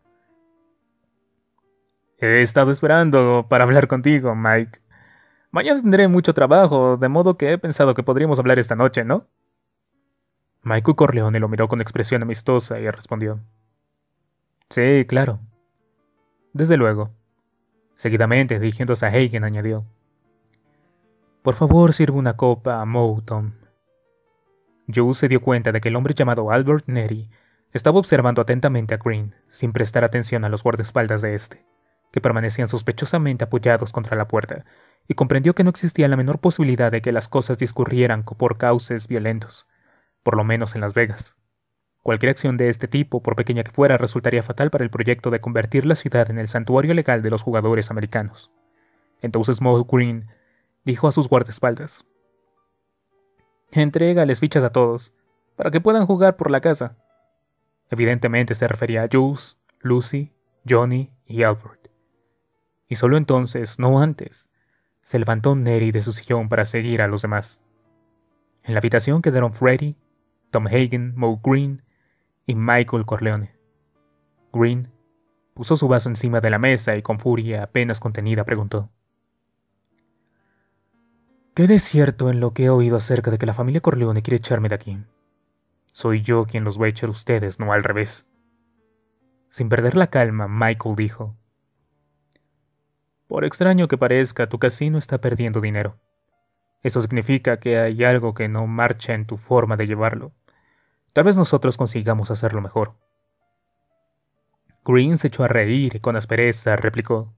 He estado esperando para hablar contigo, Mike. Mañana tendré mucho trabajo, de modo que he pensado que podríamos hablar esta noche, ¿no? Michael Corleone lo miró con expresión amistosa y respondió: Sí, claro. Desde luego. Seguidamente, dirigiéndose a Hagen, añadió: Por favor, sirve una copa a Moe, Tom. Joe se dio cuenta de que el hombre llamado Albert Neri estaba observando atentamente a Green, sin prestar atención a los guardaespaldas de este, que permanecían sospechosamente apoyados contra la puerta, y comprendió que no existía la menor posibilidad de que las cosas discurrieran por cauces violentos, por lo menos en Las Vegas. Cualquier acción de este tipo, por pequeña que fuera, resultaría fatal para el proyecto de convertir la ciudad en el santuario legal de los jugadores americanos. Entonces Moe Green dijo a sus guardaespaldas: Entrégales fichas a todos, para que puedan jugar por la casa. Evidentemente se refería a Jules, Lucy, Johnny y Albert. Y solo entonces, no antes, se levantó Neri de su sillón para seguir a los demás. En la habitación quedaron Freddy, Tom Hagen, Moe Green y Michael Corleone. Green puso su vaso encima de la mesa y con furia apenas contenida preguntó: ¿Qué de cierto en lo que he oído acerca de que la familia Corleone quiere echarme de aquí? Soy yo quien los va a echar ustedes, no al revés. Sin perder la calma, Michael dijo: Por extraño que parezca, tu casino está perdiendo dinero. Eso significa que hay algo que no marcha en tu forma de llevarlo. Tal vez nosotros consigamos hacerlo mejor. Green se echó a reír y con aspereza replicó: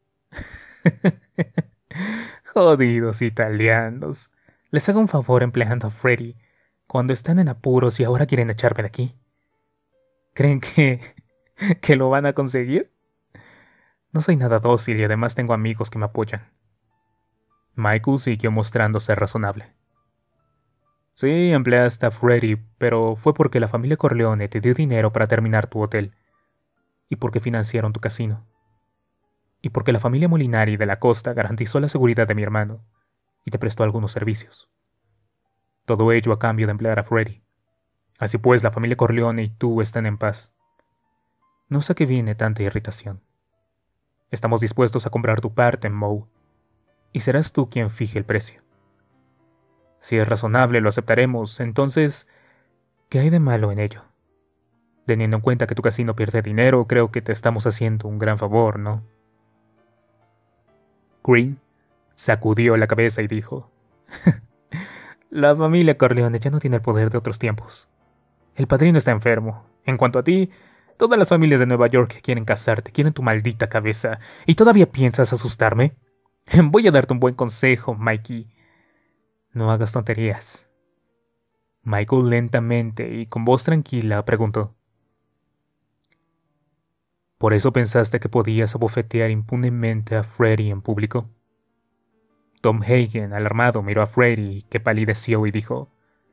Jodidos italianos. Les hago un favor empleando a Freddy cuando están en apuros y ahora quieren echarme de aquí. ¿Creen que... que lo van a conseguir? No soy nada dócil y además tengo amigos que me apoyan. Michael siguió mostrándose razonable. Sí, empleaste a Freddy, pero fue porque la familia Corleone te dio dinero para terminar tu hotel, y porque financiaron tu casino, y porque la familia Molinari de la Costa garantizó la seguridad de mi hermano, y te prestó algunos servicios. Todo ello a cambio de emplear a Freddy. Así pues, la familia Corleone y tú están en paz. No sé a qué viene tanta irritación. Estamos dispuestos a comprar tu parte, Moe, y serás tú quien fije el precio. Si es razonable, lo aceptaremos. Entonces, ¿qué hay de malo en ello? Teniendo en cuenta que tu casino pierde dinero, creo que te estamos haciendo un gran favor, ¿no? Green sacudió la cabeza y dijo: La familia Corleone ya no tiene el poder de otros tiempos. El padrino está enfermo. En cuanto a ti, todas las familias de Nueva York quieren casarte, quieren tu maldita cabeza. ¿Y todavía piensas asustarme? Voy a darte un buen consejo, Mikey. No hagas tonterías. Michael lentamente y con voz tranquila preguntó: ¿Por eso pensaste que podías abofetear impunemente a Freddy en público? Tom Hagen, alarmado, miró a Freddy, que palideció y dijo: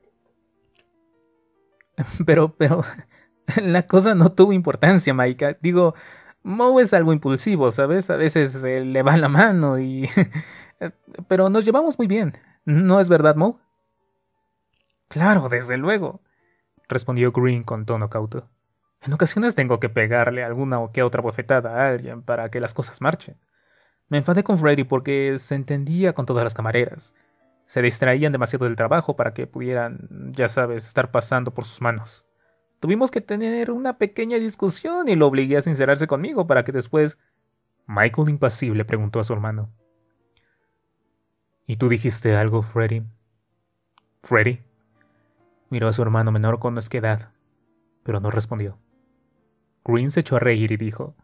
Pero, pero, la cosa no tuvo importancia, Maika. Digo, Moe es algo impulsivo, ¿sabes? A veces se le va la mano y... pero nos llevamos muy bien. ¿No es verdad, Moe? Claro, desde luego, respondió Green con tono cauto. En ocasiones tengo que pegarle alguna o que otra bofetada a alguien para que las cosas marchen. Me enfadé con Freddy porque se entendía con todas las camareras. Se distraían demasiado del trabajo para que pudieran, ya sabes, estar pasando por sus manos. Tuvimos que tener una pequeña discusión y lo obligué a sincerarse conmigo para que después... Michael, impasible, preguntó a su hermano: ¿Y tú dijiste algo, Freddy? ¿Freddy? Miró a su hermano menor con asquedad, pero no respondió. Green se echó a reír y dijo: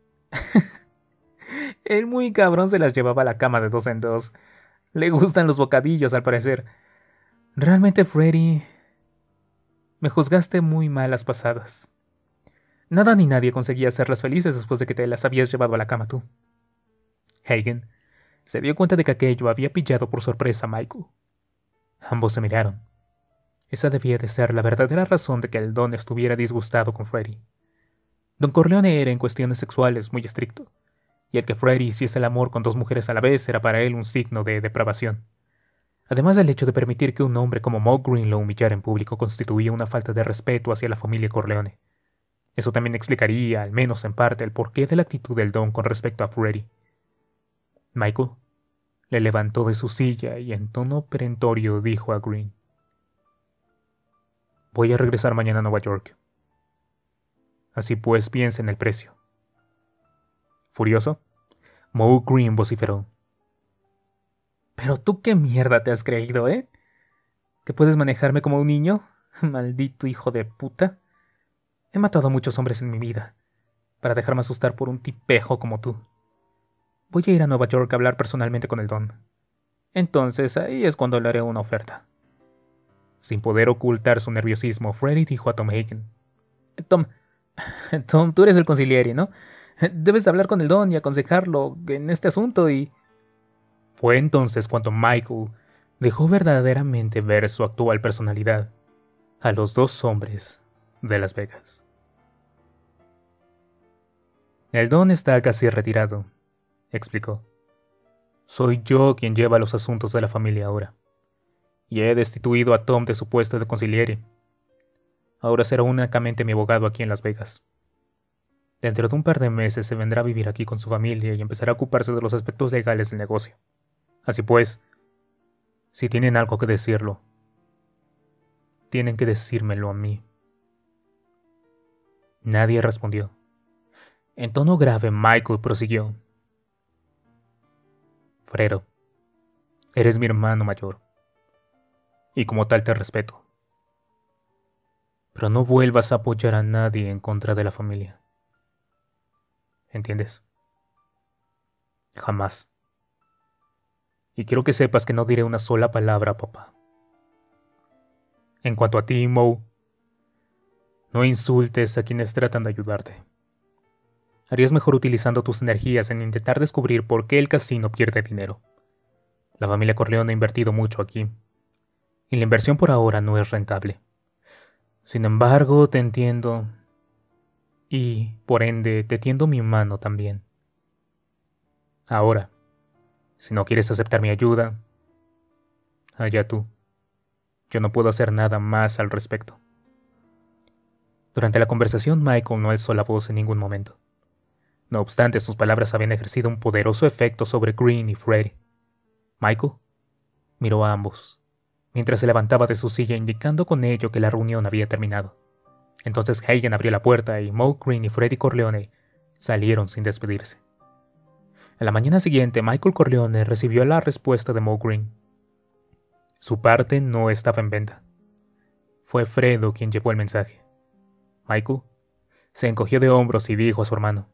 El muy cabrón se las llevaba a la cama de dos en dos. Le gustan los bocadillos, al parecer. Realmente, Freddy, me juzgaste muy malas pasadas. Nada ni nadie conseguía hacerlas felices después de que te las habías llevado a la cama tú. Hagen se dio cuenta de que aquello había pillado por sorpresa a Michael. Ambos se miraron. Esa debía de ser la verdadera razón de que el Don estuviera disgustado con Freddy. Don Corleone era en cuestiones sexuales muy estricto, y el que Freddy hiciese el amor con dos mujeres a la vez era para él un signo de depravación. Además del hecho de permitir que un hombre como Moe Green lo humillara en público constituía una falta de respeto hacia la familia Corleone. Eso también explicaría, al menos en parte, el porqué de la actitud del Don con respecto a Freddy. Michael le levantó de su silla y en tono perentorio dijo a Green: Voy a regresar mañana a Nueva York. Así pues, piensa en el precio. Furioso, Moe Green vociferó. ¿Pero tú qué mierda te has creído, eh? ¿Que puedes manejarme como un niño? Maldito hijo de puta. He matado a muchos hombres en mi vida, para dejarme asustar por un tipejo como tú. Voy a ir a Nueva York a hablar personalmente con el Don. Entonces ahí es cuando le haré una oferta. Sin poder ocultar su nerviosismo, Freddy dijo a Tom Hagen. Tom, Tom, tú eres el consigliere, ¿no? Debes hablar con el Don y aconsejarlo en este asunto y... Fue entonces cuando Michael dejó verdaderamente ver su actual personalidad a los dos hombres de Las Vegas. El Don está casi retirado, explicó. Soy yo quien lleva los asuntos de la familia ahora, y he destituido a Tom de su puesto de consigliere. Ahora será únicamente mi abogado aquí en Las Vegas. Dentro de un par de meses se vendrá a vivir aquí con su familia y empezará a ocuparse de los aspectos legales del negocio. Así pues, si tienen algo que decirlo, tienen que decírmelo a mí. Nadie respondió. En tono grave, Michael prosiguió. Fredo, eres mi hermano mayor, y como tal te respeto. Pero no vuelvas a apoyar a nadie en contra de la familia. ¿Entiendes? Jamás. Y quiero que sepas que no diré una sola palabra, papá. En cuanto a ti, Moe, no insultes a quienes tratan de ayudarte. Harías mejor utilizando tus energías en intentar descubrir por qué el casino pierde dinero. La familia Corleone ha invertido mucho aquí, y la inversión por ahora no es rentable. Sin embargo, te entiendo, y, por ende, te tiendo mi mano también. Ahora, si no quieres aceptar mi ayuda, allá tú. Yo no puedo hacer nada más al respecto. Durante la conversación, Michael no alzó la voz en ningún momento. No obstante, sus palabras habían ejercido un poderoso efecto sobre Green y Freddy. Michael miró a ambos, mientras se levantaba de su silla indicando con ello que la reunión había terminado. Entonces Hagen abrió la puerta y Moe Green y Freddy Corleone salieron sin despedirse. En la mañana siguiente, Michael Corleone recibió la respuesta de Moe Green. Su parte no estaba en venta. Fue Fredo quien llevó el mensaje. Michael se encogió de hombros y dijo a su hermano: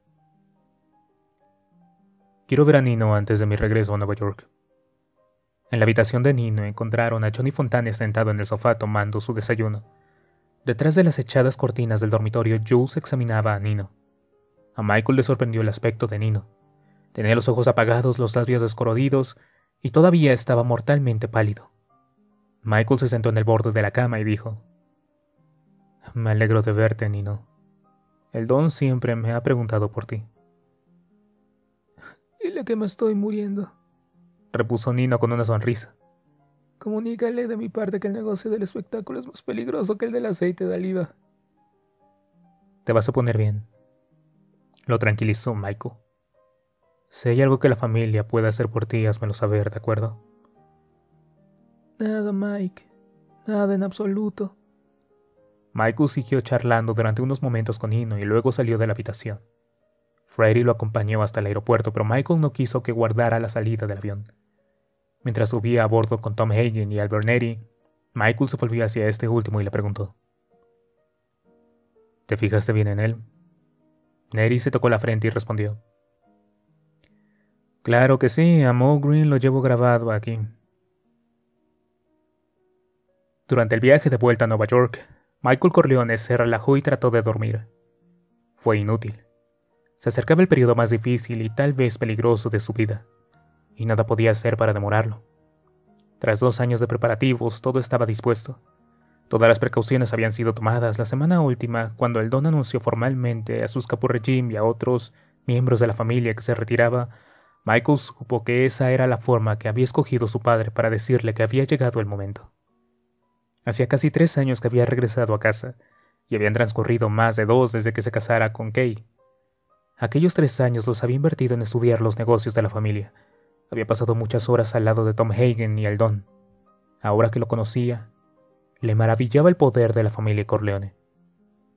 Quiero ver a Nino antes de mi regreso a Nueva York. En la habitación de Nino encontraron a Johnny Fontane sentado en el sofá tomando su desayuno. Detrás de las echadas cortinas del dormitorio, Jules examinaba a Nino. A Michael le sorprendió el aspecto de Nino. Tenía los ojos apagados, los labios descoloridos y todavía estaba mortalmente pálido. Michael se sentó en el borde de la cama y dijo: Me alegro de verte, Nino. El Don siempre me ha preguntado por ti. Dile que me estoy muriendo, repuso Nino con una sonrisa. Comunícale de mi parte que el negocio del espectáculo es más peligroso que el del aceite de oliva. Te vas a poner bien, lo tranquilizó Michael. Si hay algo que la familia pueda hacer por ti, házmelo saber, ¿de acuerdo? Nada, Mike. Nada en absoluto. Michael siguió charlando durante unos momentos con Nino y luego salió de la habitación. Freddy lo acompañó hasta el aeropuerto, pero Michael no quiso que guardara la salida del avión. Mientras subía a bordo con Tom Hagen y Albert Neri, Michael se volvió hacia este último y le preguntó: ¿Te fijaste bien en él? Neri se tocó la frente y respondió: Claro que sí, a Moe Green lo llevo grabado aquí. Durante el viaje de vuelta a Nueva York, Michael Corleone se relajó y trató de dormir. Fue inútil. Se acercaba el periodo más difícil y tal vez peligroso de su vida, y nada podía hacer para demorarlo. Tras dos años de preparativos, todo estaba dispuesto. Todas las precauciones habían sido tomadas. La semana última, cuando el Don anunció formalmente a sus capurregim y a otros miembros de la familia que se retiraba, Michael supo que esa era la forma que había escogido su padre para decirle que había llegado el momento. Hacía casi tres años que había regresado a casa, y habían transcurrido más de dos desde que se casara con Kay. Aquellos tres años los había invertido en estudiar los negocios de la familia. Había pasado muchas horas al lado de Tom Hagen y el Don. Ahora que lo conocía, le maravillaba el poder de la familia Corleone.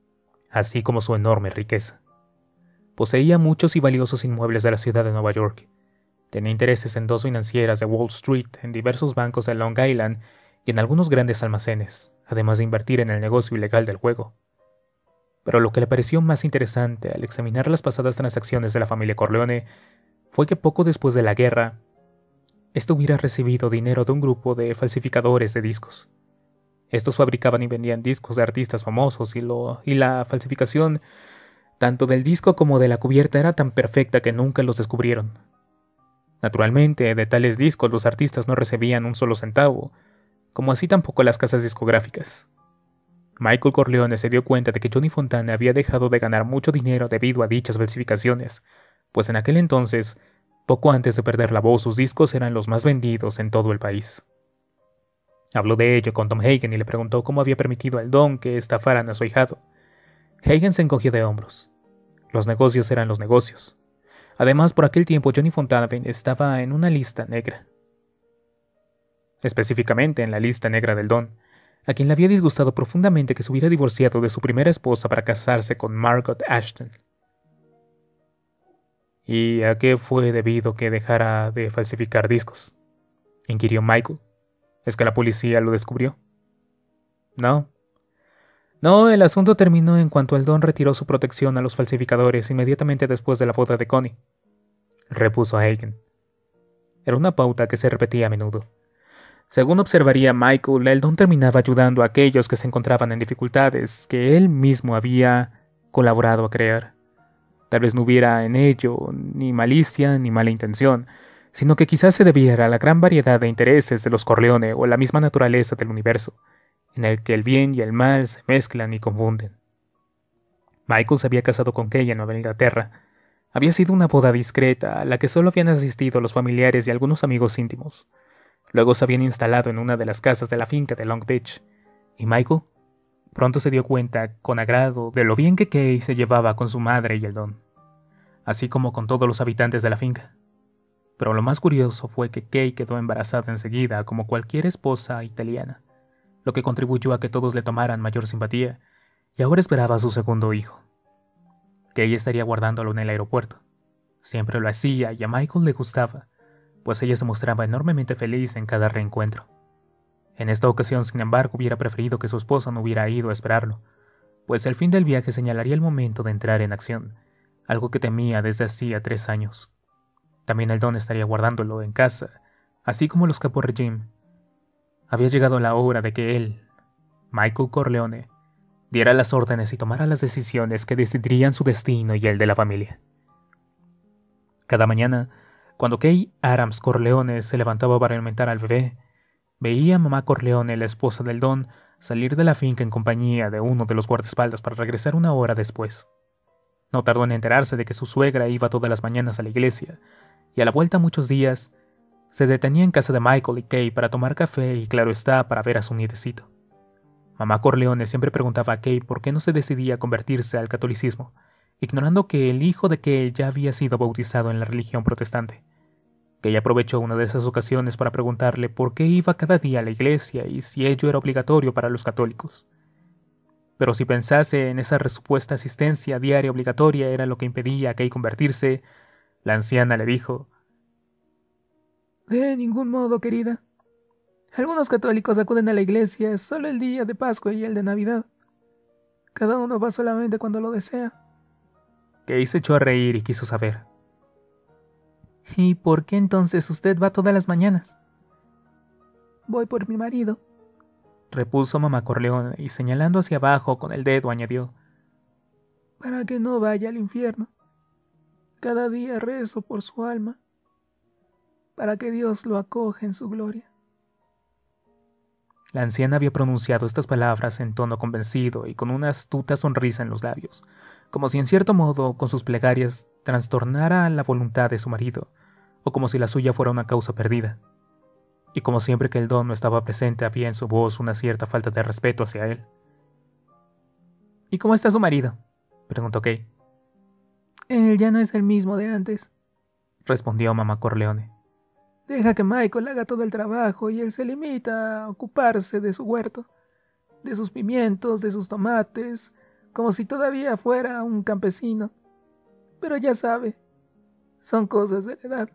así como su enorme riqueza. Poseía muchos y valiosos inmuebles de la ciudad de Nueva York. Tenía intereses en dos financieras de Wall Street, en diversos bancos de Long Island y en algunos grandes almacenes, además de invertir en el negocio ilegal del juego. Pero lo que le pareció más interesante al examinar las pasadas transacciones de la familia Corleone fue que poco después de la guerra, éste hubiera recibido dinero de un grupo de falsificadores de discos. Estos fabricaban y vendían discos de artistas famosos y, lo, y la falsificación tanto del disco como de la cubierta era tan perfecta que nunca los descubrieron. Naturalmente, de tales discos los artistas no recibían un solo centavo, como así tampoco las casas discográficas. Michael Corleone se dio cuenta de que Johnny Fontana había dejado de ganar mucho dinero debido a dichas falsificaciones, pues en aquel entonces, poco antes de perder la voz, sus discos eran los más vendidos en todo el país. Habló de ello con Tom Hagen y le preguntó cómo había permitido al Don que estafaran a su ahijado. Hagen se encogió de hombros. Los negocios eran los negocios. Además, por aquel tiempo Johnny Fontana estaba en una lista negra. Específicamente en la lista negra del Don, a quien le había disgustado profundamente que se hubiera divorciado de su primera esposa para casarse con Margot Ashton. ¿Y a qué fue debido que dejara de falsificar discos?, inquirió Michael. ¿Es que la policía lo descubrió? No. No, el asunto terminó en cuanto el Don retiró su protección a los falsificadores inmediatamente después de la boda de Connie, repuso Hagen. Era una pauta que se repetía a menudo. Según observaría Michael, el Don terminaba ayudando a aquellos que se encontraban en dificultades que él mismo había colaborado a crear. Tal vez no hubiera en ello ni malicia ni mala intención, sino que quizás se debiera a la gran variedad de intereses de los Corleone o la misma naturaleza del universo, en el que el bien y el mal se mezclan y confunden. Michael se había casado con Kay en Nueva Inglaterra. Había sido una boda discreta a la que solo habían asistido los familiares y algunos amigos íntimos. Luego se habían instalado en una de las casas de la finca de Long Beach, y Michael pronto se dio cuenta con agrado de lo bien que Kay se llevaba con su madre y el Don, así como con todos los habitantes de la finca. Pero lo más curioso fue que Kay quedó embarazada enseguida, como cualquier esposa italiana, lo que contribuyó a que todos le tomaran mayor simpatía, y ahora esperaba a su segundo hijo. Kay estaría guardándolo en el aeropuerto. Siempre lo hacía y a Michael le gustaba, pues ella se mostraba enormemente feliz en cada reencuentro. En esta ocasión, sin embargo, hubiera preferido que su esposa no hubiera ido a esperarlo, pues el fin del viaje señalaría el momento de entrar en acción, algo que temía desde hacía tres años. También el Don estaría guardándolo en casa, así como los Capo Regime. Había llegado la hora de que él, Michael Corleone, diera las órdenes y tomara las decisiones que decidirían su destino y el de la familia. Cada mañana, cuando Kay Adams Corleone se levantaba para alimentar al bebé, veía a mamá Corleone, la esposa del Don, salir de la finca en compañía de uno de los guardaespaldas para regresar una hora después. No tardó en enterarse de que su suegra iba todas las mañanas a la iglesia, y a la vuelta muchos días se detenía en casa de Michael y Kay para tomar café y, claro está, para ver a su nietecito. Mamá Corleone siempre preguntaba a Kay por qué no se decidía a convertirse al catolicismo, ignorando que el hijo de Kay ya había sido bautizado en la religión protestante. Kay aprovechó una de esas ocasiones para preguntarle por qué iba cada día a la iglesia y si ello era obligatorio para los católicos. Pero si pensase en esa supuesta asistencia diaria obligatoria era lo que impedía a Kay convertirse, la anciana le dijo: «De ningún modo, querida. Algunos católicos acuden a la iglesia solo el día de Pascua y el de Navidad. Cada uno va solamente cuando lo desea». Kay se echó a reír y quiso saber: «¿Y por qué entonces usted va todas las mañanas?» «Voy por mi marido», repuso mamá Corleone, y señalando hacia abajo con el dedo añadió: «para que no vaya al infierno. Cada día rezo por su alma, para que Dios lo acoja en su gloria». La anciana había pronunciado estas palabras en tono convencido y con una astuta sonrisa en los labios, como si en cierto modo con sus plegarias trastornara la voluntad de su marido, o como si la suya fuera una causa perdida. Y como siempre que el Don no estaba presente había en su voz una cierta falta de respeto hacia él. «¿Y cómo está su marido?», preguntó Kay. «Él ya no es el mismo de antes», respondió mamá Corleone. «Deja que Michael haga todo el trabajo y él se limita a ocuparse de su huerto, de sus pimientos, de sus tomates, como si todavía fuera un campesino. Pero ya sabe, son cosas de la edad.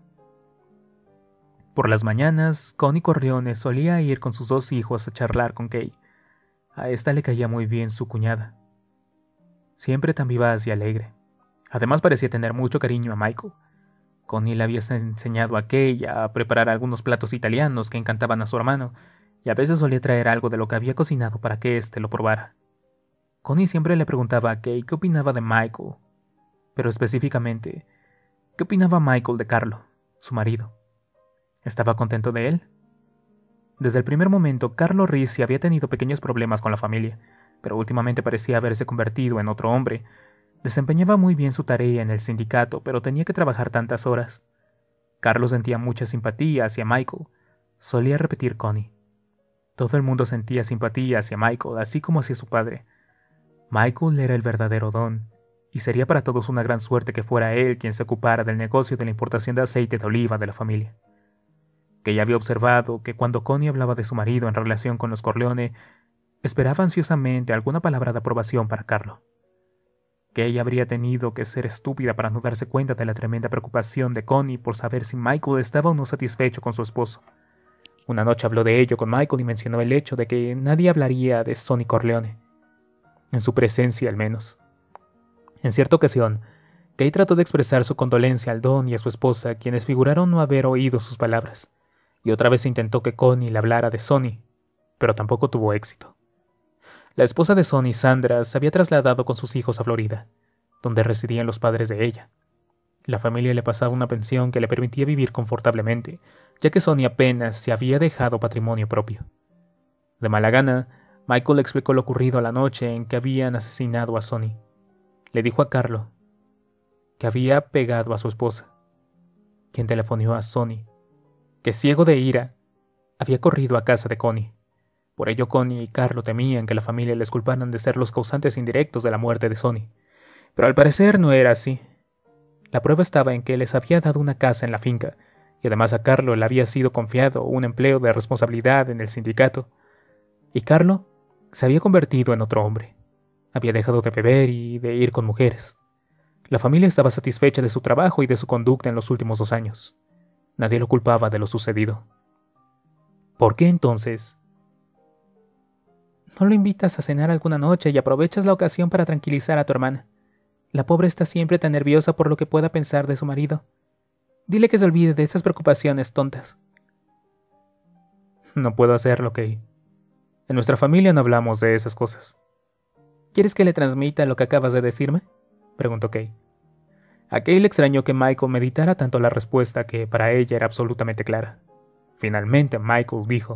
Por las mañanas, Connie Corleone solía ir con sus dos hijos a charlar con Kay. A esta le caía muy bien su cuñada. Siempre tan vivaz y alegre. Además parecía tener mucho cariño a Michael. Connie le había enseñado a Kay a preparar algunos platos italianos que encantaban a su hermano, y a veces solía traer algo de lo que había cocinado para que éste lo probara. Connie siempre le preguntaba a Kay qué opinaba de Michael, pero específicamente, ¿qué opinaba Michael de Carlo, su marido? ¿Estaba contento de él? Desde el primer momento, Carlo Rizzi había tenido pequeños problemas con la familia, pero últimamente parecía haberse convertido en otro hombre. Desempeñaba muy bien su tarea en el sindicato, pero tenía que trabajar tantas horas. Carlo sentía mucha simpatía hacia Michael, solía repetir Connie. Todo el mundo sentía simpatía hacia Michael, así como hacia su padre. Michael era el verdadero don, y sería para todos una gran suerte que fuera él quien se ocupara del negocio de la importación de aceite de oliva de la familia. Que ella había observado que cuando Connie hablaba de su marido en relación con los Corleone, esperaba ansiosamente alguna palabra de aprobación para Carlo. Que ella habría tenido que ser estúpida para no darse cuenta de la tremenda preocupación de Connie por saber si Michael estaba o no satisfecho con su esposo. Una noche habló de ello con Michael y mencionó el hecho de que nadie hablaría de Sonny Corleone, en su presencia al menos. En cierta ocasión, Kay trató de expresar su condolencia al don y a su esposa, quienes figuraron no haber oído sus palabras, y otra vez intentó que Connie le hablara de Sonny, pero tampoco tuvo éxito. La esposa de Sonny, Sandra, se había trasladado con sus hijos a Florida, donde residían los padres de ella. La familia le pasaba una pensión que le permitía vivir confortablemente, ya que Sonny apenas se había dejado patrimonio propio. De mala gana, Michael le explicó lo ocurrido a la noche en que habían asesinado a Sonny. Le dijo a Carlo que había pegado a su esposa, quien telefoneó a Sonny, que ciego de ira, había corrido a casa de Connie. Por ello Connie y Carlo temían que la familia les culparan de ser los causantes indirectos de la muerte de Sonny. Pero al parecer no era así. La prueba estaba en que les había dado una casa en la finca, y además a Carlo le había sido confiado un empleo de responsabilidad en el sindicato. Y Carlo se había convertido en otro hombre. Había dejado de beber y de ir con mujeres. La familia estaba satisfecha de su trabajo y de su conducta en los últimos dos años. Nadie lo culpaba de lo sucedido. ¿Por qué entonces no lo invitas a cenar alguna noche y aprovechas la ocasión para tranquilizar a tu hermana? La pobre está siempre tan nerviosa por lo que pueda pensar de su marido. Dile que se olvide de esas preocupaciones tontas. No puedo hacerlo, Kay. En nuestra familia no hablamos de esas cosas. ¿Quieres que le transmita lo que acabas de decirme?, preguntó Kay. A Kay le extrañó que Michael meditara tanto la respuesta que para ella era absolutamente clara. Finalmente Michael dijo: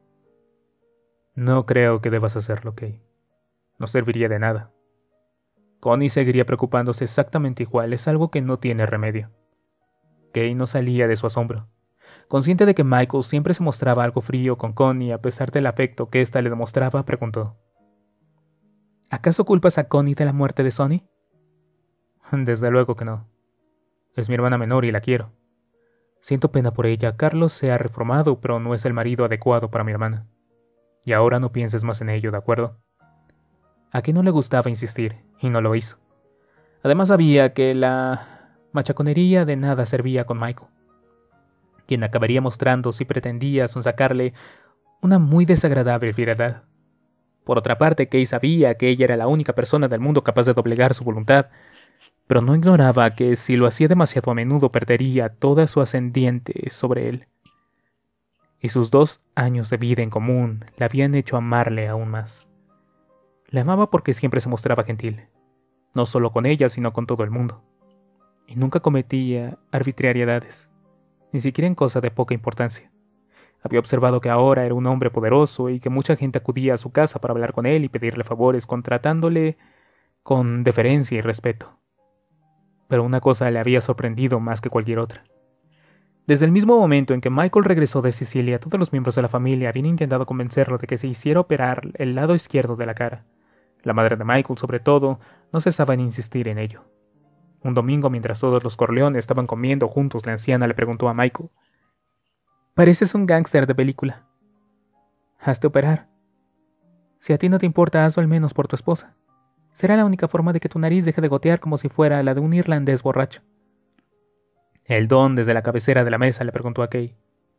No creo que debas hacerlo, Kay. No serviría de nada. Connie seguiría preocupándose exactamente igual, es algo que no tiene remedio. Kay no salía de su asombro. Consciente de que Michael siempre se mostraba algo frío con Connie a pesar del afecto que ésta le demostraba, preguntó: ¿Acaso culpas a Connie de la muerte de Sonny? Desde luego que no. Es mi hermana menor y la quiero. Siento pena por ella. Carlos se ha reformado, pero no es el marido adecuado para mi hermana. Y ahora no pienses más en ello, ¿de acuerdo? A Kay no le gustaba insistir, y no lo hizo. Además sabía que la machaconería de nada servía con Michael, quien acabaría mostrando si pretendía sonsacarle una muy desagradable verdad. Por otra parte, Kay sabía que ella era la única persona del mundo capaz de doblegar su voluntad, pero no ignoraba que si lo hacía demasiado a menudo perdería toda su ascendiente sobre él. Y sus dos años de vida en común le habían hecho amarle aún más. La amaba porque siempre se mostraba gentil, no solo con ella, sino con todo el mundo. Y nunca cometía arbitrariedades, ni siquiera en cosas de poca importancia. Había observado que ahora era un hombre poderoso y que mucha gente acudía a su casa para hablar con él y pedirle favores, contratándole con deferencia y respeto. Pero una cosa le había sorprendido más que cualquier otra. Desde el mismo momento en que Michael regresó de Sicilia, todos los miembros de la familia habían intentado convencerlo de que se hiciera operar el lado izquierdo de la cara. La madre de Michael, sobre todo, no cesaba en insistir en ello. Un domingo, mientras todos los Corleone estaban comiendo juntos, la anciana le preguntó a Michael: «Pareces un gángster de película. Hazte operar. Si a ti no te importa, hazlo al menos por tu esposa. Será la única forma de que tu nariz deje de gotear como si fuera la de un irlandés borracho. El don desde la cabecera de la mesa le preguntó a Kay.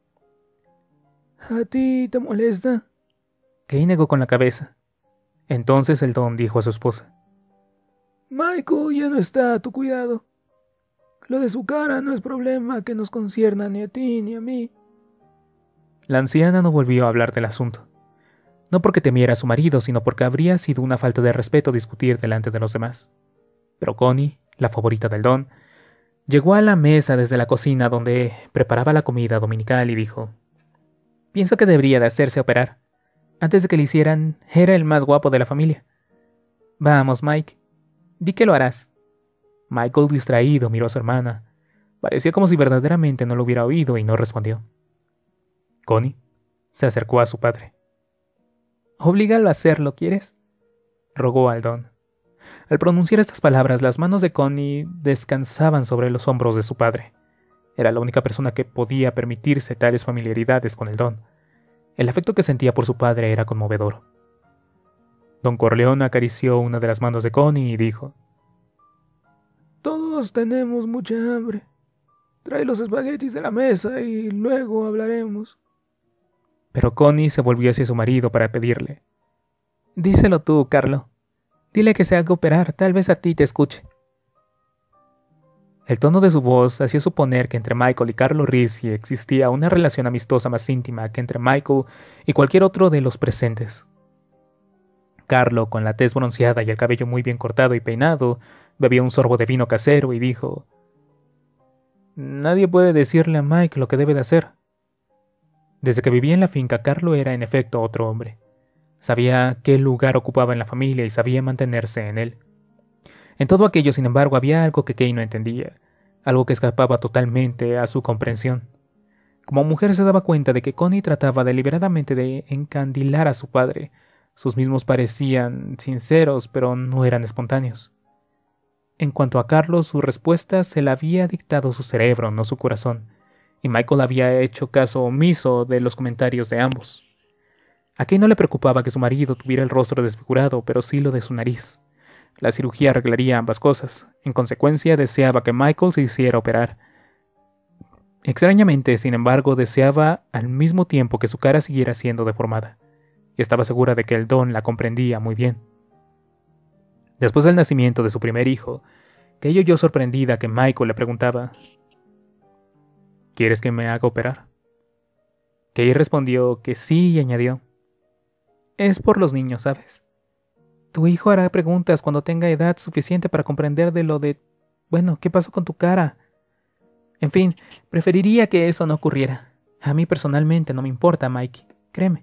¿A ti te molesta? Kay negó con la cabeza. Entonces el don dijo a su esposa. Michael ya no está a tu cuidado. Lo de su cara no es problema que nos concierna ni a ti ni a mí. La anciana no volvió a hablar del asunto. No porque temiera a su marido, sino porque habría sido una falta de respeto discutir delante de los demás. Pero Connie, la favorita del don, llegó a la mesa desde la cocina donde preparaba la comida dominical y dijo: Pienso que debería de hacerse operar. Antes de que le hicieran, era el más guapo de la familia. Vamos, Mike. Di que lo harás. Michael, distraído, miró a su hermana. Parecía como si verdaderamente no lo hubiera oído y no respondió. Connie se acercó a su padre. Oblígalo a hacerlo, ¿quieres? Rogó al don. Al pronunciar estas palabras, las manos de Connie descansaban sobre los hombros de su padre. Era la única persona que podía permitirse tales familiaridades con el don. El afecto que sentía por su padre era conmovedor. Don Corleone acarició una de las manos de Connie y dijo: Todos tenemos mucha hambre. Trae los espaguetis de la mesa y luego hablaremos. Pero Connie se volvió hacia su marido para pedirle: Díselo tú, Carlo. Dile que se haga operar, tal vez a ti te escuche. El tono de su voz hacía suponer que entre Michael y Carlo Rizzi existía una relación amistosa más íntima que entre Michael y cualquier otro de los presentes. Carlo, con la tez bronceada y el cabello muy bien cortado y peinado, bebía un sorbo de vino casero y dijo: Nadie puede decirle a Mike lo que debe de hacer. Desde que vivía en la finca, Carlo era en efecto otro hombre. Sabía qué lugar ocupaba en la familia y sabía mantenerse en él. En todo aquello, sin embargo, había algo que Kay no entendía, algo que escapaba totalmente a su comprensión. Como mujer se daba cuenta de que Connie trataba deliberadamente de encandilar a su padre. Sus mismos parecían sinceros, pero no eran espontáneos. En cuanto a Carlos, su respuesta se la había dictado su cerebro, no su corazón, y Michael había hecho caso omiso de los comentarios de ambos. A Kay no le preocupaba que su marido tuviera el rostro desfigurado, pero sí lo de su nariz. La cirugía arreglaría ambas cosas. En consecuencia, deseaba que Michael se hiciera operar. Extrañamente, sin embargo, deseaba al mismo tiempo que su cara siguiera siendo deformada, y estaba segura de que el don la comprendía muy bien. Después del nacimiento de su primer hijo, Kay oyó sorprendida que Michael le preguntaba: ¿Quieres que me haga operar? Kay respondió que sí y añadió: Es por los niños, ¿sabes? Tu hijo hará preguntas cuando tenga edad suficiente para comprender de lo de... Bueno, ¿qué pasó con tu cara? En fin, preferiría que eso no ocurriera. A mí personalmente no me importa, Mikey. Créeme.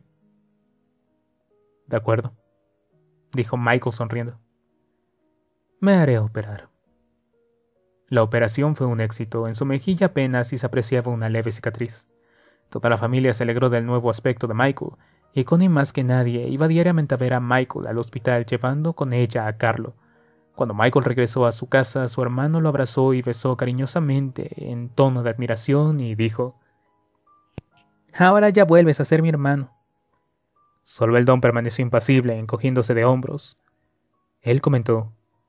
De acuerdo, dijo Michael sonriendo. Me haré operar. La operación fue un éxito. En su mejilla apenas si se apreciaba una leve cicatriz. Toda la familia se alegró del nuevo aspecto de Michael, y Connie más que nadie iba diariamente a ver a Michael al hospital llevando con ella a Carlo. Cuando Michael regresó a su casa, su hermano lo abrazó y besó cariñosamente en tono de admiración y dijo: Ahora ya vuelves a ser mi hermano. Solo el don permaneció impasible, encogiéndose de hombros. Él comentó: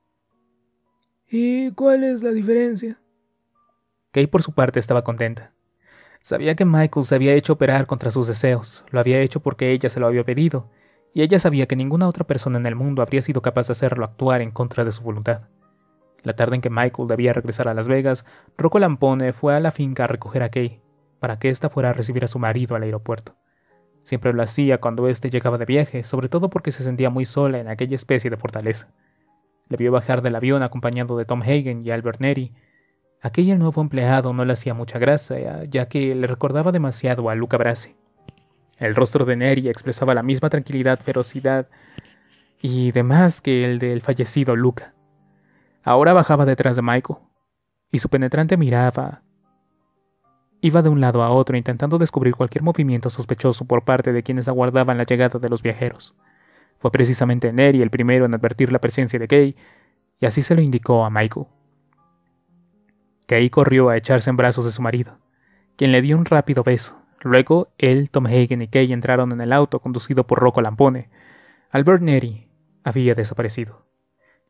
¿Y cuál es la diferencia? Kay por su parte estaba contenta. Sabía que Michael se había hecho operar contra sus deseos, lo había hecho porque ella se lo había pedido, y ella sabía que ninguna otra persona en el mundo habría sido capaz de hacerlo actuar en contra de su voluntad. La tarde en que Michael debía regresar a Las Vegas, Rocco Lampone fue a la finca a recoger a Kay, para que ésta fuera a recibir a su marido al aeropuerto. Siempre lo hacía cuando éste llegaba de viaje, sobre todo porque se sentía muy sola en aquella especie de fortaleza. Le vio bajar del avión acompañado de Tom Hagen y Albert Neri. Aquel el nuevo empleado no le hacía mucha gracia, ya que le recordaba demasiado a Luca Brasi. El rostro de Neri expresaba la misma tranquilidad, ferocidad y demás que el del fallecido Luca. Ahora bajaba detrás de Michael, y su penetrante mirada iba de un lado a otro intentando descubrir cualquier movimiento sospechoso por parte de quienes aguardaban la llegada de los viajeros. Fue precisamente Neri el primero en advertir la presencia de Kay, y así se lo indicó a Michael. Kay corrió a echarse en brazos de su marido, quien le dio un rápido beso. Luego, él, Tom Hagen y Kay entraron en el auto conducido por Rocco Lampone. Albert Neri había desaparecido.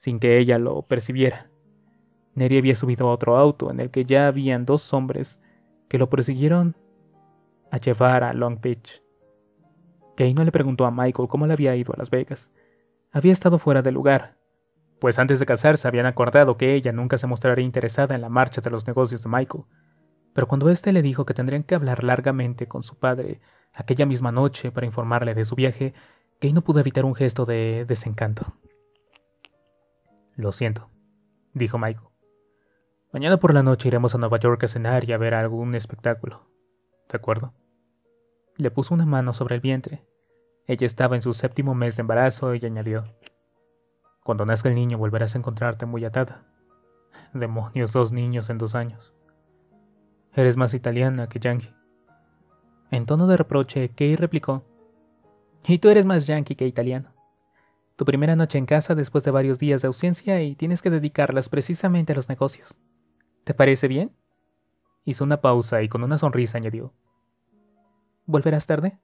sin que ella lo percibiera. Neri había subido a otro auto en el que ya habían dos hombres que lo persiguieron a llevar a Long Beach. Kay no le preguntó a Michael cómo le había ido a Las Vegas. Había estado fuera del lugar, pues antes de casarse habían acordado que ella nunca se mostraría interesada en la marcha de los negocios de Michael. Pero cuando éste le dijo que tendrían que hablar largamente con su padre aquella misma noche para informarle de su viaje, Kay no pudo evitar un gesto de desencanto. «Lo siento», dijo Michael. «Mañana por la noche iremos a Nueva York a cenar y a ver algún espectáculo. ¿De acuerdo?» Le puso una mano sobre el vientre. Ella estaba en su séptimo mes de embarazo y añadió: «Cuando nazca el niño volverás a encontrarte muy atada. Demonios, dos niños en dos años. Eres más italiana que yankee». En tono de reproche, Kay replicó: «Y tú eres más yankee que italiano. Tu primera noche en casa después de varios días de ausencia y tienes que dedicarlas precisamente a los negocios. ¿Te parece bien?» Hizo una pausa y con una sonrisa añadió: «¿Volverás tarde?»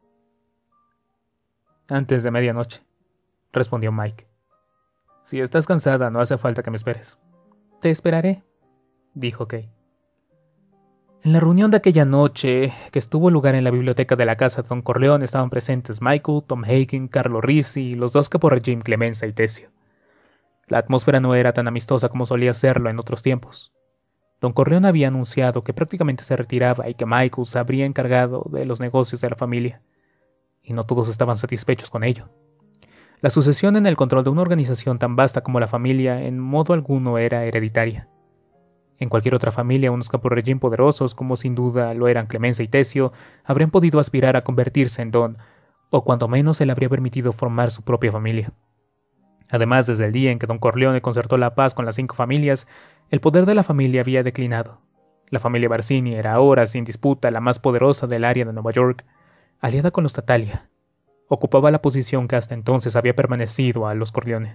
«Antes de medianoche», respondió Mike. «Si estás cansada, no hace falta que me esperes». «Te esperaré», dijo Kay. En la reunión de aquella noche, que estuvo lugar en la biblioteca de la casa de Don Corleone, estaban presentes Michael, Tom Hagen, Carlo Risi y los dos Capo Regime, Clemenza y Tessio. La atmósfera no era tan amistosa como solía serlo en otros tiempos. Don Corleone había anunciado que prácticamente se retiraba y que Michael se habría encargado de los negocios de la familia, y no todos estaban satisfechos con ello. La sucesión en el control de una organización tan vasta como la familia en modo alguno era hereditaria. En cualquier otra familia, unos Capo Regime poderosos, como sin duda lo eran Clemenza y Tessio, habrían podido aspirar a convertirse en Don, o cuando menos se le habría permitido formar su propia familia. Además, desde el día en que Don Corleone concertó la paz con las cinco familias, el poder de la familia había declinado. La familia Barsini era ahora, sin disputa, la más poderosa del área de Nueva York, aliada con los Tattaglia. Ocupaba la posición que hasta entonces había permanecido a los Corleone.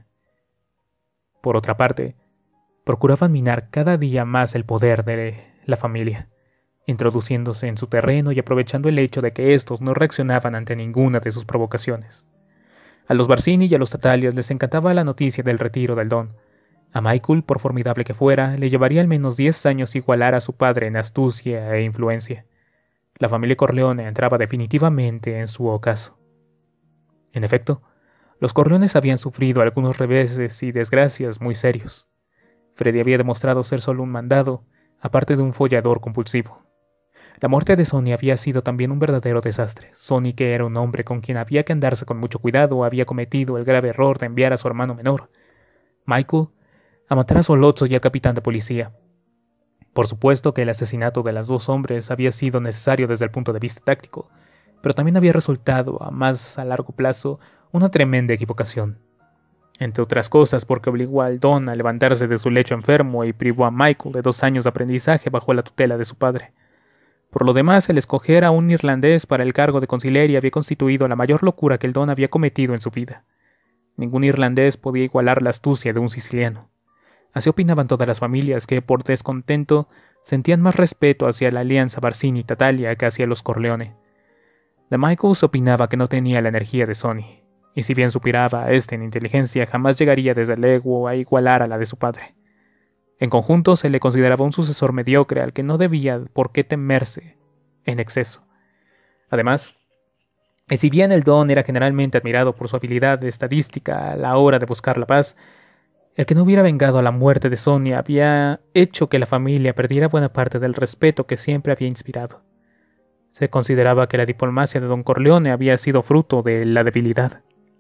Por otra parte, procuraban minar cada día más el poder de la familia, introduciéndose en su terreno y aprovechando el hecho de que éstos no reaccionaban ante ninguna de sus provocaciones. A los Barsini y a los Tattaglia les encantaba la noticia del retiro del Don. A Michael, por formidable que fuera, le llevaría al menos diez años igualar a su padre en astucia e influencia. La familia Corleone entraba definitivamente en su ocaso. En efecto, los Corleones habían sufrido algunos reveses y desgracias muy serios. Freddy había demostrado ser solo un mandado, aparte de un follador compulsivo. La muerte de Sonny había sido también un verdadero desastre. Sonny, que era un hombre con quien había que andarse con mucho cuidado, había cometido el grave error de enviar a su hermano menor, Michael, a matar a Solozzo y al capitán de policía. Por supuesto que el asesinato de los dos hombres había sido necesario desde el punto de vista táctico, pero también había resultado, a más a largo plazo, una tremenda equivocación. Entre otras cosas porque obligó al Don a levantarse de su lecho enfermo y privó a Michael de dos años de aprendizaje bajo la tutela de su padre. Por lo demás, el escoger a un irlandés para el cargo de consigliere había constituido la mayor locura que el Don había cometido en su vida. Ningún irlandés podía igualar la astucia de un siciliano. Así opinaban todas las familias que, por descontento, sentían más respeto hacia la alianza Barsini-Tattaglia que hacia los Corleone. De Michael se opinaba que no tenía la energía de Sonny, y si bien superaba a este en inteligencia, jamás llegaría desde luego a igualar a la de su padre. En conjunto se le consideraba un sucesor mediocre al que no debía por qué temerse en exceso. Además, y si bien el Don era generalmente admirado por su habilidad estadística a la hora de buscar la paz, el que no hubiera vengado a la muerte de Sonia había hecho que la familia perdiera buena parte del respeto que siempre había inspirado. Se consideraba que la diplomacia de Don Corleone había sido fruto de la debilidad.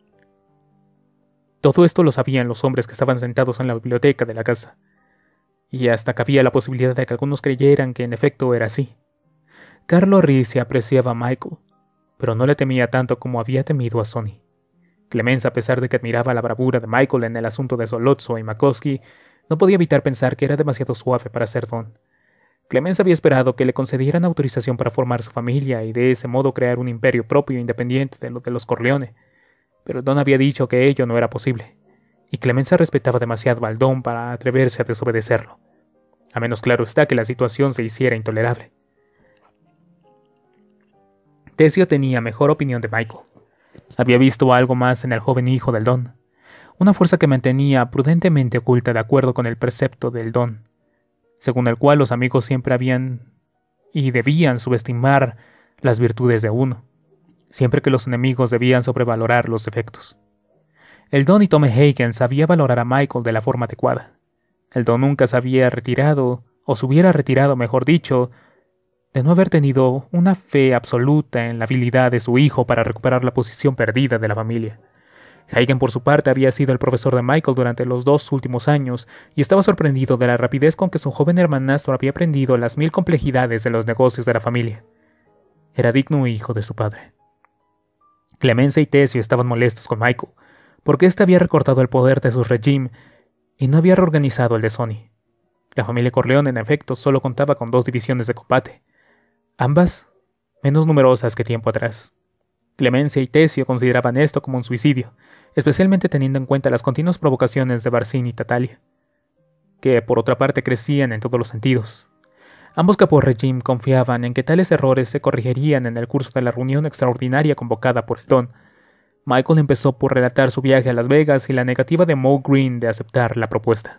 Todo esto lo sabían los hombres que estaban sentados en la biblioteca de la casa, y hasta cabía la posibilidad de que algunos creyeran que en efecto era así. Carlo Risi apreciaba a Michael, pero no le temía tanto como había temido a Sonny. Clemenza, a pesar de que admiraba la bravura de Michael en el asunto de Solozzo y McCloskey, no podía evitar pensar que era demasiado suave para ser Don. Clemenza había esperado que le concedieran autorización para formar su familia y de ese modo crear un imperio propio independiente de lo de los Corleone, pero Don había dicho que ello no era posible, y Clemenza respetaba demasiado al Don para atreverse a desobedecerlo, a menos claro está que la situación se hiciera intolerable. Tessio tenía mejor opinión de Michael. Había visto algo más en el joven hijo del Don, una fuerza que mantenía prudentemente oculta de acuerdo con el precepto del don, según el cual los amigos siempre habían y debían subestimar las virtudes de uno, siempre que los enemigos debían sobrevalorar los defectos. El don y Tom Hagen sabía valorar a Michael de la forma adecuada. El don nunca se había retirado, o se hubiera retirado, mejor dicho, de no haber tenido una fe absoluta en la habilidad de su hijo para recuperar la posición perdida de la familia. Hagen, por su parte, había sido el profesor de Michael durante los dos últimos años y estaba sorprendido de la rapidez con que su joven hermanastro había aprendido las mil complejidades de los negocios de la familia. Era digno hijo de su padre. Clemencia y Tessio estaban molestos con Michael, porque éste había recortado el poder de su régimen y no había reorganizado el de Sony. La familia Corleone, en efecto, solo contaba con dos divisiones de combate, ambas menos numerosas que tiempo atrás. Clemencia y Tessio consideraban esto como un suicidio, especialmente teniendo en cuenta las continuas provocaciones de Barzini y Tatalia, que por otra parte crecían en todos los sentidos. Ambos capos regime confiaban en que tales errores se corregirían en el curso de la reunión extraordinaria convocada por el Don. Michael empezó por relatar su viaje a Las Vegas y la negativa de Moe Green de aceptar la propuesta.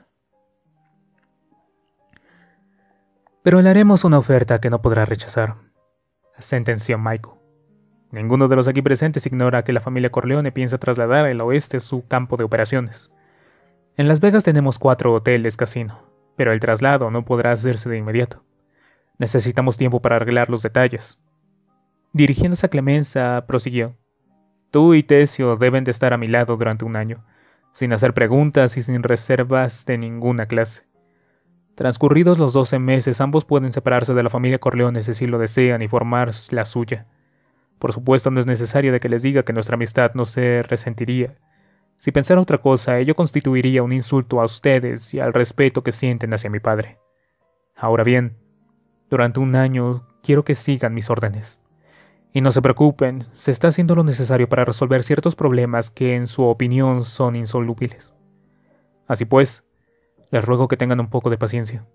«Pero le haremos una oferta que no podrá rechazar», sentenció Michael. «Ninguno de los aquí presentes ignora que la familia Corleone piensa trasladar al oeste su campo de operaciones. En Las Vegas tenemos cuatro hoteles casino, pero el traslado no podrá hacerse de inmediato. Necesitamos tiempo para arreglar los detalles». Dirigiéndose a Clemencia, prosiguió. «Tú y Tessio deben de estar a mi lado durante un año, sin hacer preguntas y sin reservas de ninguna clase. Transcurridos los doce meses, ambos pueden separarse de la familia Corleone si así lo desean y formar la suya. Por supuesto, no es necesario de que les diga que nuestra amistad no se resentiría. Si pensara otra cosa, ello constituiría un insulto a ustedes y al respeto que sienten hacia mi padre. Ahora bien, durante un año quiero que sigan mis órdenes. Y no se preocupen, se está haciendo lo necesario para resolver ciertos problemas que en su opinión son insolubles. Así pues, les ruego que tengan un poco de paciencia».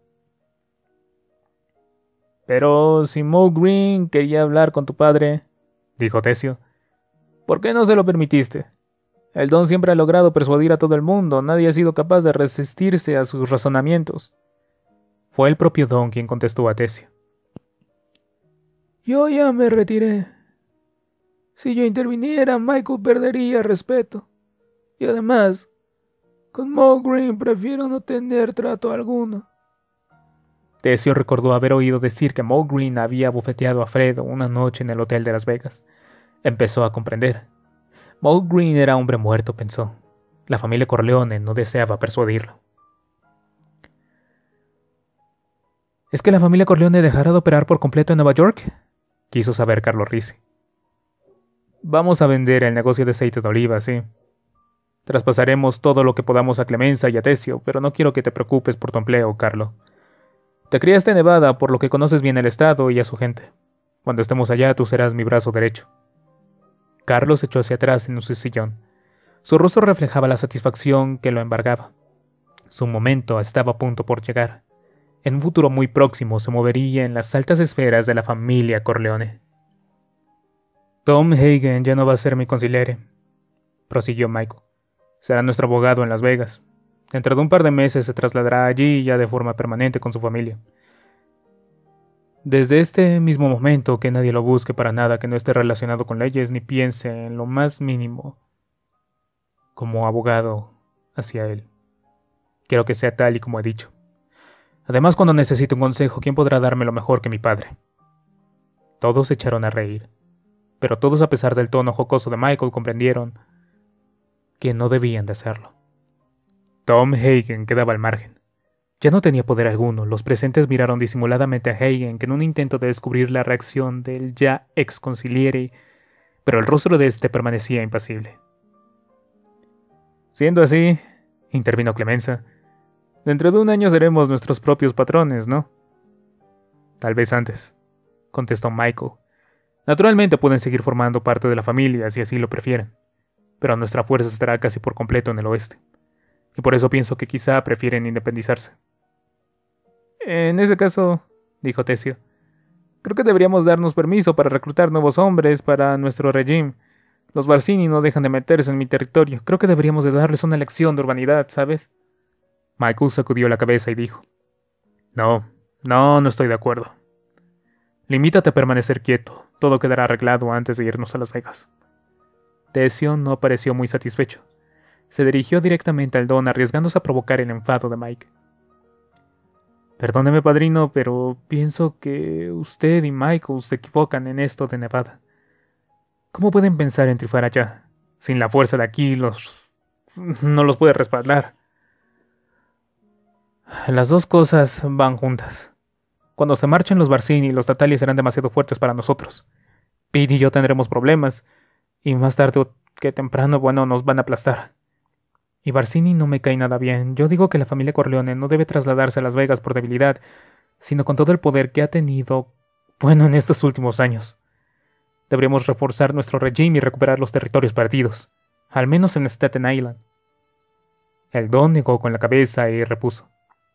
«Pero si Moe Green quería hablar con tu padre», dijo Tessio, «¿por qué no se lo permitiste? El Don siempre ha logrado persuadir a todo el mundo, nadie ha sido capaz de resistirse a sus razonamientos». Fue el propio Don quien contestó a Tessio. «Yo ya me retiré. Si yo interviniera, Michael perdería respeto. Y además, con Moe Green prefiero no tener trato alguno». Tessio recordó haber oído decir que Moe Green había bofeteado a Fredo una noche en el hotel de Las Vegas. Empezó a comprender. Moe Green era hombre muerto, pensó. La familia Corleone no deseaba persuadirlo. «¿Es que la familia Corleone dejará de operar por completo en Nueva York?», quiso saber Carlo Risi. «Vamos a vender el negocio de aceite de oliva, sí. Traspasaremos todo lo que podamos a Clemencia y a Tessio, pero no quiero que te preocupes por tu empleo, Carlo. Te criaste en Nevada, por lo que conoces bien el estado y a su gente. Cuando estemos allá, tú serás mi brazo derecho». Carlos se echó hacia atrás en su sillón. Su rostro reflejaba la satisfacción que lo embargaba. Su momento estaba a punto por llegar. En un futuro muy próximo se movería en las altas esferas de la familia Corleone. «Tom Hagen ya no va a ser mi consigliere», prosiguió Michael. «Será nuestro abogado en Las Vegas. Dentro de un par de meses se trasladará allí ya de forma permanente con su familia. Desde este mismo momento que nadie lo busque para nada que no esté relacionado con leyes ni piense en lo más mínimo como abogado hacia él. Quiero que sea tal y como he dicho. Además, cuando necesite un consejo, ¿quién podrá darme lo mejor que mi padre?». Todos se echaron a reír, pero todos, a pesar del tono jocoso de Michael, comprendieron que no debían de hacerlo. Tom Hagen quedaba al margen. Ya no tenía poder alguno. Los presentes miraron disimuladamente a Hagen, que en un intento de descubrir la reacción del ya ex consigliere, pero el rostro de este permanecía impasible. «Siendo así», intervino Clemencia, «dentro de un año seremos nuestros propios patrones, ¿no?». «Tal vez antes», contestó Michael. «Naturalmente pueden seguir formando parte de la familia si así lo prefieren, pero nuestra fuerza estará casi por completo en el oeste, y por eso pienso que quizá prefieren independizarse». «En ese caso», dijo Tessio, «creo que deberíamos darnos permiso para reclutar nuevos hombres para nuestro régimen. Los Barsini no dejan de meterse en mi territorio. Creo que deberíamos de darles una lección de urbanidad, ¿sabes? Michael sacudió la cabeza y dijo: No, no, no estoy de acuerdo. Limítate a permanecer quieto. Todo quedará arreglado antes de irnos a Las Vegas. Tessio no pareció muy satisfecho. Se dirigió directamente al Don, arriesgándose a provocar el enfado de Mike. Perdóneme, padrino, pero pienso que usted y Michael se equivocan en esto de Nevada. ¿Cómo pueden pensar en triunfar allá? Sin la fuerza de aquí, los... no los puede respaldar. Las dos cosas van juntas. Cuando se marchen los Barsini, los Tatali serán demasiado fuertes para nosotros. Pete y yo tendremos problemas, y más tarde que temprano, bueno, nos van a aplastar. Y Barsini no me cae nada bien. Yo digo que la familia Corleone no debe trasladarse a Las Vegas por debilidad, sino con todo el poder que ha tenido, bueno, en estos últimos años. Deberíamos reforzar nuestro régimen y recuperar los territorios perdidos, al menos en Staten Island. El Don negó con la cabeza y repuso: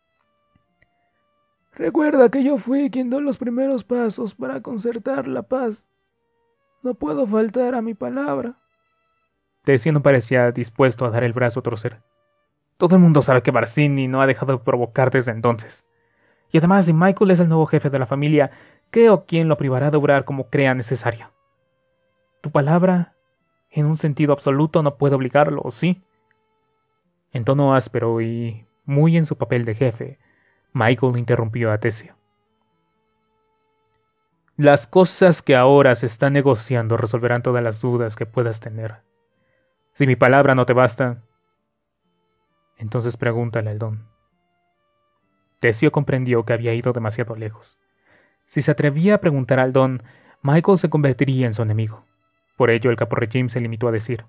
Recuerda que yo fui quien dio los primeros pasos para concertar la paz. No puedo faltar a mi palabra. Tessio no parecía dispuesto a dar el brazo a torcer. Todo el mundo sabe que Barsini no ha dejado de provocar desde entonces. Y además, si Michael es el nuevo jefe de la familia, ¿qué o quién lo privará de obrar como crea necesario? Tu palabra, en un sentido absoluto, no puede obligarlo, ¿o sí? En tono áspero y muy en su papel de jefe, Michael interrumpió a Tessio. Las cosas que ahora se están negociando resolverán todas las dudas que puedas tener. Si mi palabra no te basta, entonces pregúntale al Don. Tessio comprendió que había ido demasiado lejos. Si se atrevía a preguntar al Don, Michael se convertiría en su enemigo. Por ello, el caporregime se limitó a decir: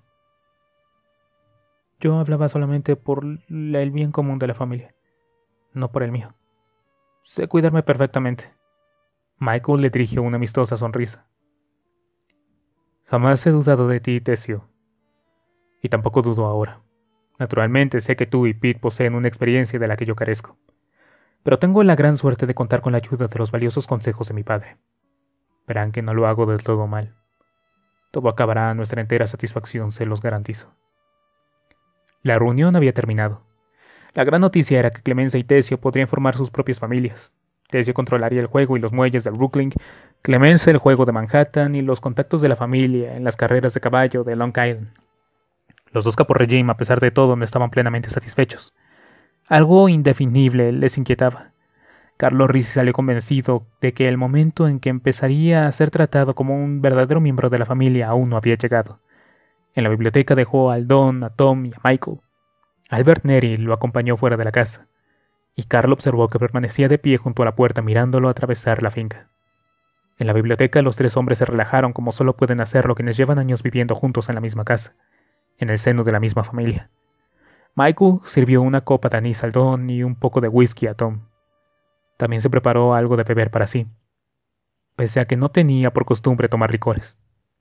Yo hablaba solamente por el bien común de la familia, no por el mío. Sé cuidarme perfectamente. Michael le dirigió una amistosa sonrisa. Jamás he dudado de ti, Tessio. Y tampoco dudo ahora. Naturalmente sé que tú y Pete poseen una experiencia de la que yo carezco. Pero tengo la gran suerte de contar con la ayuda de los valiosos consejos de mi padre. Verán que no lo hago del todo mal. Todo acabará a nuestra entera satisfacción, se los garantizo. La reunión había terminado. La gran noticia era que Clemenza y Tessio podrían formar sus propias familias. Tessio controlaría el juego y los muelles del Brooklyn, Clemenza el juego de Manhattan y los contactos de la familia en las carreras de caballo de Long Island. Los dos caporregime, a pesar de todo, no estaban plenamente satisfechos. Algo indefinible les inquietaba. Carlo Risi salió convencido de que el momento en que empezaría a ser tratado como un verdadero miembro de la familia aún no había llegado. En la biblioteca dejó al Don, a Tom y a Michael. Albert Neri lo acompañó fuera de la casa, y Carlo observó que permanecía de pie junto a la puerta mirándolo atravesar la finca. En la biblioteca los tres hombres se relajaron como solo pueden hacerlo quienes llevan años viviendo juntos en la misma casa, en el seno de la misma familia. Michael sirvió una copa de anís al Don y un poco de whisky a Tom. También se preparó algo de beber para sí, pese a que no tenía por costumbre tomar licores.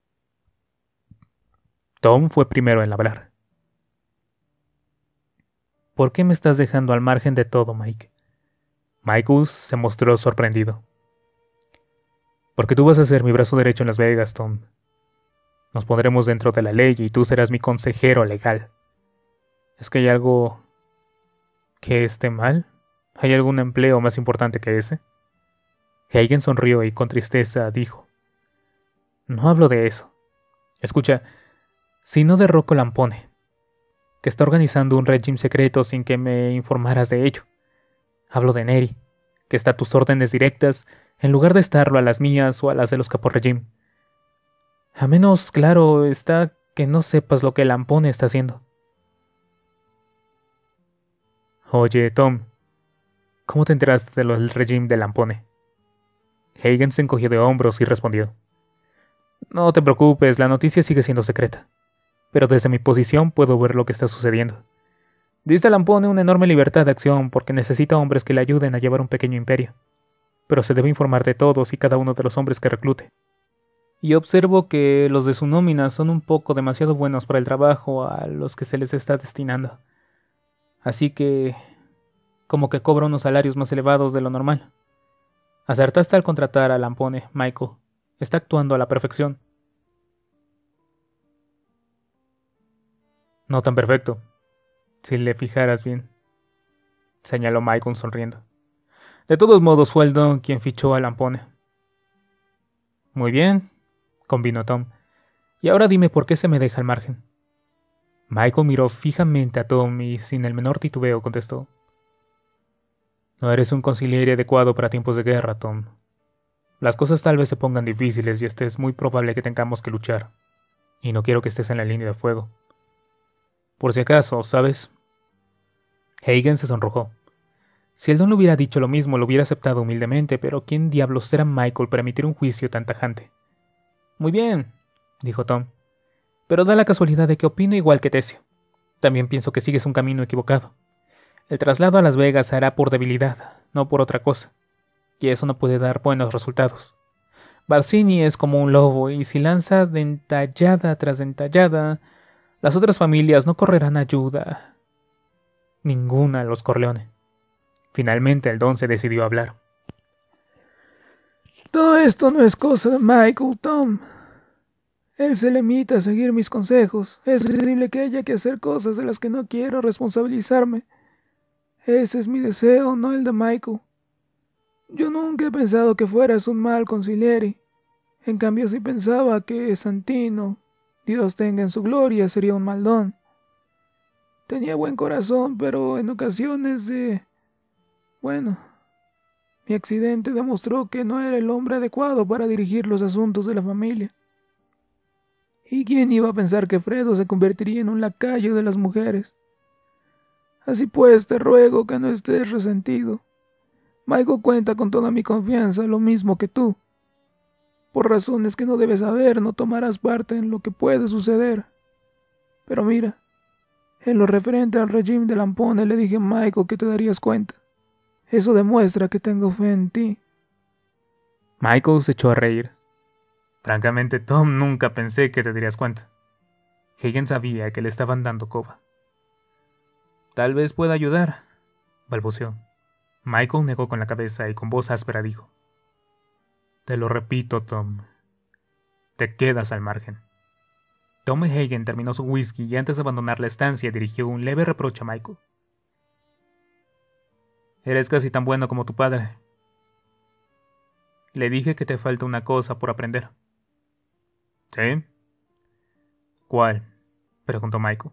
Tom fue primero en hablar. ¿Por qué me estás dejando al margen de todo, Mike? Michael se mostró sorprendido. Porque tú vas a ser mi brazo derecho en Las Vegas, Tom. Nos pondremos dentro de la ley y tú serás mi consejero legal. ¿Es que hay algo que esté mal? ¿Hay algún empleo más importante que ese? Hagen sonrió y con tristeza dijo: No hablo de eso. Escucha, si no derroco Lampone, que está organizando un régimen secreto sin que me informaras de ello. Hablo de Neri, que está a tus órdenes directas en lugar de estarlo a las mías o a las de los caporregime. A menos claro está que no sepas lo que Lampone está haciendo. Oye, Tom, ¿cómo te enteraste de lo del régimen de Lampone? Hagen se encogió de hombros y respondió: No te preocupes, la noticia sigue siendo secreta. Pero desde mi posición puedo ver lo que está sucediendo. Diste a Lampone una enorme libertad de acción porque necesita hombres que le ayuden a llevar un pequeño imperio. Pero se debe informar de todos y cada uno de los hombres que reclute. Y observo que los de su nómina son un poco demasiado buenos para el trabajo a los que se les está destinando. Así que, como que cobra unos salarios más elevados de lo normal. Acertaste al contratar a Lampone, Michael. Está actuando a la perfección. No tan perfecto, si le fijaras bien, señaló Michael sonriendo. De todos modos fue el Don quien fichó a Lampone. Muy bien, convino Tom. Y ahora dime por qué se me deja al margen. Michael miró fijamente a Tom y sin el menor titubeo contestó. No eres un consigliere adecuado para tiempos de guerra, Tom. Las cosas tal vez se pongan difíciles y este es muy probable que tengamos que luchar. Y no quiero que estés en la línea de fuego. Por si acaso, ¿sabes? Hagen se sonrojó. Si el Don le hubiera dicho lo mismo, lo hubiera aceptado humildemente, pero ¿quién diablos era Michael para emitir un juicio tan tajante? Muy bien, dijo Tom. Pero da la casualidad de que opino igual que Tesio. También pienso que sigues un camino equivocado. El traslado a Las Vegas se hará por debilidad, no por otra cosa. Y eso no puede dar buenos resultados. Barsini es como un lobo, y si lanza dentellada tras dentellada, las otras familias no correrán ayuda. Ninguna, los Corleone. Finalmente el Don se decidió a hablar. Todo esto no es cosa de Michael, Tom. Él se limita a seguir mis consejos. Es posible que haya que hacer cosas de las que no quiero responsabilizarme. Ese es mi deseo, no el de Michael. Yo nunca he pensado que fueras un mal consigliere. En cambio, si pensaba que Santino, Dios tenga en su gloria, sería un mal don. Tenía buen corazón, pero en ocasiones de... Bueno, mi accidente demostró que no era el hombre adecuado para dirigir los asuntos de la familia. ¿Y quién iba a pensar que Fredo se convertiría en un lacayo de las mujeres? Así pues, te ruego que no estés resentido. Michael cuenta con toda mi confianza, lo mismo que tú. Por razones que no debes saber, no tomarás parte en lo que puede suceder. Pero mira, en lo referente al régimen de Lampone le dije a Michael que te darías cuenta. Eso demuestra que tengo fe en ti. Michael se echó a reír. Francamente, Tom, nunca pensé que te darías cuenta. Hagen sabía que le estaban dando coba. Tal vez pueda ayudar, balbuceó. Michael negó con la cabeza y con voz áspera dijo. Te lo repito, Tom. Te quedas al margen. Tom Hagen terminó su whisky y antes de abandonar la estancia dirigió un leve reproche a Michael. Eres casi tan bueno como tu padre. Le dije que te falta una cosa por aprender. ¿Sí? ¿Cuál? Preguntó Michael.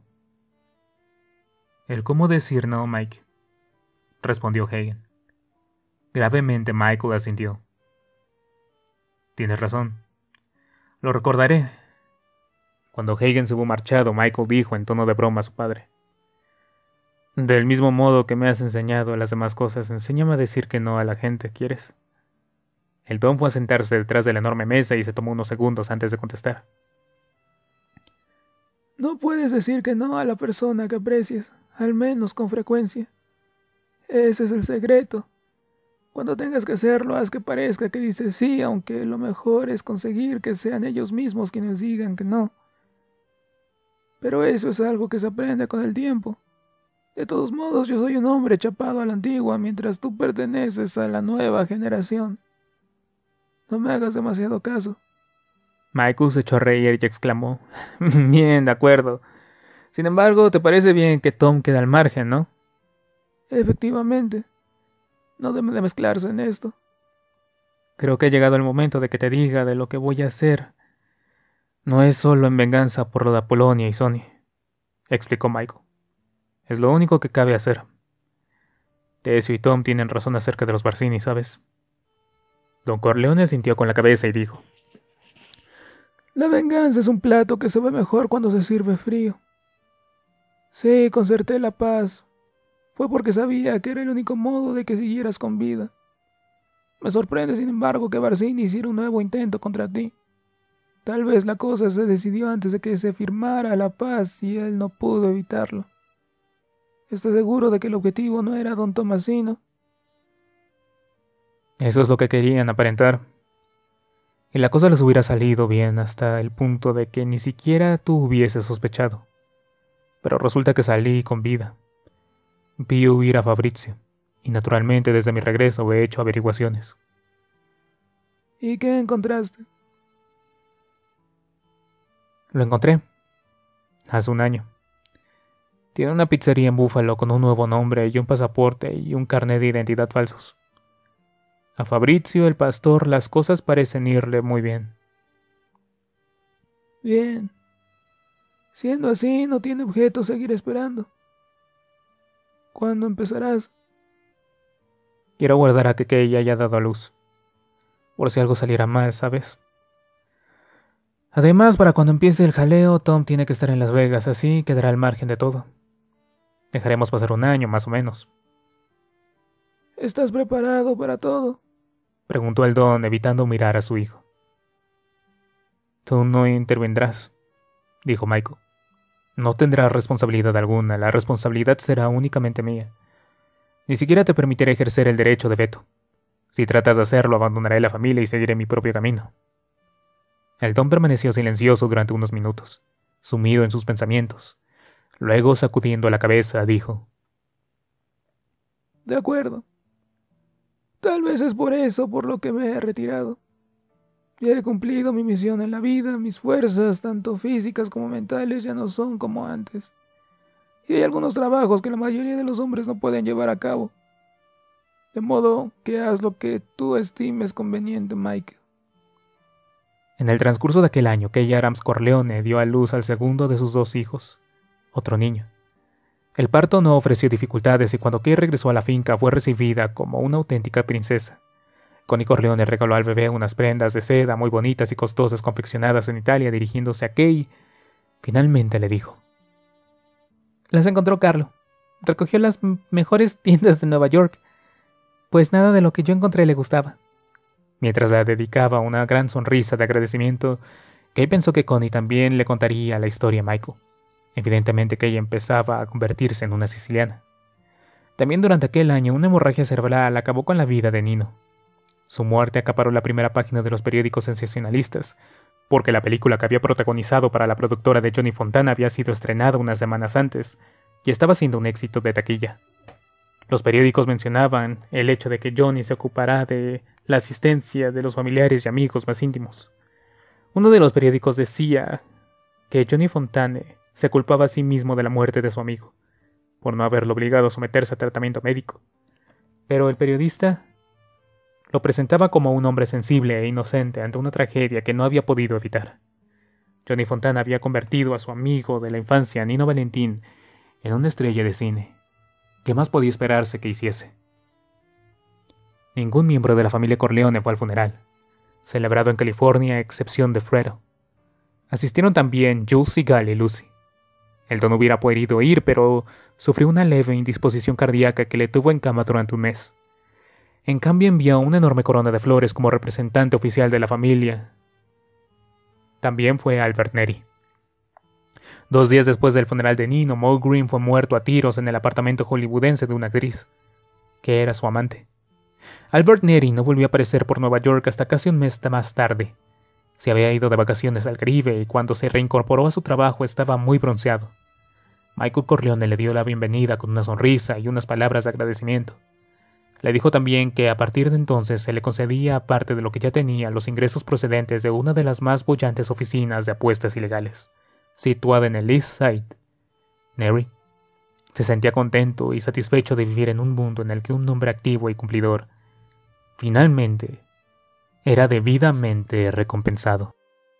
El cómo decir no, Mike, respondió Hagen. Gravemente Michael asintió. Tienes razón. Lo recordaré. Cuando Hagen se hubo marchado, Michael dijo en tono de broma a su padre. Del mismo modo que me has enseñado a las demás cosas, enséñame a decir que no a la gente, ¿quieres? El Don fue a sentarse detrás de la enorme mesa y se tomó unos segundos antes de contestar. No puedes decir que no a la persona que aprecias, al menos con frecuencia. Ese es el secreto. Cuando tengas que hacerlo, haz que parezca que dices sí, aunque lo mejor es conseguir que sean ellos mismos quienes digan que no. Pero eso es algo que se aprende con el tiempo. De todos modos, yo soy un hombre chapado a la antigua, mientras tú perteneces a la nueva generación. No me hagas demasiado caso. Michael se echó a reír y exclamó. Bien, de acuerdo. Sin embargo, ¿te parece bien que Tom quede al margen, no? Efectivamente. No debe de mezclarse en esto. Creo que ha llegado el momento de que te diga de lo que voy a hacer. No es solo en venganza por lo de Apolonia y Sony, explicó Michael. Es lo único que cabe hacer. Tesio y Tom tienen razón acerca de los Barsini, ¿sabes? Don Corleone asintió con la cabeza y dijo. La venganza es un plato que se ve mejor cuando se sirve frío. Sí, concerté la paz. Fue porque sabía que era el único modo de que siguieras con vida. Me sorprende, sin embargo, que Barsini hiciera un nuevo intento contra ti. Tal vez la cosa se decidió antes de que se firmara la paz y él no pudo evitarlo. ¿Estás seguro de que el objetivo no era don Tomasino? Eso es lo que querían aparentar. Y la cosa les hubiera salido bien hasta el punto de que ni siquiera tú hubieses sospechado. Pero resulta que salí con vida. Vi huir a Fabrizio, y naturalmente desde mi regreso he hecho averiguaciones. ¿Y qué encontraste? Lo encontré. Hace un año. Tiene una pizzería en Búfalo con un nuevo nombre y un pasaporte y un carnet de identidad falsos. A Fabrizio, el pastor, las cosas parecen irle muy bien. Bien. Siendo así, no tiene objeto seguir esperando. ¿Cuándo empezarás? Quiero guardar a que Kay haya dado a luz. Por si algo saliera mal, ¿sabes? Además, para cuando empiece el jaleo, Tom tiene que estar en Las Vegas, así quedará al margen de todo. Dejaremos pasar un año, más o menos. ¿Estás preparado para todo? Preguntó el Don, evitando mirar a su hijo. Tú no intervendrás, dijo Michael. No tendrás responsabilidad alguna, la responsabilidad será únicamente mía. Ni siquiera te permitiré ejercer el derecho de veto. Si tratas de hacerlo, abandonaré la familia y seguiré mi propio camino. El Don permaneció silencioso durante unos minutos, sumido en sus pensamientos. Luego, sacudiendo la cabeza, dijo: De acuerdo. Tal vez es por eso por lo que me he retirado. Ya he cumplido mi misión en la vida, mis fuerzas, tanto físicas como mentales, ya no son como antes. Y hay algunos trabajos que la mayoría de los hombres no pueden llevar a cabo. De modo que haz lo que tú estimes conveniente, Michael. En el transcurso de aquel año, Kay Adams Corleone dio a luz al segundo de sus dos hijos, otro niño. El parto no ofreció dificultades y cuando Kay regresó a la finca fue recibida como una auténtica princesa. Connie Corleone regaló al bebé unas prendas de seda muy bonitas y costosas confeccionadas en Italia. Dirigiéndose a Kay, finalmente le dijo: Las encontró Carlo. Recogió las mejores tiendas de Nueva York, pues nada de lo que yo encontré le gustaba. Mientras la dedicaba una gran sonrisa de agradecimiento, Kay pensó que Connie también le contaría la historia a Michael. Evidentemente Kay empezaba a convertirse en una siciliana. También durante aquel año una hemorragia cerebral acabó con la vida de Nino. Su muerte acaparó la primera página de los periódicos sensacionalistas, porque la película que había protagonizado para la productora de Johnny Fontana había sido estrenada unas semanas antes y estaba siendo un éxito de taquilla. Los periódicos mencionaban el hecho de que Johnny se ocupará de la asistencia de los familiares y amigos más íntimos. Uno de los periódicos decía que Johnny Fontane se culpaba a sí mismo de la muerte de su amigo, por no haberlo obligado a someterse a tratamiento médico. Pero el periodista lo presentaba como un hombre sensible e inocente ante una tragedia que no había podido evitar. Johnny Fontana había convertido a su amigo de la infancia, Nino Valentín, en una estrella de cine. ¿Qué más podía esperarse que hiciese? Ningún miembro de la familia Corleone fue al funeral, celebrado en California a excepción de Fredo. Asistieron también Jules, Sigal y Lucy. El Don hubiera podido ir, pero sufrió una leve indisposición cardíaca que le tuvo en cama durante un mes. En cambio envió una enorme corona de flores como representante oficial de la familia. También fue Albert Neri. Dos días después del funeral de Nino, Moe Green fue muerto a tiros en el apartamento hollywoodense de una actriz, que era su amante. Albert Neri no volvió a aparecer por Nueva York hasta casi un mes más tarde. Se había ido de vacaciones al Caribe y cuando se reincorporó a su trabajo estaba muy bronceado. Michael Corleone le dio la bienvenida con una sonrisa y unas palabras de agradecimiento. Le dijo también que a partir de entonces se le concedía, aparte de lo que ya tenía, los ingresos procedentes de una de las más bollantes oficinas de apuestas ilegales, situada en el East Side. Neri se sentía contento y satisfecho de vivir en un mundo en el que un hombre activo y cumplidor finalmente era debidamente recompensado.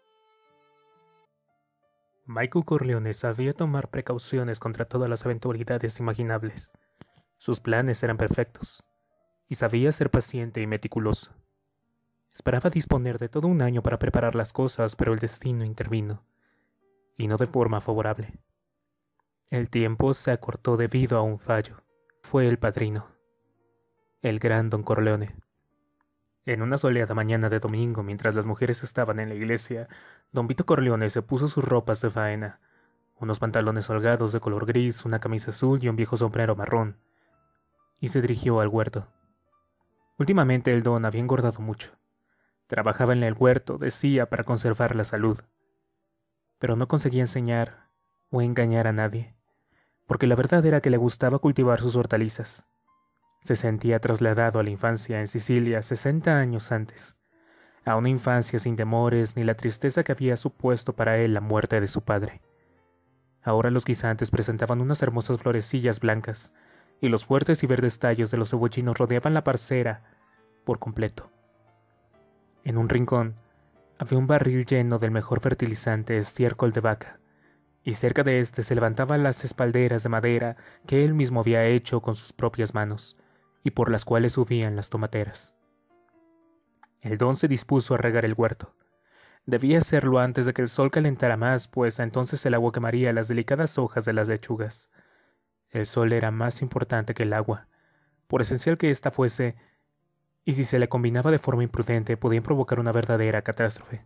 Michael Corleone sabía tomar precauciones contra todas las eventualidades imaginables. Sus planes eran perfectos, y sabía ser paciente y meticuloso. Esperaba disponer de todo un año para preparar las cosas, pero el destino intervino, y no de forma favorable. El tiempo se acortó debido a un fallo. Fue el padrino, el gran Don Corleone. En una soleada mañana de domingo, mientras las mujeres estaban en la iglesia, Don Vito Corleone se puso sus ropas de faena, unos pantalones holgados de color gris, una camisa azul y un viejo sombrero marrón, y se dirigió al huerto. Últimamente el Don había engordado mucho. Trabajaba en el huerto, decía, para conservar la salud. Pero no conseguía enseñar o engañar a nadie, porque la verdad era que le gustaba cultivar sus hortalizas. Se sentía trasladado a la infancia en Sicilia sesenta años antes, a una infancia sin temores ni la tristeza que había supuesto para él la muerte de su padre. Ahora los guisantes presentaban unas hermosas florecillas blancas, y los fuertes y verdes tallos de los cebollinos rodeaban la parcela por completo. En un rincón había un barril lleno del mejor fertilizante estiércol de vaca, y cerca de éste se levantaban las espalderas de madera que él mismo había hecho con sus propias manos, y por las cuales subían las tomateras. El don se dispuso a regar el huerto. Debía hacerlo antes de que el sol calentara más, pues entonces el agua quemaría las delicadas hojas de las lechugas. El sol era más importante que el agua, por esencial que ésta fuese, y si se le combinaba de forma imprudente podía provocar una verdadera catástrofe.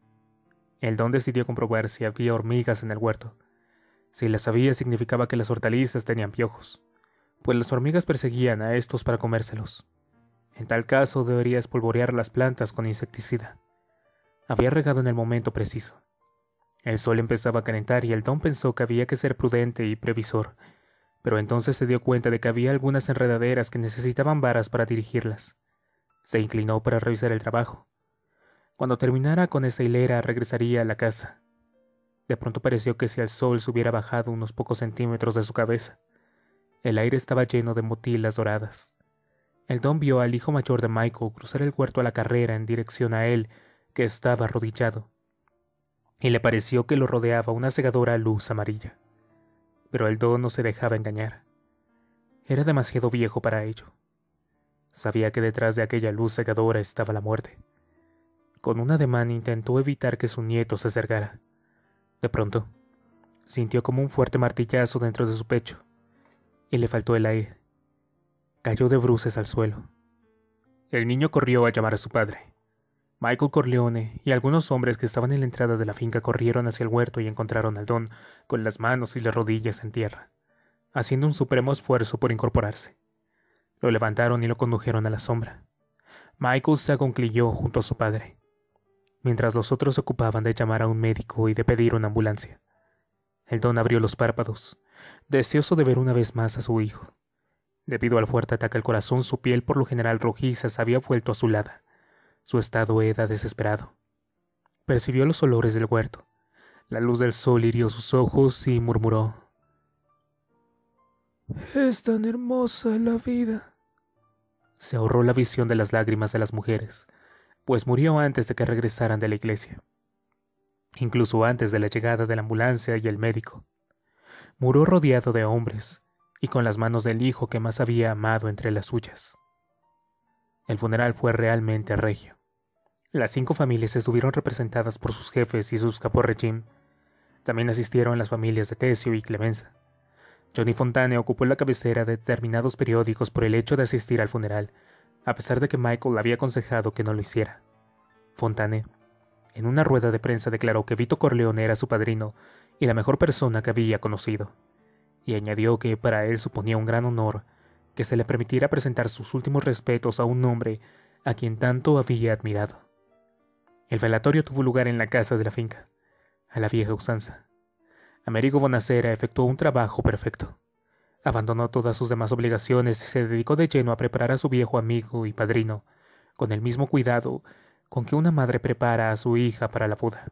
El don decidió comprobar si había hormigas en el huerto. Si las había significaba que las hortalizas tenían piojos, pues las hormigas perseguían a estos para comérselos. En tal caso debería espolvorear las plantas con insecticida. Había regado en el momento preciso. El sol empezaba a calentar y el don pensó que había que ser prudente y previsor, pero entonces se dio cuenta de que había algunas enredaderas que necesitaban varas para dirigirlas. Se inclinó para revisar el trabajo. Cuando terminara con esa hilera regresaría a la casa. De pronto pareció que si el sol se hubiera bajado unos pocos centímetros de su cabeza. El aire estaba lleno de motilas doradas. El don vio al hijo mayor de Michael cruzar el huerto a la carrera en dirección a él, que estaba arrodillado, y le pareció que lo rodeaba una cegadora luz amarilla. Pero el don no se dejaba engañar. Era demasiado viejo para ello. Sabía que detrás de aquella luz cegadora estaba la muerte. Con un ademán intentó evitar que su nieto se acercara. De pronto, sintió como un fuerte martillazo dentro de su pecho, y le faltó el aire. Cayó de bruces al suelo. El niño corrió a llamar a su padre. Michael Corleone y algunos hombres que estaban en la entrada de la finca corrieron hacia el huerto y encontraron al don con las manos y las rodillas en tierra, haciendo un supremo esfuerzo por incorporarse. Lo levantaron y lo condujeron a la sombra. Michael se agoncilló junto a su padre, mientras los otros se ocupaban de llamar a un médico y de pedir una ambulancia. El don abrió los párpados, deseoso de ver una vez más a su hijo. Debido al fuerte ataque al corazón, su piel por lo general rojiza se había vuelto azulada. Su estado era desesperado. Percibió los olores del huerto. La luz del sol hirió sus ojos y murmuró: «Es tan hermosa la vida». Se ahorró la visión de las lágrimas de las mujeres, pues murió antes de que regresaran de la iglesia. Incluso antes de la llegada de la ambulancia y el médico. Murió rodeado de hombres y con las manos del hijo que más había amado entre las suyas. El funeral fue realmente regio. Las cinco familias estuvieron representadas por sus jefes y sus capos-regime. También asistieron las familias de Tessio y Clemenza. Johnny Fontane ocupó la cabecera de determinados periódicos por el hecho de asistir al funeral, a pesar de que Michael le había aconsejado que no lo hiciera. Fontane, en una rueda de prensa, declaró que Vito Corleone era su padrino y la mejor persona que había conocido, y añadió que para él suponía un gran honor que se le permitiera presentar sus últimos respetos a un hombre a quien tanto había admirado. El velatorio tuvo lugar en la casa de la finca, a la vieja usanza. Amerigo Bonacera efectuó un trabajo perfecto. Abandonó todas sus demás obligaciones y se dedicó de lleno a preparar a su viejo amigo y padrino, con el mismo cuidado con que una madre prepara a su hija para la boda.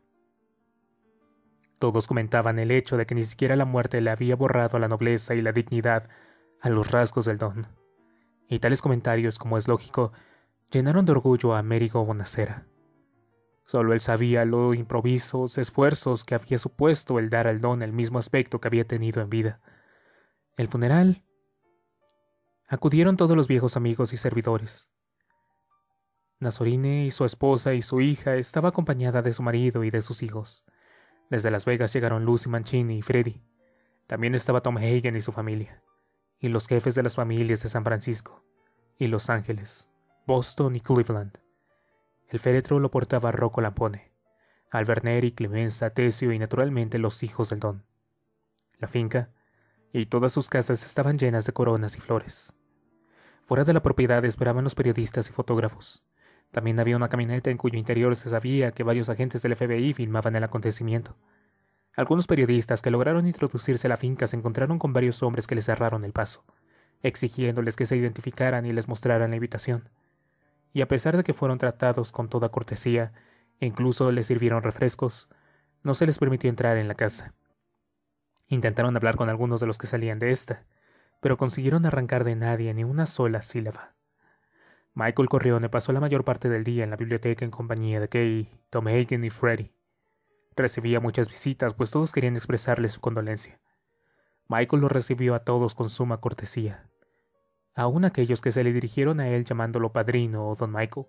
Todos comentaban el hecho de que ni siquiera la muerte le había borrado la nobleza y la dignidad a los rasgos del don, y tales comentarios, como es lógico, llenaron de orgullo a Amerigo Bonacera. Solo él sabía los improvisos esfuerzos que había supuesto el dar al don el mismo aspecto que había tenido en vida. El funeral. Acudieron todos los viejos amigos y servidores. Nazorine y su esposa y su hija estaba acompañada de su marido y de sus hijos. Desde Las Vegas llegaron Lucy Mancini y Freddy. También estaba Tom Hagen y su familia, y los jefes de las familias de San Francisco, y Los Ángeles, Boston y Cleveland. El féretro lo portaba Rocco Lampone, Albert Neri, Clemenza, Tessio y naturalmente los hijos del don. La finca y todas sus casas estaban llenas de coronas y flores. Fuera de la propiedad esperaban los periodistas y fotógrafos. También había una camioneta en cuyo interior se sabía que varios agentes del F B I filmaban el acontecimiento. Algunos periodistas que lograron introducirse a la finca se encontraron con varios hombres que les cerraron el paso, exigiéndoles que se identificaran y les mostraran la invitación. Y a pesar de que fueron tratados con toda cortesía, e incluso les sirvieron refrescos, no se les permitió entrar en la casa. Intentaron hablar con algunos de los que salían de esta, pero consiguieron arrancar de nadie ni una sola sílaba. Michael Corleone pasó la mayor parte del día en la biblioteca en compañía de Kay, Tom Hagen y Freddy. Recibía muchas visitas, pues todos querían expresarle su condolencia. Michael los recibió a todos con suma cortesía, aun aquellos que se le dirigieron a él llamándolo padrino o don Michael.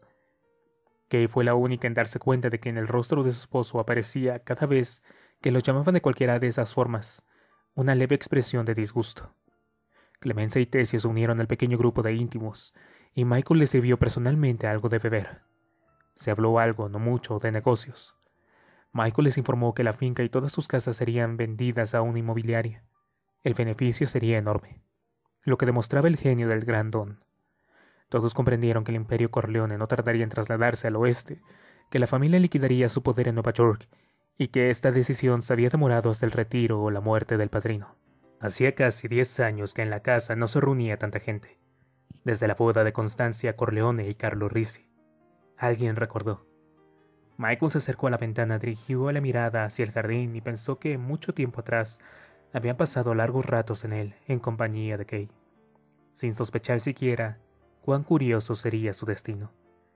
Kay fue la única en darse cuenta de que en el rostro de su esposo aparecía, cada vez que lo llamaban de cualquiera de esas formas, una leve expresión de disgusto. Clemencia y Tessie se unieron al pequeño grupo de íntimos, y Michael le sirvió personalmente algo de beber. Se habló algo, no mucho, de negocios. Michael les informó que la finca y todas sus casas serían vendidas a una inmobiliaria. El beneficio sería enorme, lo que demostraba el genio del gran don. Todos comprendieron que el imperio Corleone no tardaría en trasladarse al oeste, que la familia liquidaría su poder en Nueva York, y que esta decisión se había demorado hasta el retiro o la muerte del padrino. Hacía casi diez años que en la casa no se reunía tanta gente, desde la boda de Constancia Corleone y Carlo Risi. Alguien recordó. Michael se acercó a la ventana, dirigió la mirada hacia el jardín y pensó que mucho tiempo atrás habían pasado largos ratos en él, en compañía de Kay, sin sospechar siquiera cuán curioso sería su destino.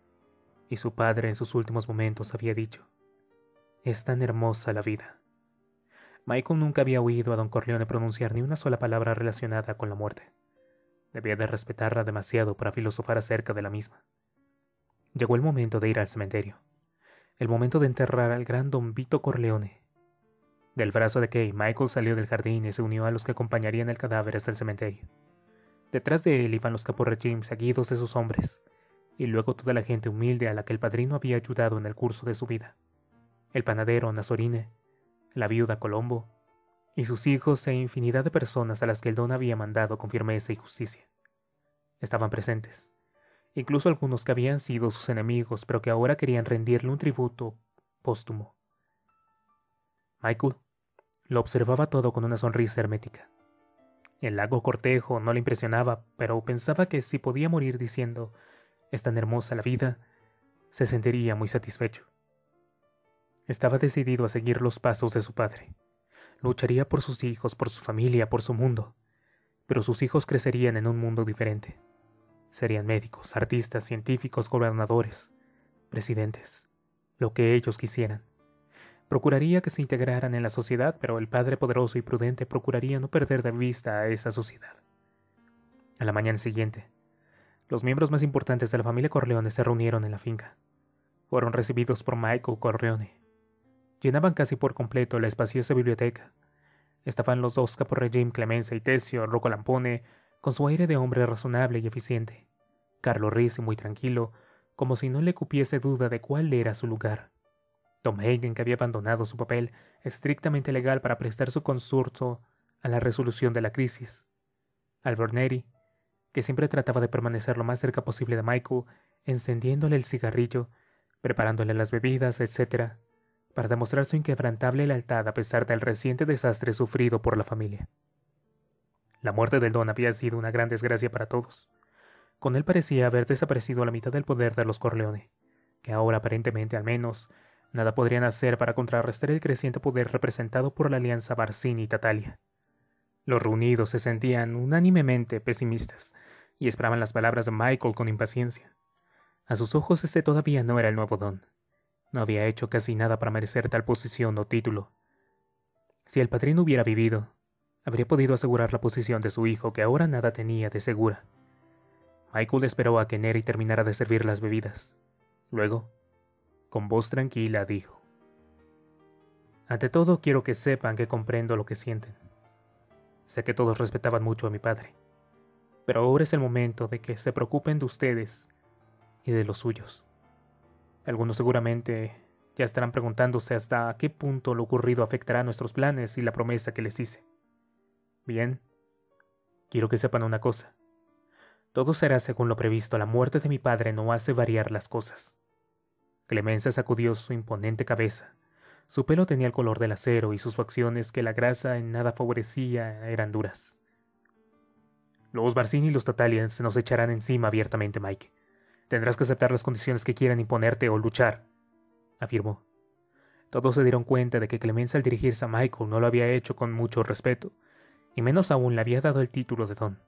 Y su padre en sus últimos momentos había dicho: «Es tan hermosa la vida». Michael nunca había oído a don Corleone pronunciar ni una sola palabra relacionada con la muerte. Debía de respetarla demasiado para filosofar acerca de la misma. Llegó el momento de ir al cementerio. El momento de enterrar al gran don Vito Corleone. Del brazo de Kay, Michael salió del jardín y se unió a los que acompañarían el cadáver hasta el cementerio. Detrás de él iban los caporregim seguidos de sus hombres, y luego toda la gente humilde a la que el padrino había ayudado en el curso de su vida. El panadero Nazorine, la viuda Colombo, y sus hijos e infinidad de personas a las que el don había mandado con firmeza y justicia. Estaban presentes, incluso algunos que habían sido sus enemigos, pero que ahora querían rendirle un tributo póstumo. Michael lo observaba todo con una sonrisa hermética. El largo cortejo no le impresionaba, pero pensaba que si podía morir diciendo «es tan hermosa la vida», se sentiría muy satisfecho. Estaba decidido a seguir los pasos de su padre. Lucharía por sus hijos, por su familia, por su mundo. Pero sus hijos crecerían en un mundo diferente. Serían médicos, artistas, científicos, gobernadores, presidentes, lo que ellos quisieran. Procuraría que se integraran en la sociedad, pero el padre poderoso y prudente procuraría no perder de vista a esa sociedad. A la mañana siguiente, los miembros más importantes de la familia Corleone se reunieron en la finca. Fueron recibidos por Michael Corleone. Llenaban casi por completo la espaciosa biblioteca. Estaban los dos caporregim Clemencia y Tessie Rocco Lampone, con su aire de hombre razonable y eficiente. Carlo Risi muy tranquilo, como si no le cupiese duda de cuál era su lugar. Tom Hagen, que había abandonado su papel estrictamente legal para prestar su consorcio a la resolución de la crisis. Albert Neri, que siempre trataba de permanecer lo más cerca posible de Michael, encendiéndole el cigarrillo, preparándole las bebidas, etcétera, para demostrar su inquebrantable lealtad a pesar del reciente desastre sufrido por la familia. La muerte del don había sido una gran desgracia para todos. Con él parecía haber desaparecido la mitad del poder de los Corleone, que ahora aparentemente al menos nada podrían hacer para contrarrestar el creciente poder representado por la alianza Barsini-Tattaglia. Los reunidos se sentían unánimemente pesimistas y esperaban las palabras de Michael con impaciencia. A sus ojos este todavía no era el nuevo don. No había hecho casi nada para merecer tal posición o título. Si el padrino hubiera vivido, habría podido asegurar la posición de su hijo, que ahora nada tenía de segura. Michael esperó a que Neri terminara de servir las bebidas. Luego, con voz tranquila, dijo: «Ante todo, quiero que sepan que comprendo lo que sienten. Sé que todos respetaban mucho a mi padre, pero ahora es el momento de que se preocupen de ustedes y de los suyos. Algunos seguramente ya estarán preguntándose hasta qué punto lo ocurrido afectará nuestros planes y la promesa que les hice. Bien, quiero que sepan una cosa. Todo será según lo previsto. La muerte de mi padre no hace variar las cosas». Clemencia sacudió su imponente cabeza. Su pelo tenía el color del acero y sus facciones, que la grasa en nada favorecía, eran duras. «Los Barsini y los Tattaglia se nos echarán encima abiertamente, Mike. Tendrás que aceptar las condiciones que quieran imponerte o luchar», afirmó. Todos se dieron cuenta de que Clemenza al dirigirse a Michael no lo había hecho con mucho respeto, y menos aún le había dado el título de don.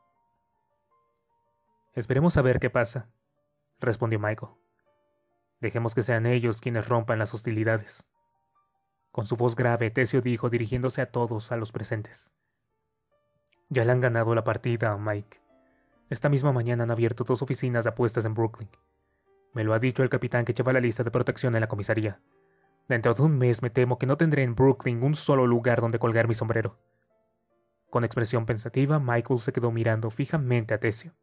«Esperemos a ver qué pasa», respondió Michael. «Dejemos que sean ellos quienes rompan las hostilidades». Con su voz grave, Tessio dijo dirigiéndose a todos a los presentes. «Ya le han ganado la partida, Mike. Esta misma mañana han abierto dos oficinas de apuestas en Brooklyn. Me lo ha dicho el capitán que lleva la lista de protección en la comisaría. Dentro de un mes me temo que no tendré en Brooklyn un solo lugar donde colgar mi sombrero». Con expresión pensativa, Michael se quedó mirando fijamente a Tessio.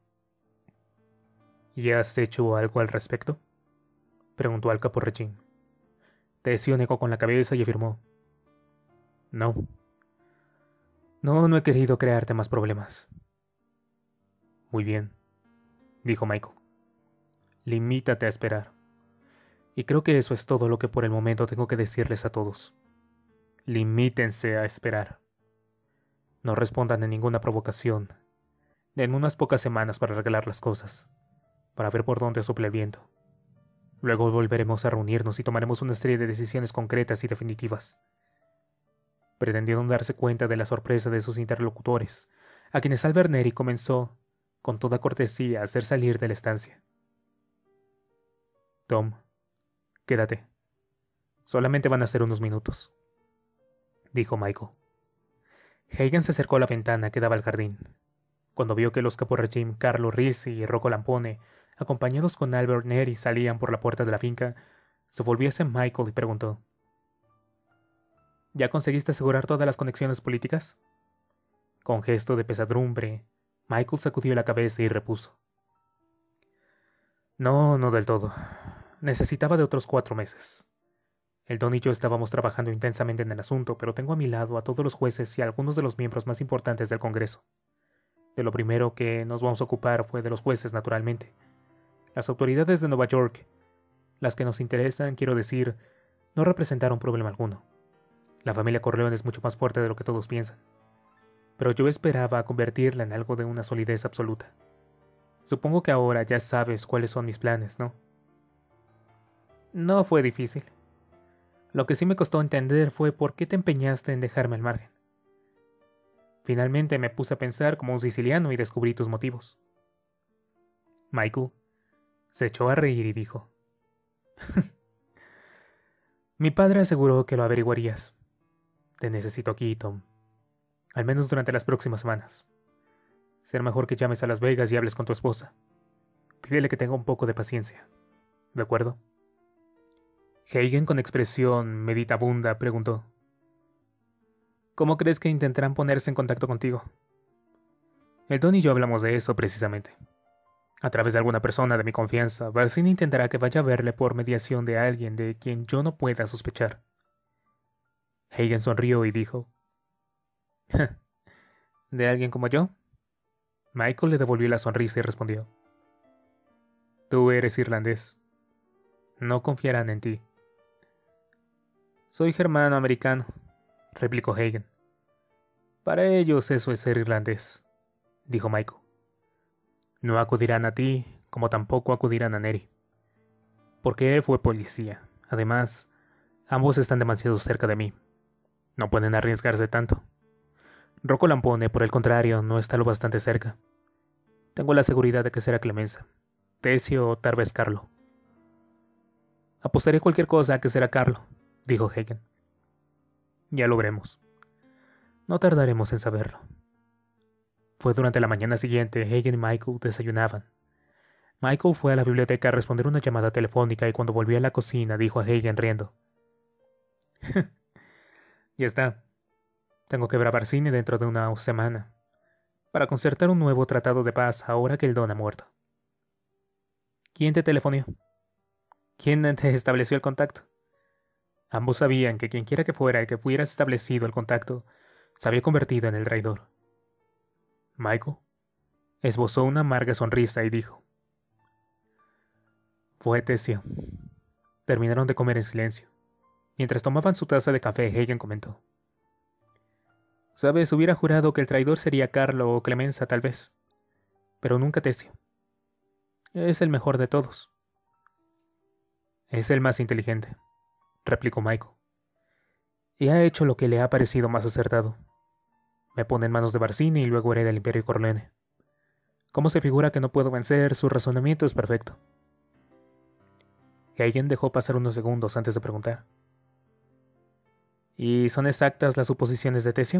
«¿Y has hecho algo al respecto?», preguntó al caporrechín. Tessio negó con la cabeza y afirmó: «No. No, no he querido crearte más problemas». «Muy bien», dijo Michael. «Limítate a esperar. Y creo que eso es todo lo que por el momento tengo que decirles a todos. Limítense a esperar. No respondan a ninguna provocación. Den unas pocas semanas para arreglar las cosas, para ver por dónde sopla el viento. Luego volveremos a reunirnos y tomaremos una serie de decisiones concretas y definitivas». Pretendieron darse cuenta de la sorpresa de sus interlocutores, a quienes Albert Neri comenzó, con toda cortesía, a hacer salir de la estancia. «Tom, quédate. Solamente van a ser unos minutos», dijo Michael. Hagen se acercó a la ventana que daba al jardín. Cuando vio que los caporrechín Carlo Rizzi y Rocco Lampone, acompañados con Albert Neri, salían por la puerta de la finca, se volvió hacia Michael y preguntó: «¿Ya conseguiste asegurar todas las conexiones políticas?». Con gesto de pesadumbre, Michael sacudió la cabeza y repuso: «No, no del todo. Necesitaba de otros cuatro meses. El don y yo estábamos trabajando intensamente en el asunto, pero tengo a mi lado a todos los jueces y a algunos de los miembros más importantes del Congreso. De lo primero que nos vamos a ocupar fue de los jueces, naturalmente. Las autoridades de Nueva York, las que nos interesan, quiero decir, no representaron problema alguno. La familia Corleone es mucho más fuerte de lo que todos piensan. Pero yo esperaba convertirla en algo de una solidez absoluta. Supongo que ahora ya sabes cuáles son mis planes, ¿no?». «No fue difícil. Lo que sí me costó entender fue por qué te empeñaste en dejarme al margen. Finalmente me puse a pensar como un siciliano y descubrí tus motivos». Michael se echó a reír y dijo: «Mi padre aseguró que lo averiguarías. Te necesito aquí, Tom. Al menos durante las próximas semanas. Será mejor que llames a Las Vegas y hables con tu esposa. Pídele que tenga un poco de paciencia. ¿De acuerdo?». Hagen, con expresión meditabunda, preguntó: «¿Cómo crees que intentarán ponerse en contacto contigo?». «El Don y yo hablamos de eso precisamente. A través de alguna persona de mi confianza, Barsini intentará que vaya a verle por mediación de alguien de quien yo no pueda sospechar». Hagen sonrió y dijo: «¿De alguien como yo?». Michael le devolvió la sonrisa y respondió: «Tú eres irlandés. No confiarán en ti». «Soy germano-americano», replicó Hagen. «Para ellos eso es ser irlandés», dijo Michael. «No acudirán a ti, como tampoco acudirán a Neri. Porque él fue policía. Además, ambos están demasiado cerca de mí. No pueden arriesgarse tanto. Rocco Lampone, por el contrario, no está lo bastante cerca. Tengo la seguridad de que será Clemenza, Tessio o tal vez Carlo». «Apostaré cualquier cosa a que será Carlo», dijo Hagen. «Ya lo veremos. No tardaremos en saberlo». Fue durante la mañana siguiente. Hagen y Michael desayunaban. Michael fue a la biblioteca a responder una llamada telefónica y cuando volvió a la cocina dijo a Hagen riendo: «Ya está. Tengo que ver a Barsini dentro de una semana, para concertar un nuevo tratado de paz ahora que el Don ha muerto». «¿Quién te telefonió? ¿Quién te estableció el contacto?». Ambos sabían que quienquiera que fuera el que hubiera establecido el contacto se había convertido en el traidor. Michael esbozó una amarga sonrisa y dijo: «Fue Tessio». Terminaron de comer en silencio. Mientras tomaban su taza de café, Hagen comentó: «Sabes, hubiera jurado que el traidor sería Carlo o Clemenza tal vez, pero nunca Tessio. Es el mejor de todos». «Es el más inteligente», replicó Michael. Y ha hecho lo que le ha parecido más acertado. Me pone en manos de Barsini y luego hereda el Imperio Corleone. ¿Cómo se figura que no puedo vencer? Su razonamiento es perfecto. Hagen dejó pasar unos segundos antes de preguntar. ¿Y son exactas las suposiciones de Tessio?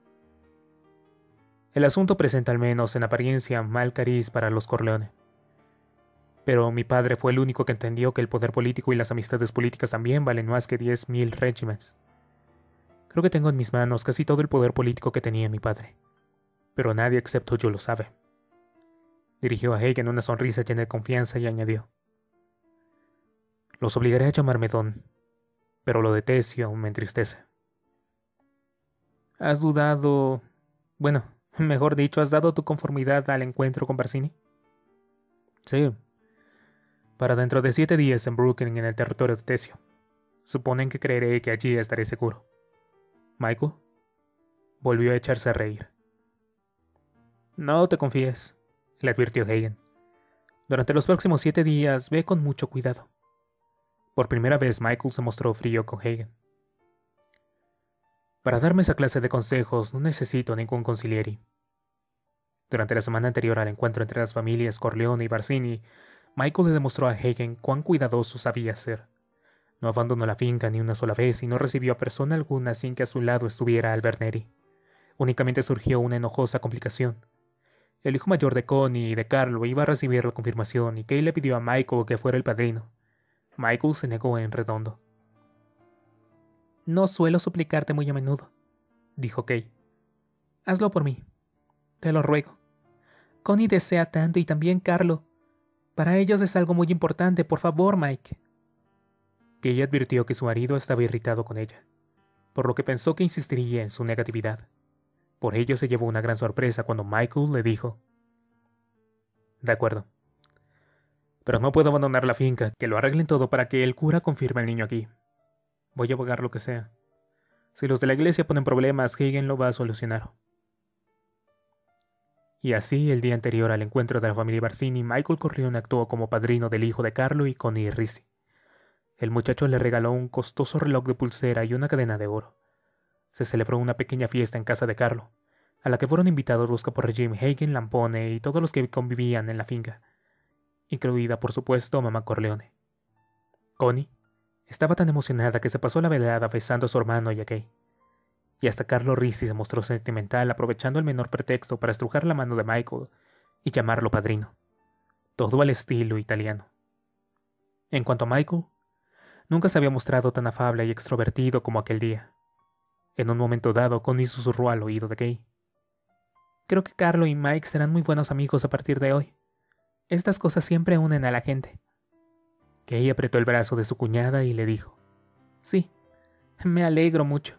El asunto presenta al menos en apariencia mal cariz para los Corleone. Pero mi padre fue el único que entendió que el poder político y las amistades políticas también valen más que diez mil regiments. Creo que tengo en mis manos casi todo el poder político que tenía mi padre. Pero nadie excepto yo lo sabe. Dirigió a Hagen una sonrisa llena de confianza y añadió. Los obligaré a llamarme Don, pero lo de Tessio me entristece. ¿Has dudado... bueno, mejor dicho, has dado tu conformidad al encuentro con Barsini? Sí. Para dentro de siete días en Brooklyn, en el territorio de Tessio. Suponen que creeré que allí estaré seguro. ¿Michael? Volvió a echarse a reír. No te confíes, le advirtió Hagen. Durante los próximos siete días ve con mucho cuidado. Por primera vez Michael se mostró frío con Hagen. Para darme esa clase de consejos no necesito ningún consigliere. Durante la semana anterior al encuentro entre las familias Corleone y Barsini, Michael le demostró a Hagen cuán cuidadoso sabía ser. No abandonó la finca ni una sola vez y no recibió a persona alguna sin que a su lado estuviera Albert Neri. Únicamente surgió una enojosa complicación. El hijo mayor de Connie y de Carlo iba a recibir la confirmación y Kay le pidió a Michael que fuera el padrino. Michael se negó en redondo. No suelo suplicarte muy a menudo, dijo Kay. Hazlo por mí. Te lo ruego. Connie desea tanto y también Carlo. Para ellos es algo muy importante, por favor, Mike. Kay advirtió que su marido estaba irritado con ella, por lo que pensó que insistiría en su negatividad. Por ello se llevó una gran sorpresa cuando Michael le dijo: De acuerdo. Pero no puedo abandonar la finca, que lo arreglen todo para que el cura confirme al niño aquí. Voy a pagar lo que sea. Si los de la iglesia ponen problemas, Hagen lo va a solucionar. Y así, el día anterior al encuentro de la familia Barsini, Michael Corleone actuó como padrino del hijo de Carlo y Connie Ricci. El muchacho le regaló un costoso reloj de pulsera y una cadena de oro. Se celebró una pequeña fiesta en casa de Carlo, a la que fueron invitados los caporregime Hagen, Lampone y todos los que convivían en la finca, incluida, por supuesto, mamá Corleone. Connie estaba tan emocionada que se pasó la velada besando a su hermano y a Kay. Y hasta Carlo Ricci se mostró sentimental, aprovechando el menor pretexto para estrujar la mano de Michael y llamarlo padrino. Todo al estilo italiano. En cuanto a Michael, nunca se había mostrado tan afable y extrovertido como aquel día. En un momento dado, Connie susurró al oído de Kay: Creo que Carlo y Mike serán muy buenos amigos a partir de hoy. Estas cosas siempre unen a la gente. Kay apretó el brazo de su cuñada y le dijo: Sí, me alegro mucho.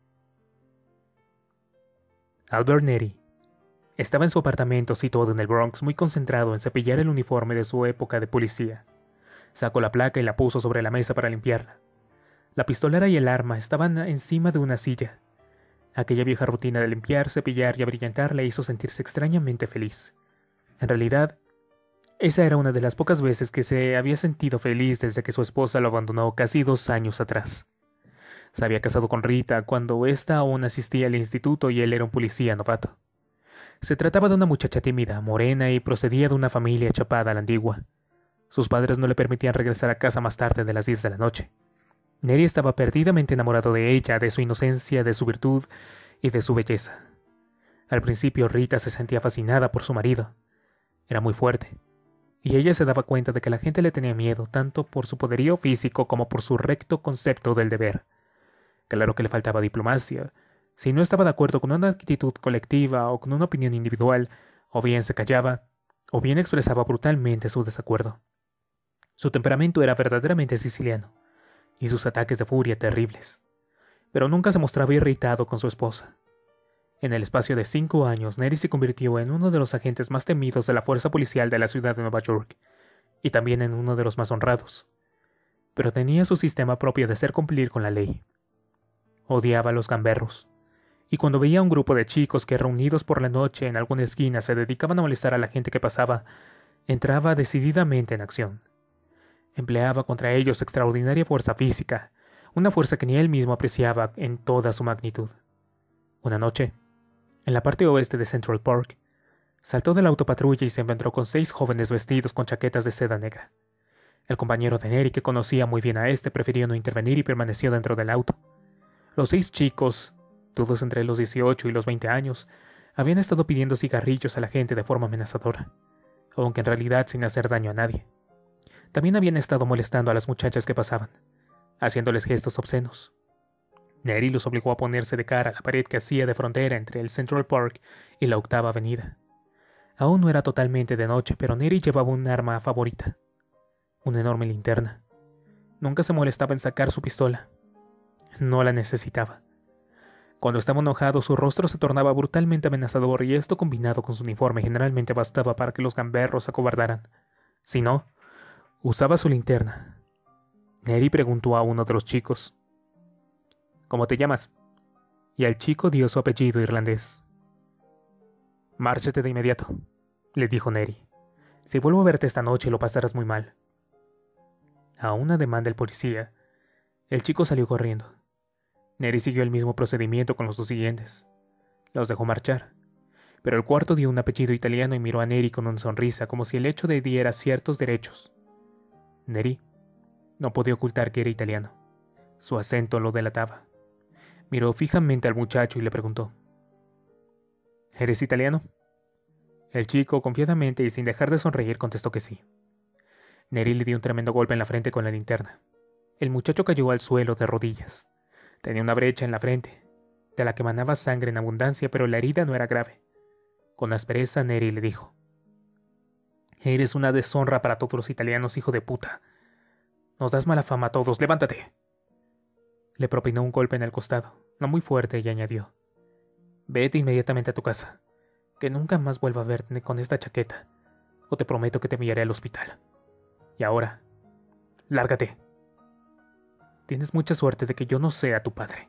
Albert Neri estaba en su apartamento situado en el Bronx, muy concentrado en cepillar el uniforme de su época de policía. Sacó la placa y la puso sobre la mesa para limpiarla. La pistolera y el arma estaban encima de una silla. Aquella vieja rutina de limpiar, cepillar y abrillantar le hizo sentirse extrañamente feliz. En realidad, esa era una de las pocas veces que se había sentido feliz desde que su esposa lo abandonó casi dos años atrás. Se había casado con Rita cuando ésta aún asistía al instituto y él era un policía novato. Se trataba de una muchacha tímida, morena y procedía de una familia chapada a la antigua. Sus padres no le permitían regresar a casa más tarde de las diez de la noche. Neri estaba perdidamente enamorado de ella, de su inocencia, de su virtud y de su belleza. Al principio Rita se sentía fascinada por su marido. Era muy fuerte, y ella se daba cuenta de que la gente le tenía miedo tanto por su poderío físico como por su recto concepto del deber. Claro que le faltaba diplomacia. Si no estaba de acuerdo con una actitud colectiva o con una opinión individual, o bien se callaba, o bien expresaba brutalmente su desacuerdo. Su temperamento era verdaderamente siciliano, y sus ataques de furia terribles. Pero nunca se mostraba irritado con su esposa. En el espacio de cinco años, Neri se convirtió en uno de los agentes más temidos de la fuerza policial de la ciudad de Nueva York, y también en uno de los más honrados. Pero tenía su sistema propio de hacer cumplir con la ley. Odiaba a los gamberros, y cuando veía a un grupo de chicos que reunidos por la noche en alguna esquina se dedicaban a molestar a la gente que pasaba, entraba decididamente en acción. Empleaba contra ellos extraordinaria fuerza física, una fuerza que ni él mismo apreciaba en toda su magnitud. Una noche, en la parte oeste de Central Park, saltó de la autopatrulla y se encontró con seis jóvenes vestidos con chaquetas de seda negra. El compañero de Neri, que conocía muy bien a este, prefirió no intervenir y permaneció dentro del auto. Los seis chicos, todos entre los dieciocho y los veinte años, habían estado pidiendo cigarrillos a la gente de forma amenazadora, aunque en realidad sin hacer daño a nadie. También habían estado molestando a las muchachas que pasaban, haciéndoles gestos obscenos. Neri los obligó a ponerse de cara a la pared que hacía de frontera entre el Central Park y la Octava Avenida. Aún no era totalmente de noche, pero Neri llevaba un arma favorita, una enorme linterna. Nunca se molestaba en sacar su pistola. No la necesitaba. Cuando estaba enojado, su rostro se tornaba brutalmente amenazador y esto combinado con su uniforme generalmente bastaba para que los gamberros se acobardaran. Si no, usaba su linterna. Neri preguntó a uno de los chicos: ¿Cómo te llamas? Y el chico dio su apellido irlandés. Márchate de inmediato, le dijo Neri. Si vuelvo a verte esta noche lo pasarás muy mal. A una demanda del policía, el chico salió corriendo. Neri siguió el mismo procedimiento con los dos siguientes. Los dejó marchar, pero el cuarto dio un apellido italiano y miró a Neri con una sonrisa como si el hecho le diera ciertos derechos. Neri no podía ocultar que era italiano. Su acento lo delataba. Miró fijamente al muchacho y le preguntó: ¿Eres italiano? El chico, confiadamente y sin dejar de sonreír, contestó que sí. Neri le dio un tremendo golpe en la frente con la linterna. El muchacho cayó al suelo de rodillas. Tenía una brecha en la frente, de la que manaba sangre en abundancia, pero la herida no era grave. Con aspereza, Neri le dijo: Eres una deshonra para todos los italianos, hijo de puta. Nos das mala fama a todos, levántate. Le propinó un golpe en el costado, no muy fuerte, y añadió: Vete inmediatamente a tu casa, que nunca más vuelva a verte con esta chaqueta, o te prometo que te enviaré al hospital. Y ahora, lárgate. Tienes mucha suerte de que yo no sea tu padre.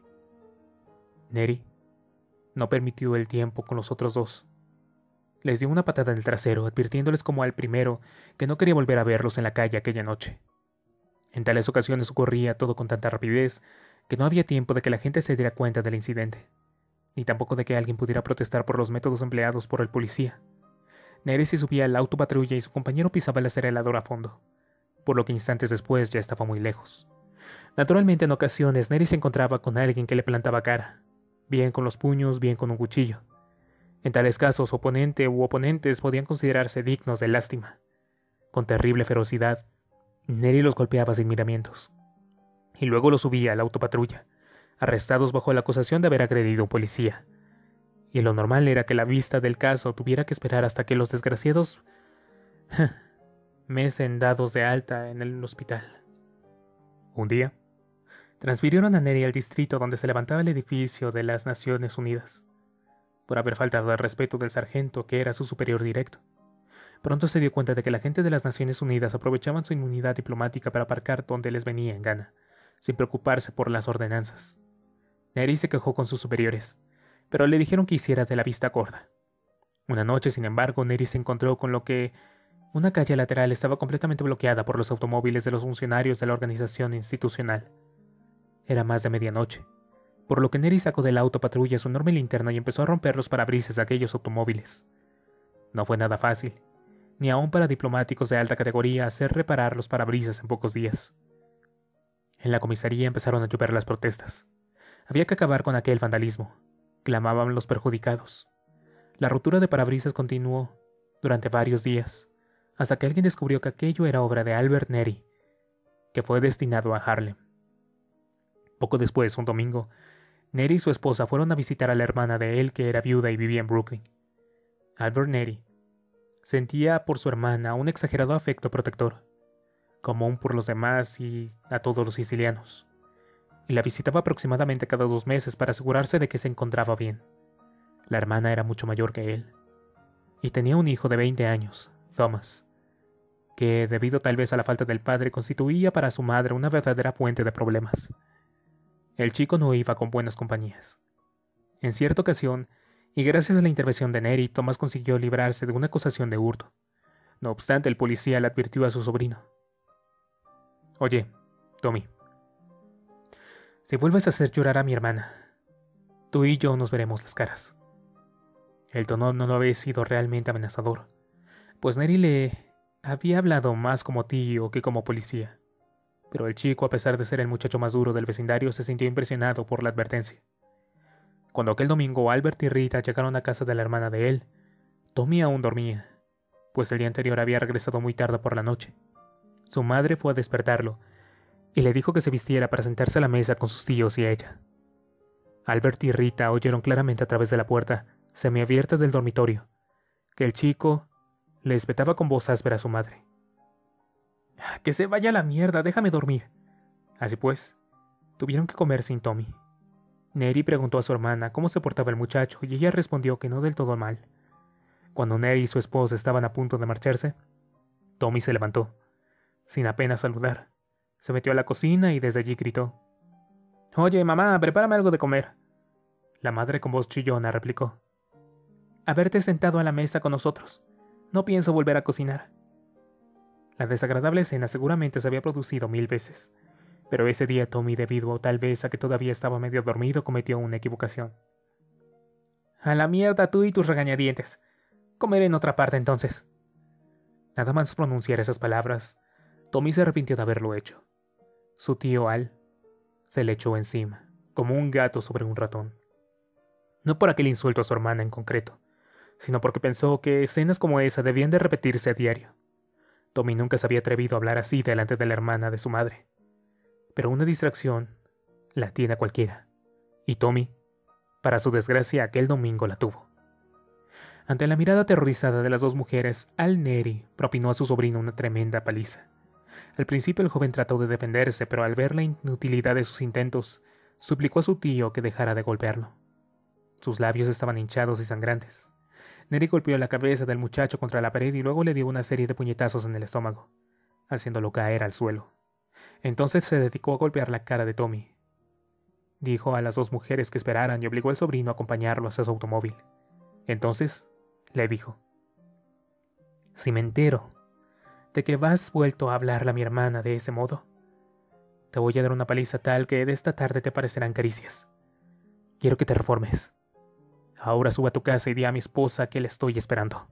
Neri no permitió el tiempo con los otros dos. Les dio una patada en el trasero, advirtiéndoles como al primero que no quería volver a verlos en la calle aquella noche. En tales ocasiones ocurría todo con tanta rapidez que no había tiempo de que la gente se diera cuenta del incidente, ni tampoco de que alguien pudiera protestar por los métodos empleados por el policía. Neri se subía al auto patrulla y su compañero pisaba el acelerador a fondo, por lo que instantes después ya estaba muy lejos. Naturalmente, en ocasiones, Neri se encontraba con alguien que le plantaba cara, bien con los puños, bien con un cuchillo. En tales casos, oponente u oponentes podían considerarse dignos de lástima. Con terrible ferocidad, Neri los golpeaba sin miramientos, y luego los subía a la autopatrulla, arrestados bajo la acusación de haber agredido a un policía. Y lo normal era que la vista del caso tuviera que esperar hasta que los desgraciados mesen dados de alta en el hospital. Un día, transfirieron a Neri al distrito donde se levantaba el edificio de las Naciones Unidas, por haber faltado al respeto del sargento que era su superior directo. Pronto se dio cuenta de que la gente de las Naciones Unidas aprovechaban su inmunidad diplomática para aparcar donde les venía en gana, sin preocuparse por las ordenanzas. Neri se quejó con sus superiores, pero le dijeron que hiciera de la vista gorda. Una noche, sin embargo, Neri se encontró con lo que una calle lateral estaba completamente bloqueada por los automóviles de los funcionarios de la organización institucional. Era más de medianoche, por lo que Neri sacó del auto patrulla su enorme linterna y empezó a romper los parabrisas de aquellos automóviles. No fue nada fácil, ni aun para diplomáticos de alta categoría, hacer reparar los parabrisas en pocos días. En la comisaría empezaron a llover las protestas. Había que acabar con aquel vandalismo, clamaban los perjudicados. La rotura de parabrisas continuó durante varios días, hasta que alguien descubrió que aquello era obra de Albert Neri, que fue destinado a Harlem. Poco después, un domingo, Neri y su esposa fueron a visitar a la hermana de él, que era viuda y vivía en Brooklyn. Albert Neri sentía por su hermana un exagerado afecto protector, común por los demás y a todos los sicilianos, y la visitaba aproximadamente cada dos meses para asegurarse de que se encontraba bien. La hermana era mucho mayor que él, y tenía un hijo de veinte años, Thomas, que, debido tal vez a la falta del padre, constituía para su madre una verdadera fuente de problemas. El chico no iba con buenas compañías. En cierta ocasión, y gracias a la intervención de Neri, Thomas consiguió librarse de una acusación de hurto. No obstante, el policía le advirtió a su sobrino: «Oye, Tommy, Si vuelves a hacer llorar a mi hermana, tú y yo nos veremos las caras. El tono no lo había sido realmente amenazador, pues Neri le había hablado más como tío que como policía. Pero el chico, a pesar de ser el muchacho más duro del vecindario, se sintió impresionado por la advertencia. Cuando aquel domingo Albert y Rita llegaron a casa de la hermana de él, Tommy aún dormía, pues el día anterior había regresado muy tarde por la noche. Su madre fue a despertarlo y le dijo que se vistiera para sentarse a la mesa con sus tíos y ella. Albert y Rita oyeron claramente a través de la puerta semiabierta del dormitorio que el chico le espetaba con voz áspera a su madre. «Que se vaya a la mierda, déjame dormir». Así pues, tuvieron que comer sin Tommy. Neri preguntó a su hermana cómo se portaba el muchacho y ella respondió que no del todo mal. Cuando Neri y su esposa estaban a punto de marcharse, Tommy se levantó, sin apenas saludar. Se metió a la cocina y desde allí gritó: «Oye, mamá, prepárame algo de comer». La madre con voz chillona replicó: «Haberte sentado a la mesa con nosotros. No pienso volver a cocinar». La desagradable escena seguramente se había producido mil veces, pero ese día Tommy, debido tal vez a que todavía estaba medio dormido, cometió una equivocación. «A la mierda tú y tus regañadientes. Comeré en otra parte entonces». Nada más pronunciar esas palabras, Tommy se arrepintió de haberlo hecho. Su tío Al se le echó encima, como un gato sobre un ratón. No por aquel insulto a su hermana en concreto, sino porque pensó que escenas como esa debían de repetirse a diario. Tommy nunca se había atrevido a hablar así delante de la hermana de su madre. Pero una distracción la tiene a cualquiera. Y Tommy, para su desgracia, aquel domingo la tuvo. Ante la mirada aterrorizada de las dos mujeres, Al Neri propinó a su sobrino una tremenda paliza. Al principio el joven trató de defenderse, pero al ver la inutilidad de sus intentos, suplicó a su tío que dejara de golpearlo. Sus labios estaban hinchados y sangrantes. Neri golpeó la cabeza del muchacho contra la pared y luego le dio una serie de puñetazos en el estómago, haciéndolo caer al suelo. Entonces se dedicó a golpear la cara de Tommy. Dijo a las dos mujeres que esperaran y obligó al sobrino a acompañarlo hacia su automóvil. Entonces le dijo: «Si me entero de que vas vuelto a hablarle a mi hermana de ese modo, te voy a dar una paliza tal que de esta tarde te parecerán caricias. Quiero que te reformes. Ahora suba a tu casa y di a mi esposa que la estoy esperando».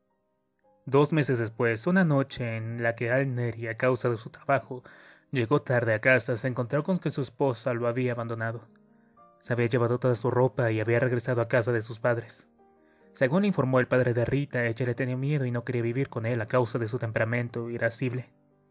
Dos meses después, una noche en la que Al Neri, a causa de su trabajo, llegó tarde a casa, se encontró con que su esposa lo había abandonado. Se había llevado toda su ropa y había regresado a casa de sus padres. Según le informó el padre de Rita, ella le tenía miedo y no quería vivir con él a causa de su temperamento irascible.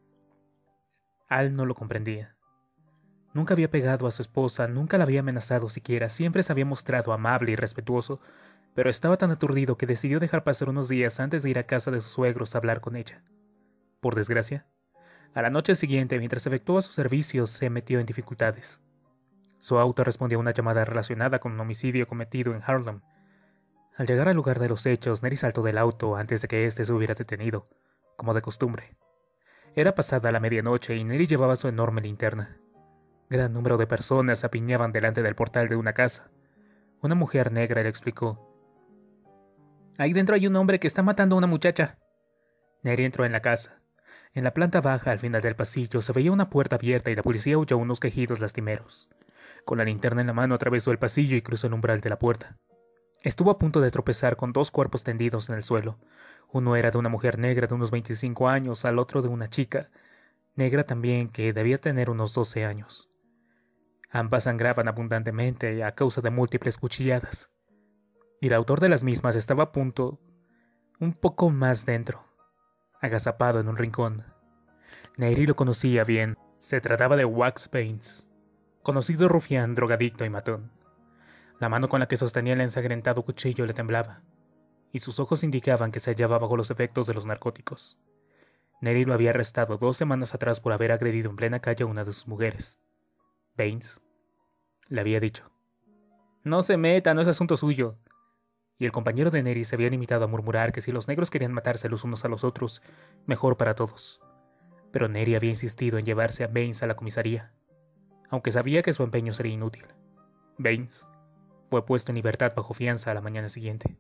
Al no lo comprendía. Nunca había pegado a su esposa, nunca la había amenazado siquiera, siempre se había mostrado amable y respetuoso, pero estaba tan aturdido que decidió dejar pasar unos días antes de ir a casa de sus suegros a hablar con ella. Por desgracia, a la noche siguiente, mientras efectuaba sus servicios, se metió en dificultades. Su auto respondió a una llamada relacionada con un homicidio cometido en Harlem. Al llegar al lugar de los hechos, Neri saltó del auto antes de que éste se hubiera detenido, como de costumbre. Era pasada la medianoche y Neri llevaba su enorme linterna. Gran número de personas se apiñaban delante del portal de una casa. Una mujer negra le explicó: «Ahí dentro hay un hombre que está matando a una muchacha». Neri entró en la casa. En la planta baja, al final del pasillo, se veía una puerta abierta y la policía oyó unos quejidos lastimeros. Con la linterna en la mano atravesó el pasillo y cruzó el umbral de la puerta. Estuvo a punto de tropezar con dos cuerpos tendidos en el suelo. Uno era de una mujer negra de unos veinticinco años, al otro de una chica, negra también, que debía tener unos doce años. Ambas sangraban abundantemente a causa de múltiples cuchilladas. Y el autor de las mismas estaba a punto, un poco más dentro, agazapado en un rincón. Neri lo conocía bien. Se trataba de Wax Baines, conocido rufián, drogadicto y matón. La mano con la que sostenía el ensangrentado cuchillo le temblaba, y sus ojos indicaban que se hallaba bajo los efectos de los narcóticos. Neri lo había arrestado dos semanas atrás por haber agredido en plena calle a una de sus mujeres. Baines le había dicho: «No se meta, no es asunto suyo». Y el compañero de Neri se había limitado a murmurar que si los negros querían matarse los unos a los otros, mejor para todos. Pero Neri había insistido en llevarse a Baines a la comisaría, aunque sabía que su empeño sería inútil. Baines fue puesto en libertad bajo fianza a la mañana siguiente.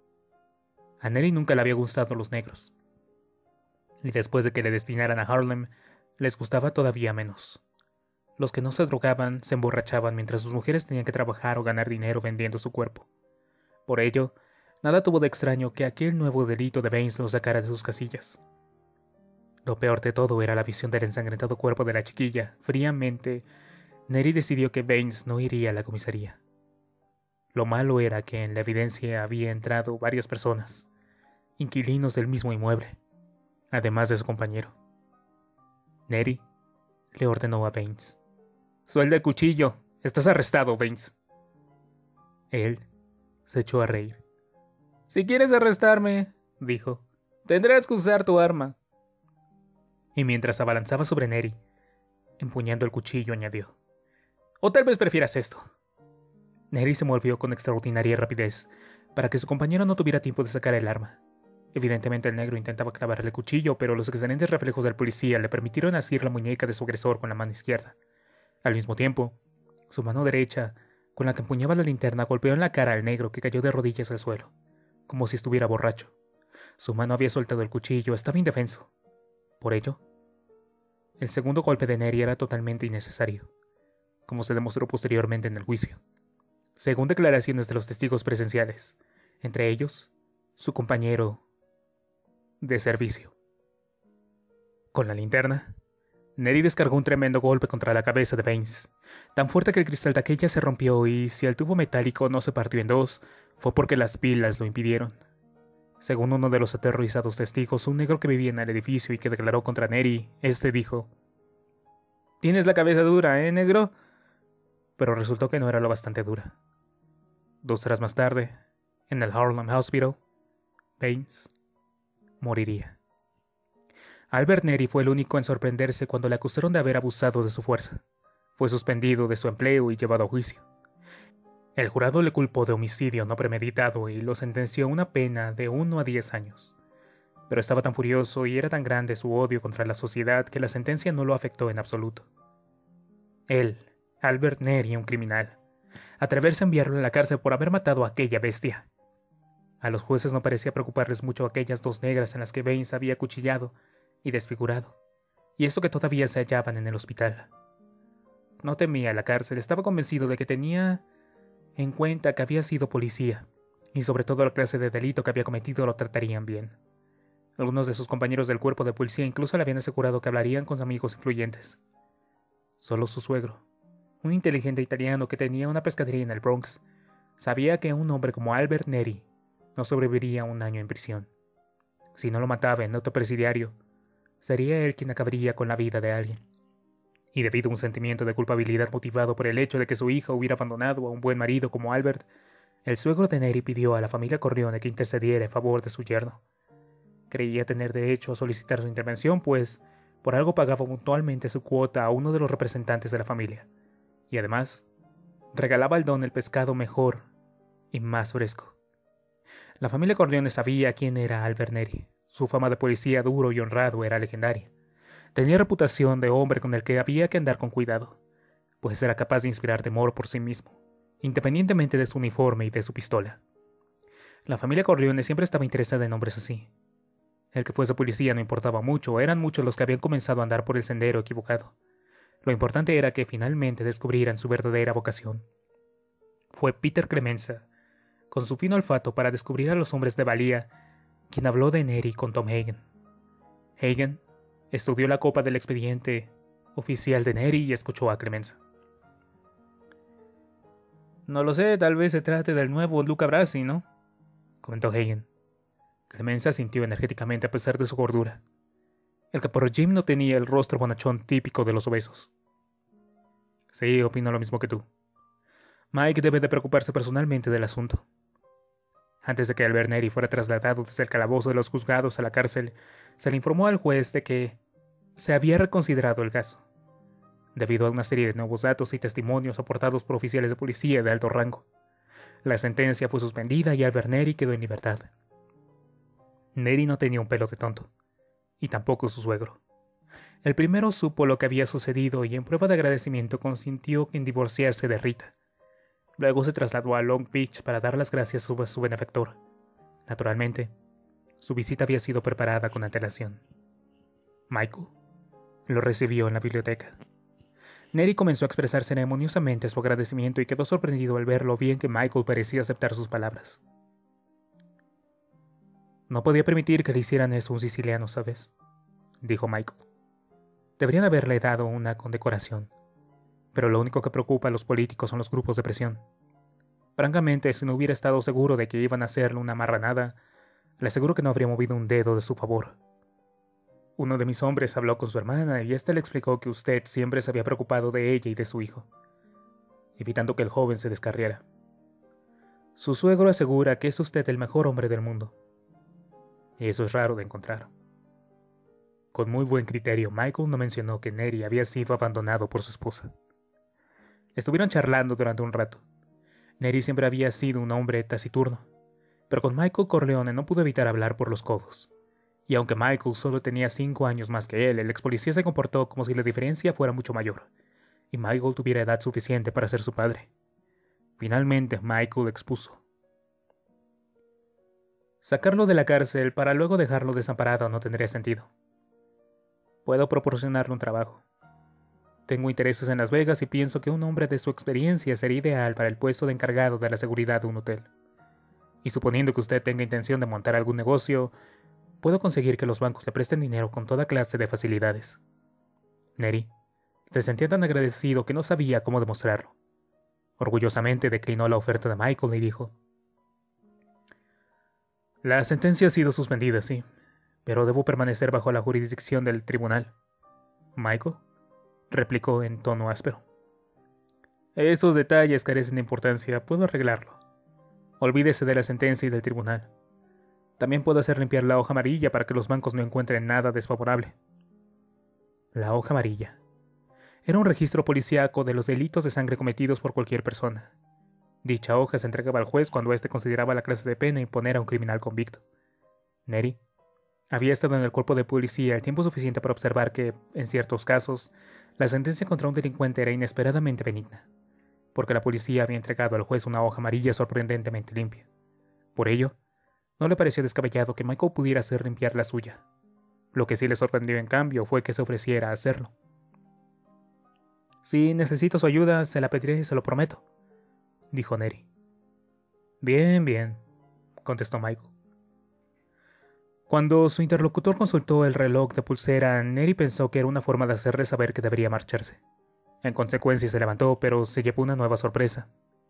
A Neri nunca le había gustado los negros, y después de que le destinaran a Harlem, les gustaba todavía menos. Los que no se drogaban se emborrachaban mientras sus mujeres tenían que trabajar o ganar dinero vendiendo su cuerpo. Por ello, nada tuvo de extraño que aquel nuevo delito de Baines los sacara de sus casillas. Lo peor de todo era la visión del ensangrentado cuerpo de la chiquilla. Fríamente, Neri decidió que Baines no iría a la comisaría. Lo malo era que en la evidencia había entrado varias personas, inquilinos del mismo inmueble, además de su compañero. Neri le ordenó a Baines: «Suelta el cuchillo. Estás arrestado, Baines». Él se echó a reír. «Si quieres arrestarme», dijo, «tendrás que usar tu arma». Y mientras abalanzaba sobre Neri, empuñando el cuchillo, añadió: «O tal vez prefieras esto». Neri se movió con extraordinaria rapidez para que su compañero no tuviera tiempo de sacar el arma. Evidentemente el negro intentaba clavarle el cuchillo, pero los excelentes reflejos del policía le permitieron asir la muñeca de su agresor con la mano izquierda. Al mismo tiempo, su mano derecha, con la que empuñaba la linterna, golpeó en la cara al negro, que cayó de rodillas al suelo, como si estuviera borracho. Su mano había soltado el cuchillo, estaba indefenso. Por ello, el segundo golpe de Neri era totalmente innecesario, como se demostró posteriormente en el juicio, según declaraciones de los testigos presenciales, entre ellos, su compañero de servicio. Con la linterna, Neri descargó un tremendo golpe contra la cabeza de Baines, tan fuerte que el cristal de aquella se rompió y, si el tubo metálico no se partió en dos, fue porque las pilas lo impidieron. Según uno de los aterrorizados testigos, un negro que vivía en el edificio y que declaró contra Neri, este dijo: «Tienes la cabeza dura, ¿eh, negro?». Pero resultó que no era lo bastante dura. Dos horas más tarde, en el Harlem Hospital, Baines moriría. Albert Neri fue el único en sorprenderse cuando le acusaron de haber abusado de su fuerza. Fue suspendido de su empleo y llevado a juicio. El jurado le culpó de homicidio no premeditado y lo sentenció a una pena de uno a diez años. Pero estaba tan furioso y era tan grande su odio contra la sociedad que la sentencia no lo afectó en absoluto. Él, Albert Neri, un criminal, atreverse a enviarlo a la cárcel por haber matado a aquella bestia. A los jueces no parecía preocuparles mucho aquellas dos negras en las que Baines había acuchillado y desfigurado, y eso que todavía se hallaban en el hospital. No temía la cárcel, estaba convencido de que tenía en cuenta que había sido policía, y sobre todo la clase de delito que había cometido lo tratarían bien. Algunos de sus compañeros del cuerpo de policía incluso le habían asegurado que hablarían con sus amigos influyentes. Solo su suegro, un inteligente italiano que tenía una pescadería en el Bronx, sabía que un hombre como Albert Neri no sobreviviría un año en prisión. Si no lo mataba en otro presidiario, sería él quien acabaría con la vida de alguien. Y debido a un sentimiento de culpabilidad motivado por el hecho de que su hija hubiera abandonado a un buen marido como Albert, el suegro de Neri pidió a la familia Corleone que intercediera en favor de su yerno. Creía tener derecho a solicitar su intervención, pues por algo pagaba puntualmente su cuota a uno de los representantes de la familia, y además regalaba al don el pescado mejor y más fresco. La familia Corleone sabía quién era Albert Neri. Su fama de policía duro y honrado era legendaria. Tenía reputación de hombre con el que había que andar con cuidado, pues era capaz de inspirar temor por sí mismo, independientemente de su uniforme y de su pistola. La familia Corleone siempre estaba interesada en hombres así. El que fuese policía no importaba mucho, eran muchos los que habían comenzado a andar por el sendero equivocado. Lo importante era que finalmente descubrieran su verdadera vocación. Fue Peter Clemenza, con su fino olfato para descubrir a los hombres de valía, quien habló de Neri con Tom Hagen. Hagen estudió la copa del expediente oficial de Neri y escuchó a Clemenza. «No lo sé, tal vez se trate del nuevo Luca Brasi, ¿no?», comentó Hagen. Clemenza sintió enérgicamente a pesar de su gordura. El caporro Jim no tenía el rostro bonachón típico de los obesos. «Sí, opino lo mismo que tú. Mike debe de preocuparse personalmente del asunto». Antes de que Albert Neri fuera trasladado desde el calabozo de los juzgados a la cárcel, se le informó al juez de que se había reconsiderado el caso, debido a una serie de nuevos datos y testimonios aportados por oficiales de policía de alto rango. La sentencia fue suspendida y Albert Neri quedó en libertad. Neri no tenía un pelo de tonto, y tampoco su suegro. El primero supo lo que había sucedido y en prueba de agradecimiento consintió en divorciarse de Rita. Luego se trasladó a Long Beach para dar las gracias a su benefactor. Naturalmente, su visita había sido preparada con antelación. Michael lo recibió en la biblioteca. Neri comenzó a expresar ceremoniosamente su agradecimiento y quedó sorprendido al ver lo bien que Michael parecía aceptar sus palabras. No podía permitir que le hicieran eso a un siciliano, ¿sabes?, dijo Michael. Deberían haberle dado una condecoración, pero lo único que preocupa a los políticos son los grupos de presión. Francamente, si no hubiera estado seguro de que iban a hacerle una marranada, le aseguro que no habría movido un dedo de su favor. Uno de mis hombres habló con su hermana y éste le explicó que usted siempre se había preocupado de ella y de su hijo, evitando que el joven se descarriara. Su suegro asegura que es usted el mejor hombre del mundo. Y eso es raro de encontrar. Con muy buen criterio, Michael no mencionó que Neri había sido abandonado por su esposa. Estuvieron charlando durante un rato. Neri siempre había sido un hombre taciturno, pero con Michael Corleone no pudo evitar hablar por los codos. Y aunque Michael solo tenía cinco años más que él, el ex policía se comportó como si la diferencia fuera mucho mayor, y Michael tuviera edad suficiente para ser su padre. Finalmente, Michael expuso. Sacarlo de la cárcel para luego dejarlo desamparado no tendría sentido. Puedo proporcionarle un trabajo. Tengo intereses en Las Vegas y pienso que un hombre de su experiencia sería ideal para el puesto de encargado de la seguridad de un hotel. Y suponiendo que usted tenga intención de montar algún negocio, puedo conseguir que los bancos le presten dinero con toda clase de facilidades. Neri se sentía tan agradecido que no sabía cómo demostrarlo. Orgullosamente declinó la oferta de Michael y dijo: La sentencia ha sido suspendida, sí, pero debo permanecer bajo la jurisdicción del tribunal. ¿Michael?, replicó en tono áspero. Esos detalles carecen de importancia, puedo arreglarlo. Olvídese de la sentencia y del tribunal. También puedo hacer limpiar la hoja amarilla para que los bancos no encuentren nada desfavorable. La hoja amarilla era un registro policíaco de los delitos de sangre cometidos por cualquier persona. Dicha hoja se entregaba al juez cuando éste consideraba la clase de pena imponer a un criminal convicto. Neri había estado en el cuerpo de policía el tiempo suficiente para observar que, en ciertos casos, la sentencia contra un delincuente era inesperadamente benigna, porque la policía había entregado al juez una hoja amarilla sorprendentemente limpia. Por ello, no le pareció descabellado que Michael pudiera hacer limpiar la suya. Lo que sí le sorprendió, en cambio, fue que se ofreciera a hacerlo. Si necesito su ayuda, se la pediré, se lo prometo, dijo Neri. Bien, bien, contestó Michael. Cuando su interlocutor consultó el reloj de pulsera, Neri pensó que era una forma de hacerle saber que debería marcharse. En consecuencia se levantó, pero se llevó una nueva sorpresa.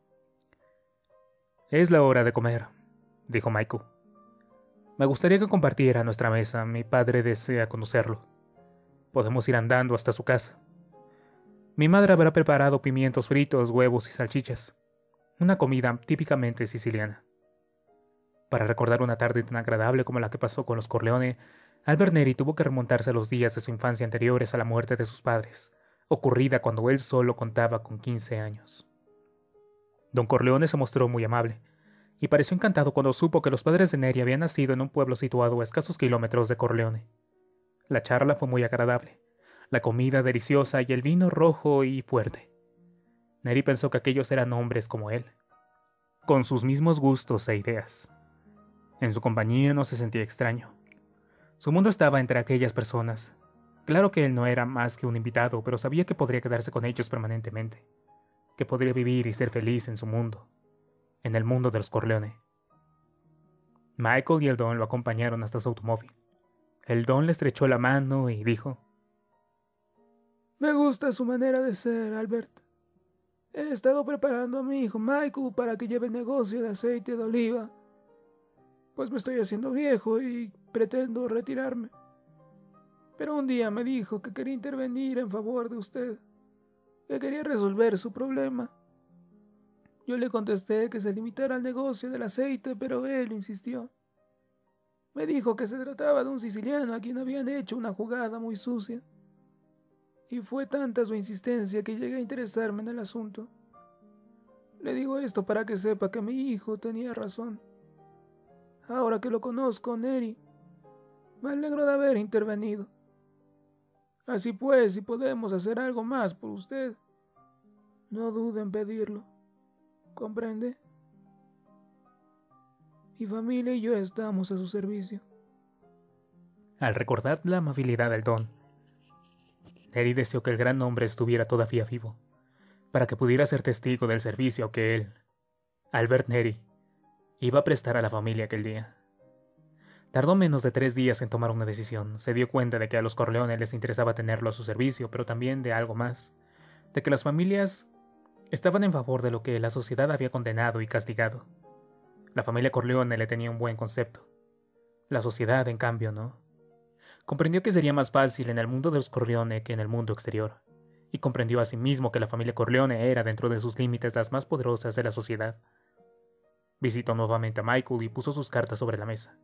Es la hora de comer, dijo Michael. Me gustaría que compartiera nuestra mesa. Mi padre desea conocerlo. Podemos ir andando hasta su casa. Mi madre habrá preparado pimientos fritos, huevos y salchichas. Una comida típicamente siciliana. Para recordar una tarde tan agradable como la que pasó con los Corleone, Albert Neri tuvo que remontarse a los días de su infancia anteriores a la muerte de sus padres, ocurrida cuando él solo contaba con quince años. Don Corleone se mostró muy amable, y pareció encantado cuando supo que los padres de Neri habían nacido en un pueblo situado a escasos kilómetros de Corleone. La charla fue muy agradable, la comida deliciosa y el vino rojo y fuerte. Neri pensó que aquellos eran hombres como él, con sus mismos gustos e ideas. En su compañía no se sentía extraño. Su mundo estaba entre aquellas personas. Claro que él no era más que un invitado, pero sabía que podría quedarse con ellos permanentemente, que podría vivir y ser feliz en su mundo, en el mundo de los Corleone. Michael y el Don lo acompañaron hasta su automóvil. El Don le estrechó la mano y dijo: Me gusta su manera de ser, Albert. He estado preparando a mi hijo Michael para que lleve el negocio de aceite de oliva, pues me estoy haciendo viejo y pretendo retirarme. Pero un día me dijo que quería intervenir en favor de usted, que quería resolver su problema. Yo le contesté que se limitara al negocio del aceite, pero él insistió. Me dijo que se trataba de un siciliano a quien habían hecho una jugada muy sucia. Y fue tanta su insistencia que llegué a interesarme en el asunto. Le digo esto para que sepa que mi hijo tenía razón. Ahora que lo conozco, Neri, me alegro de haber intervenido. Así pues, si podemos hacer algo más por usted, no dude en pedirlo. ¿Comprende? Mi familia y yo estamos a su servicio. Al recordar la amabilidad del Don, Neri deseó que el gran hombre estuviera todavía vivo, para que pudiera ser testigo del servicio que él, Albert Neri, iba a prestar a la familia aquel día. Tardó menos de tres días en tomar una decisión. Se dio cuenta de que a los Corleone les interesaba tenerlo a su servicio, pero también de algo más, de que las familias estaban en favor de lo que la sociedad había condenado y castigado. La familia Corleone le tenía un buen concepto. La sociedad, en cambio, no. Comprendió que sería más fácil en el mundo de los Corleone que en el mundo exterior, y comprendió asimismo que la familia Corleone era, dentro de sus límites, las más poderosas de la sociedad. Visitó nuevamente a Michael y puso sus cartas sobre la mesa.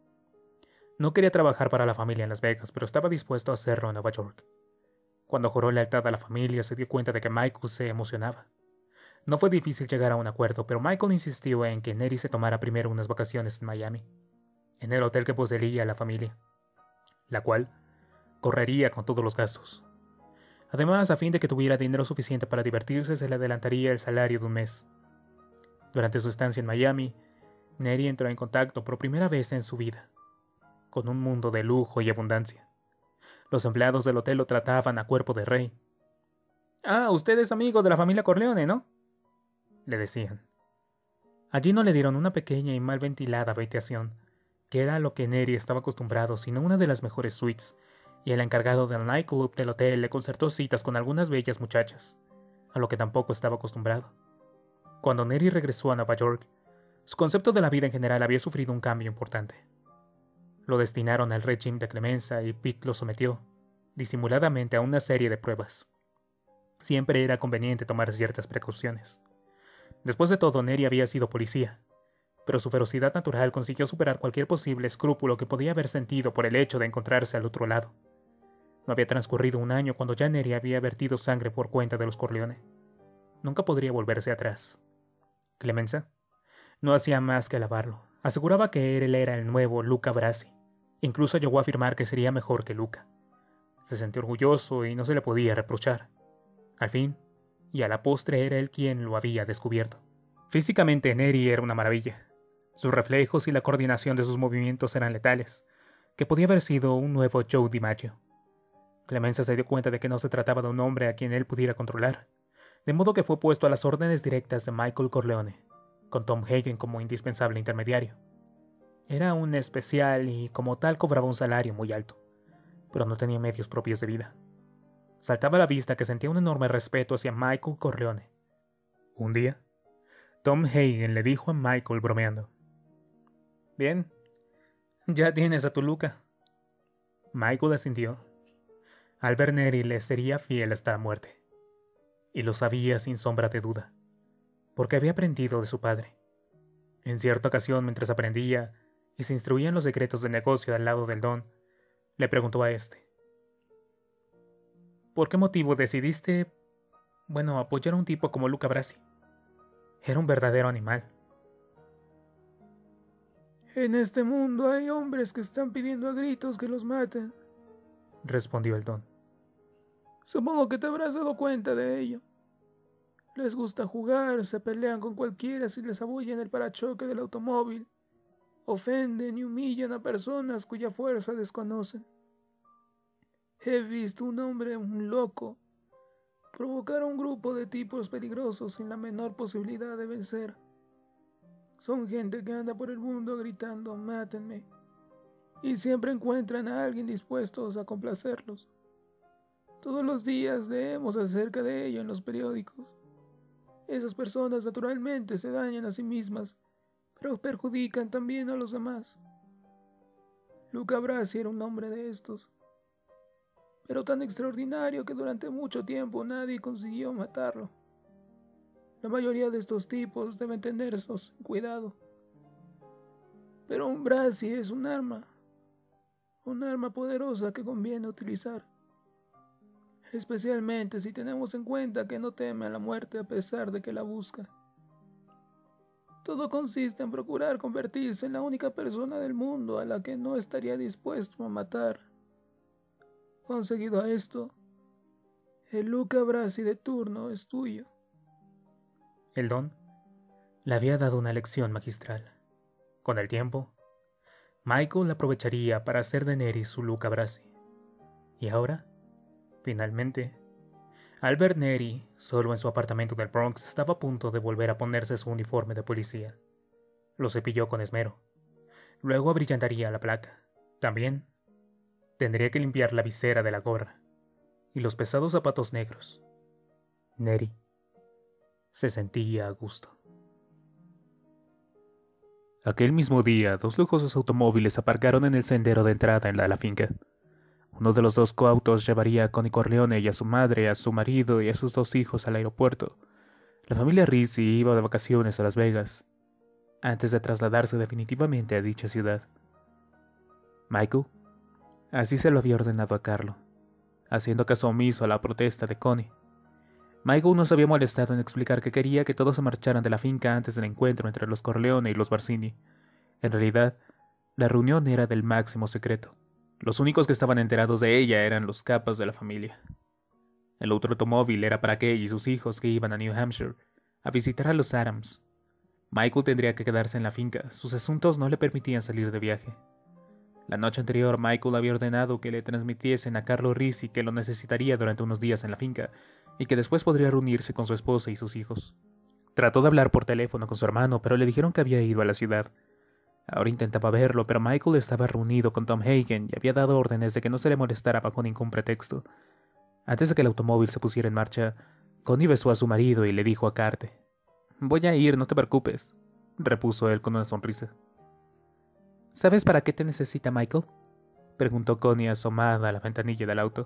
No quería trabajar para la familia en Las Vegas, pero estaba dispuesto a hacerlo en Nueva York. Cuando juró lealtad a la familia, se dio cuenta de que Michael se emocionaba. No fue difícil llegar a un acuerdo, pero Michael insistió en que Neri se tomara primero unas vacaciones en Miami, en el hotel que poseía la familia, la cual correría con todos los gastos. Además, a fin de que tuviera dinero suficiente para divertirse, se le adelantaría el salario de un mes. Durante su estancia en Miami, Neri entró en contacto por primera vez en su vida con un mundo de lujo y abundancia. Los empleados del hotel lo trataban a cuerpo de rey. «Ah, usted es amigo de la familia Corleone, ¿no?», le decían. Allí no le dieron una pequeña y mal ventilada habitación, que era a lo que Neri estaba acostumbrado, sino una de las mejores suites, y el encargado del nightclub del hotel le concertó citas con algunas bellas muchachas, a lo que tampoco estaba acostumbrado. Cuando Neri regresó a Nueva York, su concepto de la vida en general había sufrido un cambio importante. Lo destinaron al régimen de clemencia y Pitt lo sometió, disimuladamente, a una serie de pruebas. Siempre era conveniente tomar ciertas precauciones. Después de todo, Neri había sido policía, pero su ferocidad natural consiguió superar cualquier posible escrúpulo que podía haber sentido por el hecho de encontrarse al otro lado. No había transcurrido un año cuando ya Neri había vertido sangre por cuenta de los Corleone. Nunca podría volverse atrás. Clemenza no hacía más que alabarlo. Aseguraba que él era el nuevo Luca Brasi. Incluso llegó a afirmar que sería mejor que Luca. Se sentía orgulloso y no se le podía reprochar. Al fin, y a la postre, era él quien lo había descubierto. Físicamente, Neri era una maravilla. Sus reflejos y la coordinación de sus movimientos eran letales, que podía haber sido un nuevo Joe DiMaggio. Clemenza se dio cuenta de que no se trataba de un hombre a quien él pudiera controlar, de modo que fue puesto a las órdenes directas de Michael Corleone, con Tom Hagen como indispensable intermediario. Era un especial y como tal cobraba un salario muy alto, pero no tenía medios propios de vida. Saltaba a la vista que sentía un enorme respeto hacia Michael Corleone. Un día, Tom Hagen le dijo a Michael bromeando: «Bien, ya tienes a tu Luca». Michael asintió. Albert Neri le sería fiel hasta la muerte, y lo sabía sin sombra de duda, porque había aprendido de su padre. En cierta ocasión, mientras aprendía y se instruía en los secretos del negocio al lado del don, le preguntó a este: «¿Por qué motivo decidiste, bueno, apoyar a un tipo como Luca Brasi? Era un verdadero animal». «En este mundo hay hombres que están pidiendo a gritos que los maten», respondió el don. «Supongo que te habrás dado cuenta de ello. Les gusta jugar, se pelean con cualquiera si les abullan el parachoque del automóvil, ofenden y humillan a personas cuya fuerza desconocen. He visto un hombre, un loco, provocar a un grupo de tipos peligrosos sin la menor posibilidad de vencer. Son gente que anda por el mundo gritando «mátenme», y siempre encuentran a alguien dispuestos a complacerlos. Todos los días leemos acerca de ello en los periódicos. Esas personas naturalmente se dañan a sí mismas, pero perjudican también a los demás. Luca Brasi era un hombre de estos, pero tan extraordinario que durante mucho tiempo nadie consiguió matarlo. La mayoría de estos tipos deben tenerse en cuidado. Pero un Brasi es un arma, un arma poderosa que conviene utilizar, especialmente si tenemos en cuenta que no teme a la muerte a pesar de que la busca. Todo consiste en procurar convertirse en la única persona del mundo a la que no estaría dispuesto a matar. Conseguido esto, el Luca Brasi de turno es tuyo». El don le había dado una lección magistral. Con el tiempo, Michael aprovecharía para hacer de Neri su Luca Brasi. Y ahora, finalmente, Albert Neri, solo en su apartamento del Bronx, estaba a punto de volver a ponerse su uniforme de policía. Lo cepilló con esmero. Luego abrillantaría la placa. También tendría que limpiar la visera de la gorra y los pesados zapatos negros. Neri se sentía a gusto. Aquel mismo día, dos lujosos automóviles aparcaron en el sendero de entrada en la, la finca. Uno de los dos coautos llevaría a Connie Corleone y a su madre, a su marido y a sus dos hijos al aeropuerto. La familia Rizzi iba de vacaciones a Las Vegas, antes de trasladarse definitivamente a dicha ciudad. Michael, así se lo había ordenado a Carlo, haciendo caso omiso a la protesta de Connie. Michael no se había molestado en explicar que quería que todos se marcharan de la finca antes del encuentro entre los Corleone y los Barzini. En realidad, la reunión era del máximo secreto. Los únicos que estaban enterados de ella eran los capas de la familia. El otro automóvil era para Kay y sus hijos que iban a New Hampshire a visitar a los Adams. Michael tendría que quedarse en la finca, sus asuntos no le permitían salir de viaje. La noche anterior, Michael había ordenado que le transmitiesen a Carlo Rizzi que lo necesitaría durante unos días en la finca y que después podría reunirse con su esposa y sus hijos. Trató de hablar por teléfono con su hermano, pero le dijeron que había ido a la ciudad. Ahora intentaba verlo, pero Michael estaba reunido con Tom Hagen y había dado órdenes de que no se le molestara bajo ningún pretexto. Antes de que el automóvil se pusiera en marcha, Connie besó a su marido y le dijo a Carte: «Voy a ir, no te preocupes», repuso él con una sonrisa. ¿Sabes para qué te necesita Michael?, preguntó Connie asomada a la ventanilla del auto.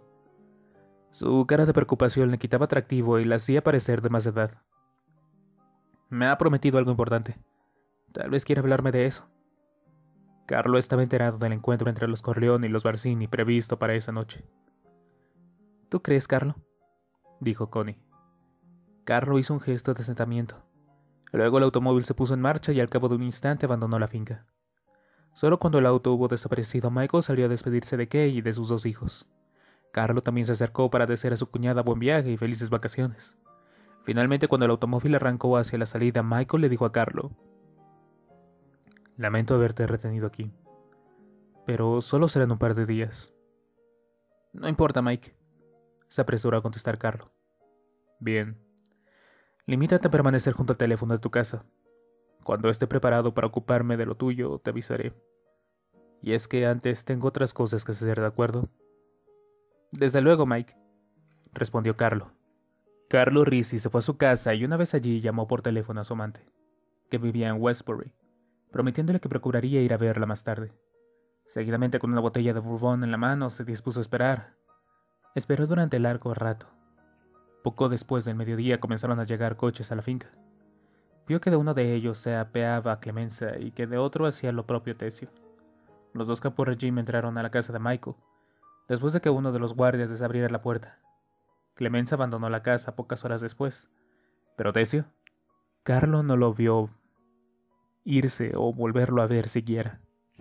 Su cara de preocupación le quitaba atractivo y la hacía parecer de más edad. «Me ha prometido algo importante. Tal vez quiera hablarme de eso». Carlo estaba enterado del encuentro entre los Corleone y los Barzini previsto para esa noche. ¿Tú crees, Carlo?, dijo Connie. Carlo hizo un gesto de asentimiento. Luego el automóvil se puso en marcha y al cabo de un instante abandonó la finca. Solo cuando el auto hubo desaparecido, Michael salió a despedirse de Kay y de sus dos hijos. Carlo también se acercó para desear a su cuñada buen viaje y felices vacaciones. Finalmente, cuando el automóvil arrancó hacia la salida, Michael le dijo a Carlo: «Lamento haberte retenido aquí, pero solo serán un par de días». «No importa, Mike», se apresuró a contestar Carlo. «Bien. Limítate a permanecer junto al teléfono de tu casa. Cuando esté preparado para ocuparme de lo tuyo, te avisaré. Y es que antes tengo otras cosas que hacer, ¿de acuerdo?» «Desde luego, Mike», respondió Carlo. Carlo Rizzi se fue a su casa y una vez allí llamó por teléfono a su amante, que vivía en Westbury, prometiéndole que procuraría ir a verla más tarde. Seguidamente, con una botella de bourbon en la mano, se dispuso a esperar. Esperó durante largo rato. Poco después del mediodía comenzaron a llegar coches a la finca. Vio que de uno de ellos se apeaba Clemenza y que de otro hacía lo propio Tessio. Los dos caporregime entraron a la casa de Michael, después de que uno de los guardias les abriera la puerta. Clemenza abandonó la casa pocas horas después, pero Tessio, Carlo no lo vio irse o volverlo a ver siquiera.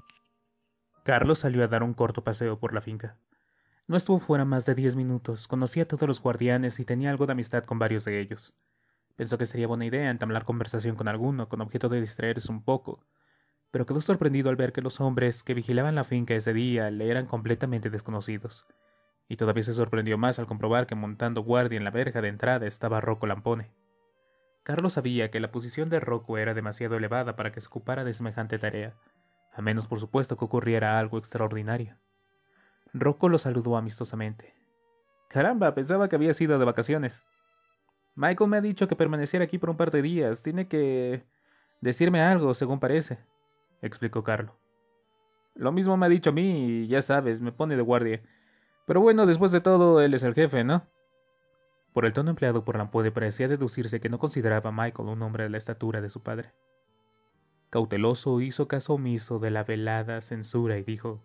Carlo salió a dar un corto paseo por la finca. No estuvo fuera más de diez minutos, conocía a todos los guardianes y tenía algo de amistad con varios de ellos. Pensó que sería buena idea entablar conversación con alguno, con objeto de distraerse un poco, pero quedó sorprendido al ver que los hombres que vigilaban la finca ese día le eran completamente desconocidos, y todavía se sorprendió más al comprobar que montando guardia en la verja de entrada estaba Rocco Lampone. Carlo sabía que la posición de Rocco era demasiado elevada para que se ocupara de semejante tarea, a menos por supuesto que ocurriera algo extraordinario. Rocco lo saludó amistosamente. «Caramba, pensaba que había sido de vacaciones. Michael me ha dicho que permaneciera aquí por un par de días. Tiene que decirme algo, según parece», explicó Carlo. «Lo mismo me ha dicho a mí y ya sabes, me pone de guardia. Pero bueno, después de todo, él es el jefe, ¿no?» Por el tono empleado por Lampone parecía deducirse que no consideraba a Michael un hombre de la estatura de su padre. Cauteloso, hizo caso omiso de la velada censura y dijo: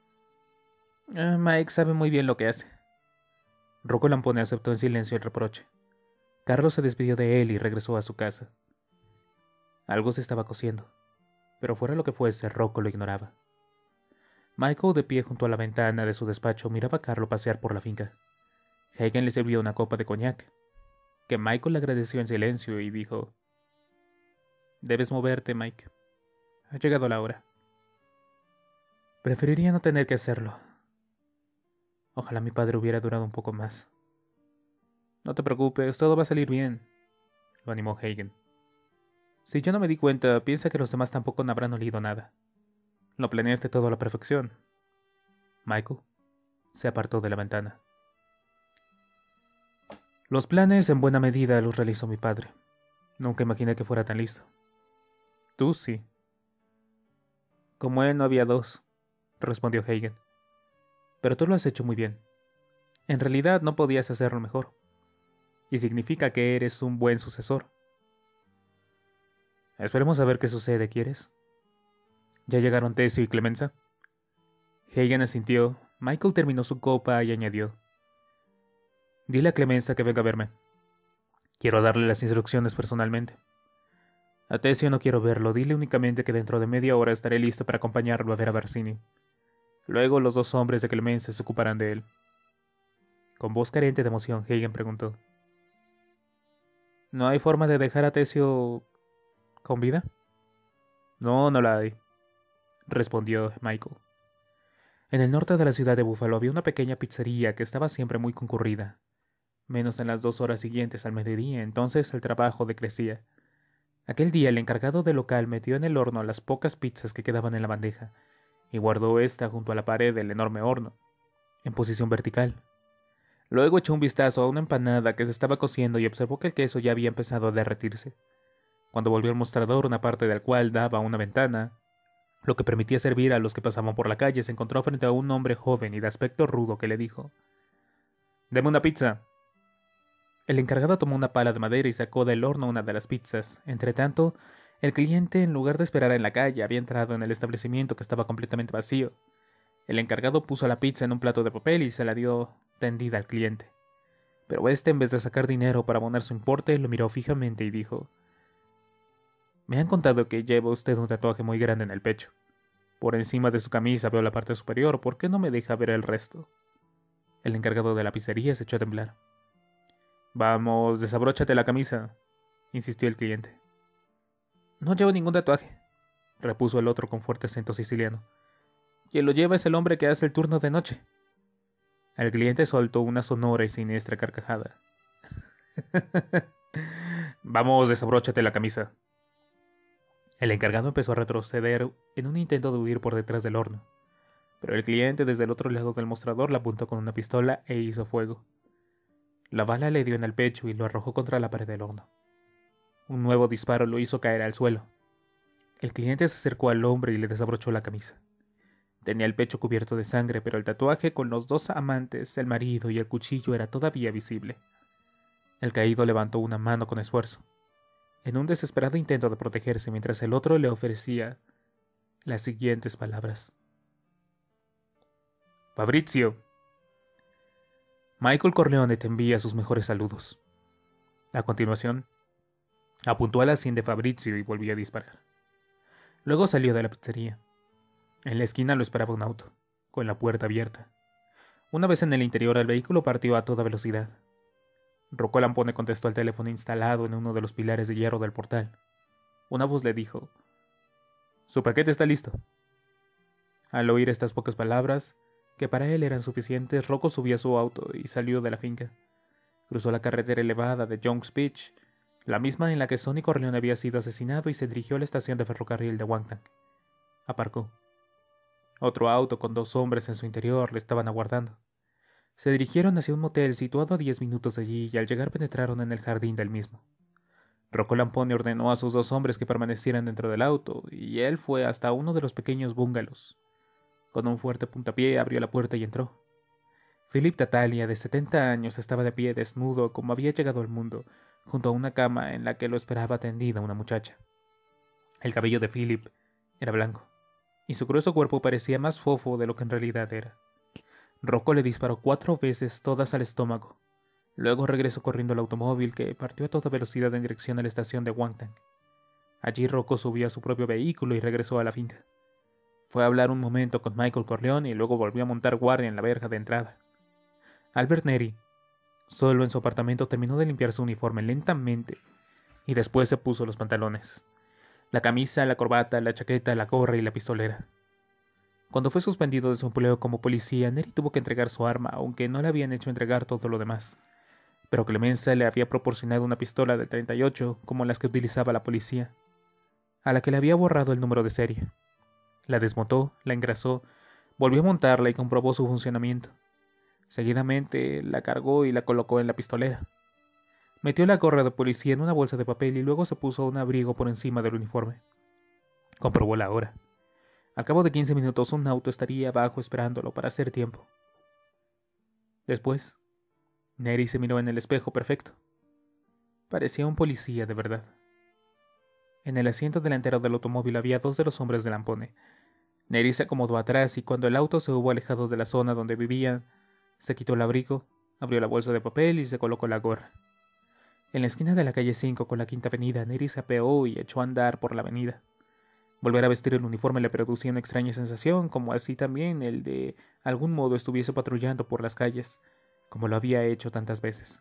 «Ah, Mike sabe muy bien lo que hace». Rocco Lampone aceptó en silencio el reproche. Carlos se despidió de él y regresó a su casa. Algo se estaba cociendo, pero fuera lo que fuese, Rocco lo ignoraba. Michael, de pie junto a la ventana de su despacho, miraba a Carlo pasear por la finca. Hagen le sirvió una copa de coñac, que Michael le agradeció en silencio y dijo: «Debes moverte, Mike. Ha llegado la hora». «Preferiría no tener que hacerlo. Ojalá mi padre hubiera durado un poco más». No te preocupes, todo va a salir bien, lo animó Hagen. Si yo no me di cuenta, piensa que los demás tampoco no habrán olido nada. Lo planeaste todo a la perfección. Michael se apartó de la ventana. Los planes en buena medida los realizó mi padre. Nunca imaginé que fuera tan listo. Tú sí. Como él no había dos, respondió Hagen. Pero tú lo has hecho muy bien. En realidad no podías hacerlo mejor. Y significa que eres un buen sucesor. Esperemos a ver qué sucede, ¿quieres? ¿Ya llegaron Tessio y Clemenza? Hagen asintió. Michael terminó su copa y añadió: Dile a Clemenza que venga a verme. Quiero darle las instrucciones personalmente. A Tessio no quiero verlo, dile únicamente que dentro de media hora estaré listo para acompañarlo a ver a Barsini. Luego los dos hombres de Clemenza se ocuparán de él. Con voz carente de emoción, Hagen preguntó: ¿No hay forma de dejar a Tessio con vida? No, no la hay, respondió Michael. En el norte de la ciudad de Búfalo había una pequeña pizzería que estaba siempre muy concurrida. Menos en las dos horas siguientes al mediodía, entonces el trabajo decrecía. Aquel día el encargado del local metió en el horno las pocas pizzas que quedaban en la bandeja y guardó esta junto a la pared del enorme horno, en posición vertical. Luego echó un vistazo a una empanada que se estaba cociendo y observó que el queso ya había empezado a derretirse. Cuando volvió al mostrador, una parte del cual daba a una ventana, lo que permitía servir a los que pasaban por la calle, se encontró frente a un hombre joven y de aspecto rudo que le dijo: «Deme una pizza». El encargado tomó una pala de madera y sacó del horno una de las pizzas. Entretanto, el cliente, en lugar de esperar en la calle, había entrado en el establecimiento que estaba completamente vacío. El encargado puso la pizza en un plato de papel y se la dio tendida al cliente. Pero este, en vez de sacar dinero para abonar su importe, lo miró fijamente y dijo: «Me han contado que lleva usted un tatuaje muy grande en el pecho. Por encima de su camisa veo la parte superior, ¿por qué no me deja ver el resto?». El encargado de la pizzería se echó a temblar. «Vamos, desabróchate la camisa», insistió el cliente. «No llevo ningún tatuaje», repuso el otro con fuerte acento siciliano. «Quien lo lleva es el hombre que hace el turno de noche». El cliente soltó una sonora y siniestra carcajada. «Vamos, desabróchate la camisa». El encargado empezó a retroceder en un intento de huir por detrás del horno, pero el cliente desde el otro lado del mostrador le apuntó con una pistola e hizo fuego. La bala le dio en el pecho y lo arrojó contra la pared del horno. Un nuevo disparo lo hizo caer al suelo. El cliente se acercó al hombre y le desabrochó la camisa. Tenía el pecho cubierto de sangre, pero el tatuaje con los dos amantes, el marido y el cuchillo era todavía visible. El caído levantó una mano con esfuerzo, en un desesperado intento de protegerse, mientras el otro le ofrecía las siguientes palabras: «Fabrizio, Michael Corleone te envía sus mejores saludos». A continuación, apuntó a la sien de Fabrizio y volvió a disparar. Luego salió de la pizzería. En la esquina lo esperaba un auto, con la puerta abierta. Una vez en el interior, el vehículo partió a toda velocidad. Rocco Lampone contestó al teléfono instalado en uno de los pilares de hierro del portal. Una voz le dijo: «Su paquete está listo». Al oír estas pocas palabras, que para él eran suficientes, Rocco subió a su auto y salió de la finca. Cruzó la carretera elevada de Jones Beach, la misma en la que Sonny Corleone había sido asesinado, y se dirigió a la estación de ferrocarril de Wantan. Aparcó. Otro auto con dos hombres en su interior le estaban aguardando. Se dirigieron hacia un motel situado a diez minutos de allí y al llegar penetraron en el jardín del mismo. Rocco Lampone ordenó a sus dos hombres que permanecieran dentro del auto y él fue hasta uno de los pequeños bungalows. Con un fuerte puntapié abrió la puerta y entró. Philip Tattaglia, de setenta años, estaba de pie desnudo como había llegado al mundo, junto a una cama en la que lo esperaba tendida una muchacha. El cabello de Philip era blanco, y su grueso cuerpo parecía más fofo de lo que en realidad era. Rocco le disparó cuatro veces, todas al estómago. Luego regresó corriendo al automóvil, que partió a toda velocidad en dirección a la estación de Wantan. Allí Rocco subió a su propio vehículo y regresó a la finca. Fue a hablar un momento con Michael Corleone y luego volvió a montar guardia en la verja de entrada. Albert Neri, solo en su apartamento, terminó de limpiar su uniforme lentamente y después se puso los pantalones, la camisa, la corbata, la chaqueta, la gorra y la pistolera. Cuando fue suspendido de su empleo como policía, Neri tuvo que entregar su arma, aunque no le habían hecho entregar todo lo demás. pero Clemenza le había proporcionado una pistola de treinta y ocho como las que utilizaba la policía, a la que le había borrado el número de serie. La desmontó, la engrasó, volvió a montarla y comprobó su funcionamiento. Seguidamente la cargó y la colocó en la pistolera. Metió la gorra de policía en una bolsa de papel y luego se puso un abrigo por encima del uniforme. Comprobó la hora. Al cabo de quince minutos un auto estaría abajo esperándolo para hacer tiempo. Después, Neri se miró en el espejo perfecto. Parecía un policía de verdad. En el asiento delantero del automóvil había dos de los hombres de Lampone. Neri se acomodó atrás y cuando el auto se hubo alejado de la zona donde vivían, se quitó el abrigo, abrió la bolsa de papel y se colocó la gorra. En la esquina de la calle cinco con la Quinta Avenida, Neri se apeó y echó a andar por la avenida. Volver a vestir el uniforme le producía una extraña sensación, como así también el de algún modo estuviese patrullando por las calles, como lo había hecho tantas veces.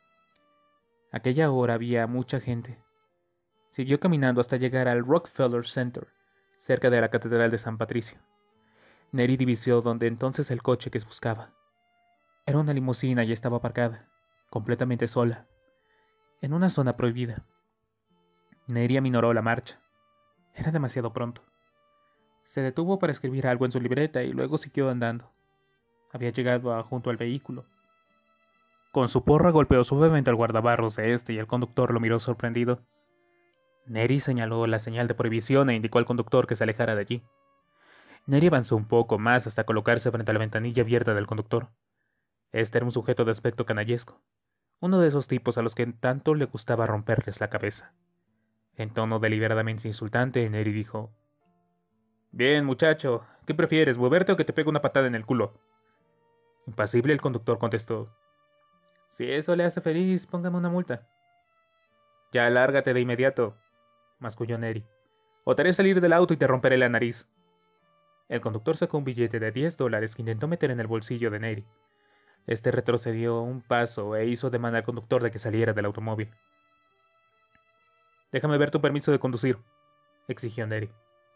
Aquella hora había mucha gente. Siguió caminando hasta llegar al Rockefeller Center, cerca de la Catedral de San Patricio. Neri divisó donde entonces el coche que buscaba. Era una limusina y estaba aparcada, completamente sola, en una zona prohibida. Neri aminoró la marcha. Era demasiado pronto. Se detuvo para escribir algo en su libreta y luego siguió andando. Había llegado a junto al vehículo. Con su porra golpeó suavemente al guardabarros de este y el conductor lo miró sorprendido. Neri señaló la señal de prohibición e indicó al conductor que se alejara de allí. Neri avanzó un poco más hasta colocarse frente a la ventanilla abierta del conductor. Este era un sujeto de aspecto canallesco, uno de esos tipos a los que tanto le gustaba romperles la cabeza. En tono deliberadamente insultante, Neri dijo: «Bien, muchacho, ¿qué prefieres, moverte o que te pegue una patada en el culo?» Impasible, el conductor contestó: «Si eso le hace feliz, póngame una multa». «Ya, lárgate de inmediato», masculló Neri, «o te haré salir del auto y te romperé la nariz». El conductor sacó un billete de diez dólares que intentó meter en el bolsillo de Neri. Este retrocedió un paso e hizo demanda al conductor de que saliera del automóvil. «Déjame ver tu permiso de conducir», exigió Neri.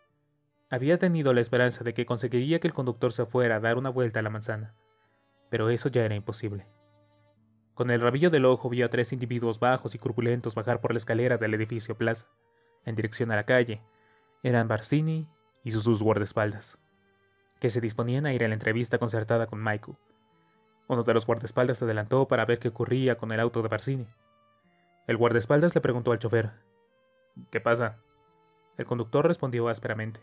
Había tenido la esperanza de que conseguiría que el conductor se fuera a dar una vuelta a la manzana, pero eso ya era imposible. Con el rabillo del ojo vio a tres individuos bajos y corpulentos bajar por la escalera del edificio Plaza, en dirección a la calle. Eran Barsini y sus guardaespaldas, que se disponían a ir a la entrevista concertada con Michael. Uno de los guardaespaldas se adelantó para ver qué ocurría con el auto de Barsini. El guardaespaldas le preguntó al chofer: «¿Qué pasa?» El conductor respondió ásperamente: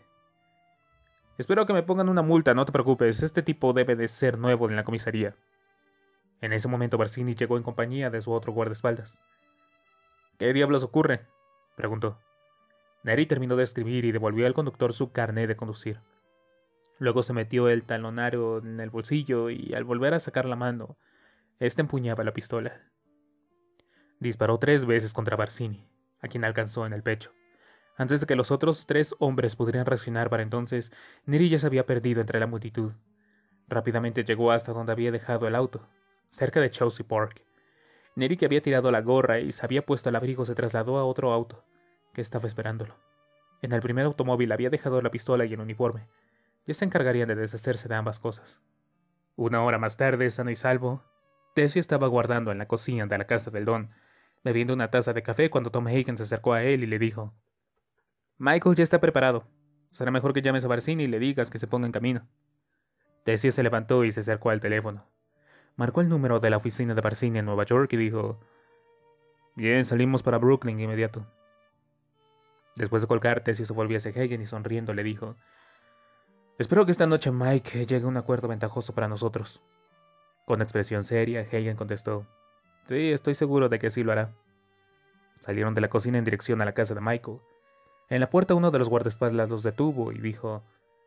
«Espero que me pongan una multa, no te preocupes, este tipo debe de ser nuevo en la comisaría». En ese momento Barsini llegó en compañía de su otro guardaespaldas. «¿Qué diablos ocurre?», preguntó. Neri terminó de escribir y devolvió al conductor su carné de conducir. Luego se metió el talonario en el bolsillo y al volver a sacar la mano, éste empuñaba la pistola. Disparó tres veces contra Barsini, a quien alcanzó en el pecho. Antes de que los otros tres hombres pudieran reaccionar para entonces, Neri ya se había perdido entre la multitud. Rápidamente llegó hasta donde había dejado el auto, cerca de Chelsea Park. Neri, que había tirado la gorra y se había puesto el abrigo, se trasladó a otro auto, que estaba esperándolo. En el primer automóvil había dejado la pistola y el uniforme. Ya se encargarían de deshacerse de ambas cosas. Una hora más tarde, sano y salvo, Tessie estaba guardando en la cocina de la casa del Don, bebiendo una taza de café cuando Tom Hagen se acercó a él y le dijo: «Michael ya está preparado. Será mejor que llames a Barsini y le digas que se ponga en camino». Tessie se levantó y se acercó al teléfono. Marcó el número de la oficina de Barsini en Nueva York y dijo: «Bien, salimos para Brooklyn inmediato». Después de colgar, Tessie se volvió hacia Hagen y sonriendo le dijo: «Espero que esta noche Mike llegue a un acuerdo ventajoso para nosotros». Con expresión seria, Hagen contestó: «Sí, estoy seguro de que así lo hará». Salieron de la cocina en dirección a la casa de Michael. En la puerta uno de los guardaespaldas los detuvo y dijo: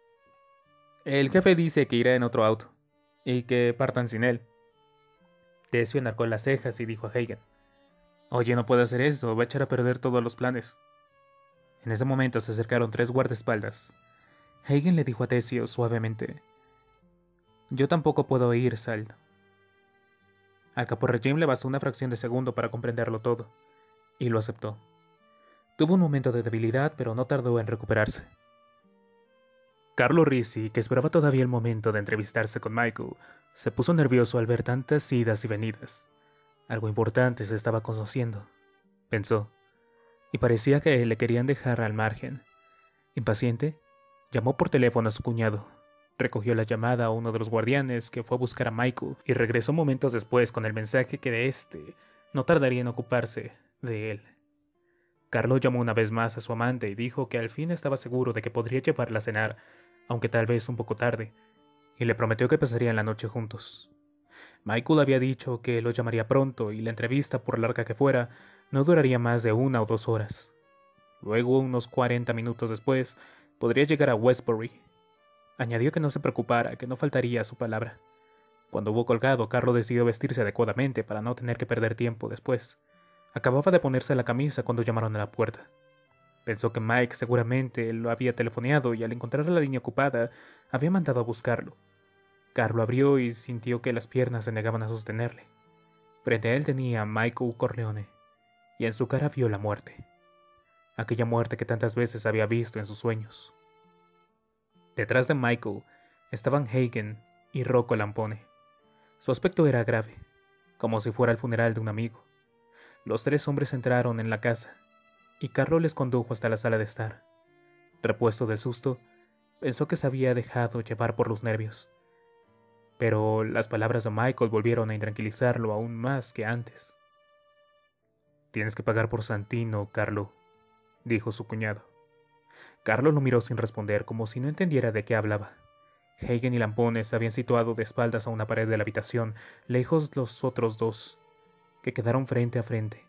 «El jefe dice que irá en otro auto, y que partan sin él». Tessie enarcó las cejas y dijo a Hagen: «Oye, no puede hacer eso, va a echar a perder todos los planes». En ese momento se acercaron tres guardaespaldas. Hagen le dijo a Tessie suavemente: «Yo tampoco puedo ir, Sal». Al caporregime le bastó una fracción de segundo para comprenderlo todo, y lo aceptó. Tuvo un momento de debilidad, pero no tardó en recuperarse. Carlo Risi, que esperaba todavía el momento de entrevistarse con Michael, se puso nervioso al ver tantas idas y venidas. Algo importante se estaba conociendo, pensó, y parecía que le querían dejar al margen. Impaciente, llamó por teléfono a su cuñado. Recogió la llamada a uno de los guardianes, que fue a buscar a Michael y regresó momentos después con el mensaje que de éste no tardaría en ocuparse de él. Carlo llamó una vez más a su amante y dijo que al fin estaba seguro de que podría llevarla a cenar, aunque tal vez un poco tarde, y le prometió que pasarían la noche juntos. Michael había dicho que lo llamaría pronto y la entrevista, por larga que fuera, no duraría más de una o dos horas. Luego, unos cuarenta minutos después, podría llegar a Westbury. Añadió que no se preocupara, que no faltaría a su palabra. Cuando hubo colgado, Carlo decidió vestirse adecuadamente para no tener que perder tiempo después. Acababa de ponerse la camisa cuando llamaron a la puerta. Pensó que Mike seguramente lo había telefoneado y al encontrar la línea ocupada, había mandado a buscarlo. Carlo abrió y sintió que las piernas se negaban a sostenerle. Frente a él tenía a Michael Corleone, y en su cara vio la muerte. Aquella muerte que tantas veces había visto en sus sueños. Detrás de Michael estaban Hagen y Rocco Lampone. Su aspecto era grave, como si fuera el funeral de un amigo. Los tres hombres entraron en la casa, y Carlo les condujo hasta la sala de estar. Repuesto del susto, pensó que se había dejado llevar por los nervios. Pero las palabras de Michael volvieron a intranquilizarlo aún más que antes. «Tienes que pagar por Santino, Carlo», dijo su cuñado. Carlo lo miró sin responder, como si no entendiera de qué hablaba. Hagen y Lampone se habían situado de espaldas a una pared de la habitación, lejos los otros dos, que quedaron frente a frente.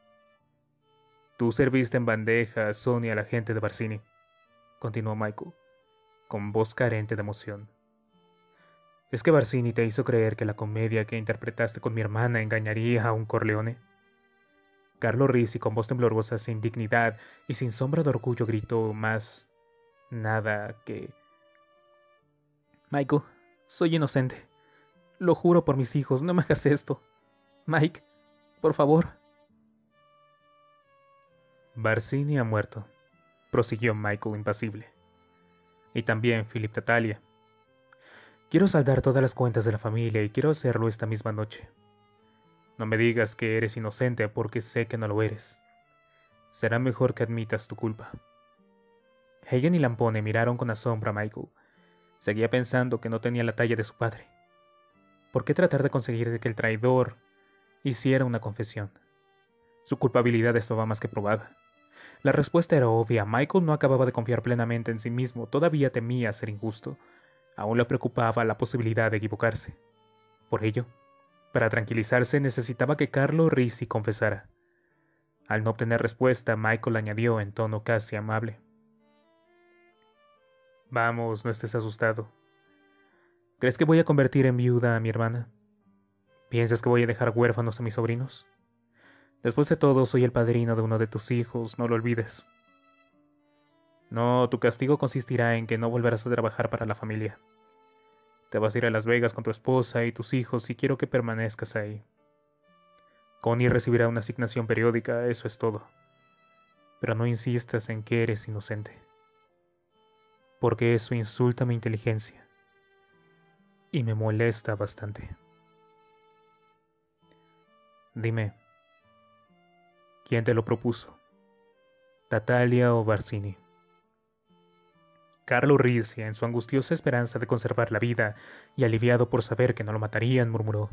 «Tú serviste en bandeja a Sonia, la gente de Barsini», continuó Michael, con voz carente de emoción. «¿Es que Barsini te hizo creer que la comedia que interpretaste con mi hermana engañaría a un Corleone?» Carlo Risi, con voz temblorosa, sin dignidad y sin sombra de orgullo, gritó más nada que... «Michael, soy inocente. Lo juro por mis hijos, no me hagas esto. Mike, por favor». «Barsini ha muerto», prosiguió Michael impasible. «Y también Philip Tattaglia. Quiero saldar todas las cuentas de la familia y quiero hacerlo esta misma noche. No me digas que eres inocente porque sé que no lo eres. Será mejor que admitas tu culpa». Hagen y Lampone miraron con asombro a Michael. Seguía pensando que no tenía la talla de su padre. ¿Por qué tratar de conseguir de que el traidor hiciera una confesión? Su culpabilidad estaba más que probada. La respuesta era obvia. Michael no acababa de confiar plenamente en sí mismo, todavía temía ser injusto. Aún le preocupaba la posibilidad de equivocarse. Por ello, para tranquilizarse, necesitaba que Carlo Risi confesara. Al no obtener respuesta, Michael añadió en tono casi amable: «Vamos, no estés asustado. ¿Crees que voy a convertir en viuda a mi hermana? ¿Piensas que voy a dejar huérfanos a mis sobrinos? Después de todo, soy el padrino de uno de tus hijos, no lo olvides. No, tu castigo consistirá en que no volverás a trabajar para la familia. Te vas a ir a Las Vegas con tu esposa y tus hijos y quiero que permanezcas ahí. Connie recibirá una asignación periódica, eso es todo. Pero no insistas en que eres inocente, porque eso insulta mi inteligencia y me molesta bastante. Dime, ¿quién te lo propuso? ¿Tattaglia o Barsini?» Carlo Risi, en su angustiosa esperanza de conservar la vida y aliviado por saber que no lo matarían, murmuró: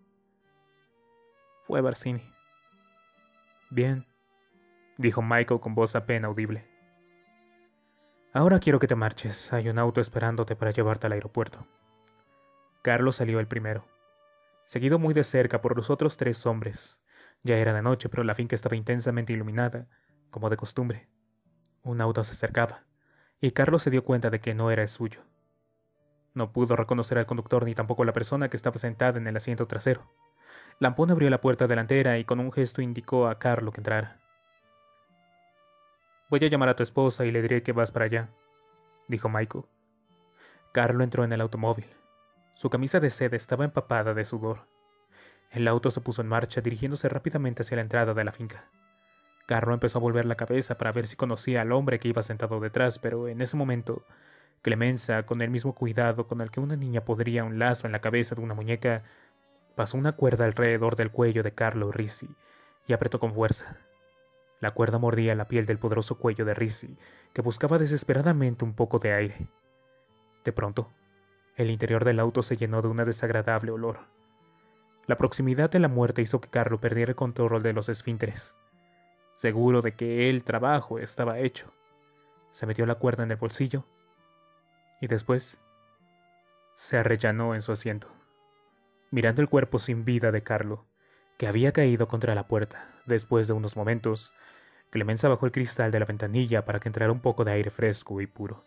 «Fue Barsini». «Bien», dijo Michael con voz apenas audible. «Ahora quiero que te marches. Hay un auto esperándote para llevarte al aeropuerto». Carlo salió el primero, seguido muy de cerca por los otros tres hombres. Ya era de noche, pero la finca estaba intensamente iluminada, como de costumbre. Un auto se acercaba, y Carlo se dio cuenta de que no era el suyo. No pudo reconocer al conductor ni tampoco la persona que estaba sentada en el asiento trasero. Lampone abrió la puerta delantera y con un gesto indicó a Carlo que entrara. «Voy a llamar a tu esposa y le diré que vas para allá», dijo Michael. Carlo entró en el automóvil. Su camisa de seda estaba empapada de sudor. El auto se puso en marcha, dirigiéndose rápidamente hacia la entrada de la finca. Carlo empezó a volver la cabeza para ver si conocía al hombre que iba sentado detrás, pero en ese momento, Clemenza, con el mismo cuidado con el que una niña pondría un lazo en la cabeza de una muñeca, Pasó una cuerda alrededor del cuello de Carlo Rizzi y apretó con fuerza. La cuerda mordía la piel del poderoso cuello de Rizzi, que buscaba desesperadamente un poco de aire. De pronto, el interior del auto se llenó de un desagradable olor. La proximidad de la muerte hizo que Carlo perdiera el control de los esfínteres. Seguro de que el trabajo estaba hecho, se metió la cuerda en el bolsillo y después se arrellanó en su asiento, mirando el cuerpo sin vida de Carlo, que había caído contra la puerta. Después de unos momentos, Clemenza bajó el cristal de la ventanilla para que entrara un poco de aire fresco y puro.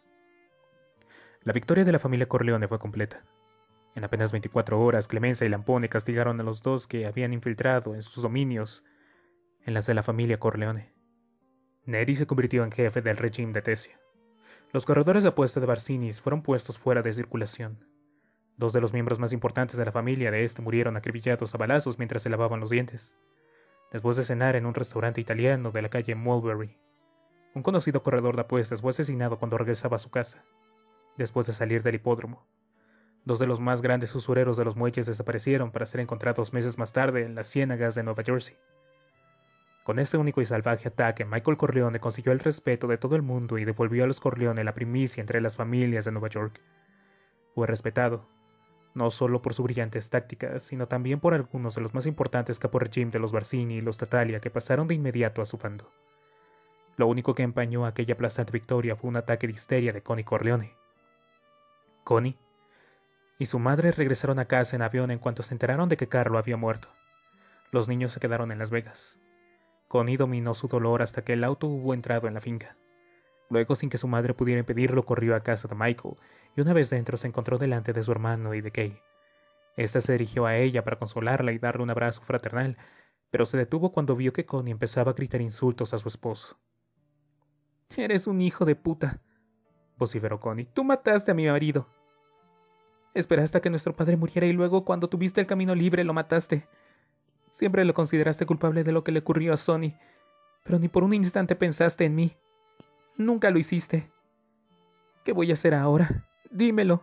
La victoria de la familia Corleone fue completa. En apenas veinticuatro horas, Clemenza y Lampone castigaron a los dos que habían infiltrado en sus dominios en las de la familia Corleone. Neri se convirtió en jefe del régimen de Tesia. Los corredores de apuesta de Barcinis fueron puestos fuera de circulación. Dos de los miembros más importantes de la familia de este murieron acribillados a balazos mientras se lavaban los dientes, después de cenar en un restaurante italiano de la calle Mulberry. Un conocido corredor de apuestas fue asesinado cuando regresaba a su casa, después de salir del hipódromo. Dos de los más grandes usureros de los muelles desaparecieron para ser encontrados meses más tarde en las ciénagas de Nueva Jersey. Con este único y salvaje ataque, Michael Corleone consiguió el respeto de todo el mundo y devolvió a los Corleone la primicia entre las familias de Nueva York. Fue respetado, no solo por sus brillantes tácticas, sino también por algunos de los más importantes capo-regime de los Barzini y los Tattaglia que pasaron de inmediato a su bando. Lo único que empañó aquella aplastante victoria fue un ataque de histeria de Connie Corleone. Connie y su madre regresaron a casa en avión en cuanto se enteraron de que Carlo había muerto. Los niños se quedaron en Las Vegas. Connie dominó su dolor hasta que el auto hubo entrado en la finca. Luego, sin que su madre pudiera impedirlo, corrió a casa de Michael, y una vez dentro se encontró delante de su hermano y de Kay. Esta se dirigió a ella para consolarla y darle un abrazo fraternal, pero se detuvo cuando vio que Connie empezaba a gritar insultos a su esposo. «Eres un hijo de puta», vociferó Connie. «Tú mataste a mi marido. Esperaste a que nuestro padre muriera y luego, cuando tuviste el camino libre, lo mataste. Siempre lo consideraste culpable de lo que le ocurrió a Sonny, pero ni por un instante pensaste en mí. Nunca lo hiciste. ¿Qué voy a hacer ahora? Dímelo».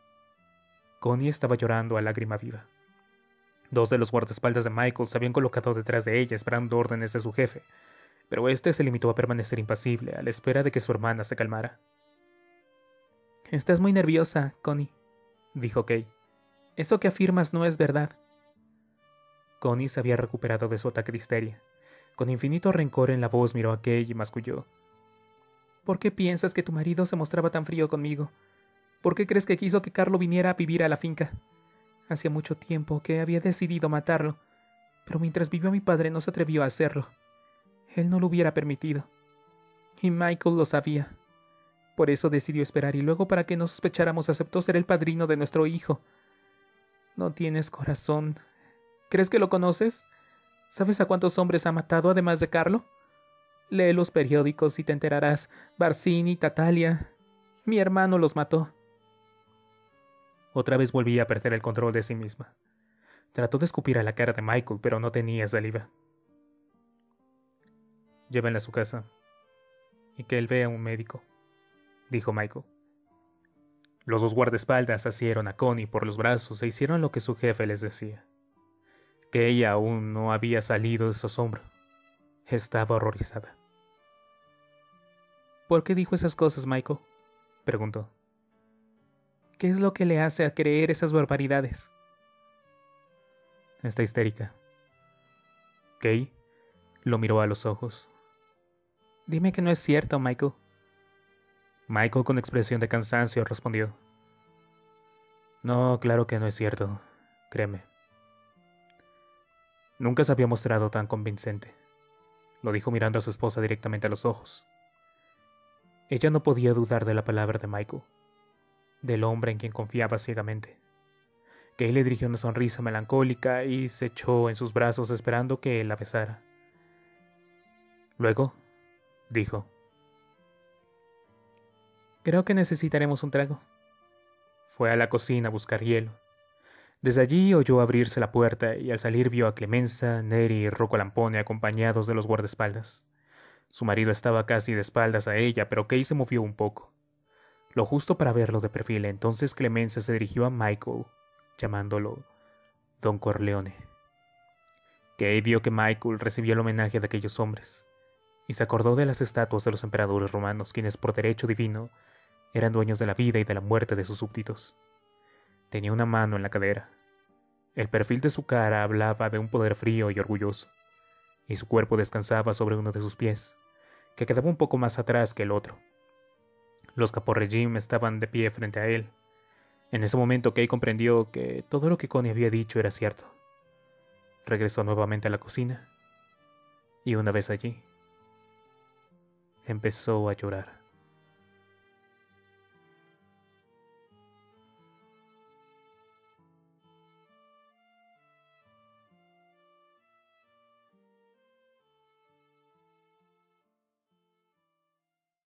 Connie estaba llorando a lágrima viva. Dos de los guardaespaldas de Michael se habían colocado detrás de ella esperando órdenes de su jefe, pero este se limitó a permanecer impasible a la espera de que su hermana se calmara. «Estás muy nerviosa, Connie», dijo Kay. «Eso que afirmas no es verdad». Connie se había recuperado de su ataque de histeria. Con infinito rencor en la voz miró a Kay y masculló. «¿Por qué piensas que tu marido se mostraba tan frío conmigo? ¿Por qué crees que quiso que Carlo viniera a vivir a la finca? Hacía mucho tiempo que había decidido matarlo, pero mientras vivió mi padre no se atrevió a hacerlo. Él no lo hubiera permitido. Y Michael lo sabía. Por eso decidió esperar y luego, para que no sospecháramos, aceptó ser el padrino de nuestro hijo. No tienes corazón. ¿Crees que lo conoces? ¿Sabes a cuántos hombres ha matado además de Carlo? Lee los periódicos y te enterarás. Barzini, Tattaglia. Mi hermano los mató». Otra vez volvía a perder el control de sí misma. Trató de escupir a la cara de Michael, pero no tenía saliva. «Llévenla a su casa y que él vea a un médico», dijo Michael. Los dos guardaespaldas asieron a Connie por los brazos e hicieron lo que su jefe les decía. Que ella aún no había salido de su asombro. Estaba horrorizada. «¿Por qué dijo esas cosas, Michael?», preguntó. «¿Qué es lo que le hace a creer esas barbaridades?». «Está histérica». Kay lo miró a los ojos. «Dime que no es cierto, Michael». Michael, con expresión de cansancio, respondió. «No, claro que no es cierto. Créeme». Nunca se había mostrado tan convincente. Lo dijo mirando a su esposa directamente a los ojos. Ella no podía dudar de la palabra de Michael, del hombre en quien confiaba ciegamente. Kay le dirigió una sonrisa melancólica y se echó en sus brazos esperando que él la besara. Luego, dijo: «Creo que necesitaremos un trago». Fue a la cocina a buscar hielo. Desde allí oyó abrirse la puerta y al salir vio a Clemenza, Neri y Rocco Lampone acompañados de los guardaespaldas. Su marido estaba casi de espaldas a ella, pero Kay se movió un poco. Lo justo para verlo de perfil. Entonces Clemenza se dirigió a Michael, llamándolo Don Corleone. Kay vio que Michael recibía el homenaje de aquellos hombres, y se acordó de las estatuas de los emperadores romanos, quienes por derecho divino eran dueños de la vida y de la muerte de sus súbditos. Tenía una mano en la cadera. El perfil de su cara hablaba de un poder frío y orgulloso, y su cuerpo descansaba sobre uno de sus pies, que quedaba un poco más atrás que el otro. Los caporregim estaban de pie frente a él. En ese momento Kay comprendió que todo lo que Connie había dicho era cierto. Regresó nuevamente a la cocina, y una vez allí, empezó a llorar.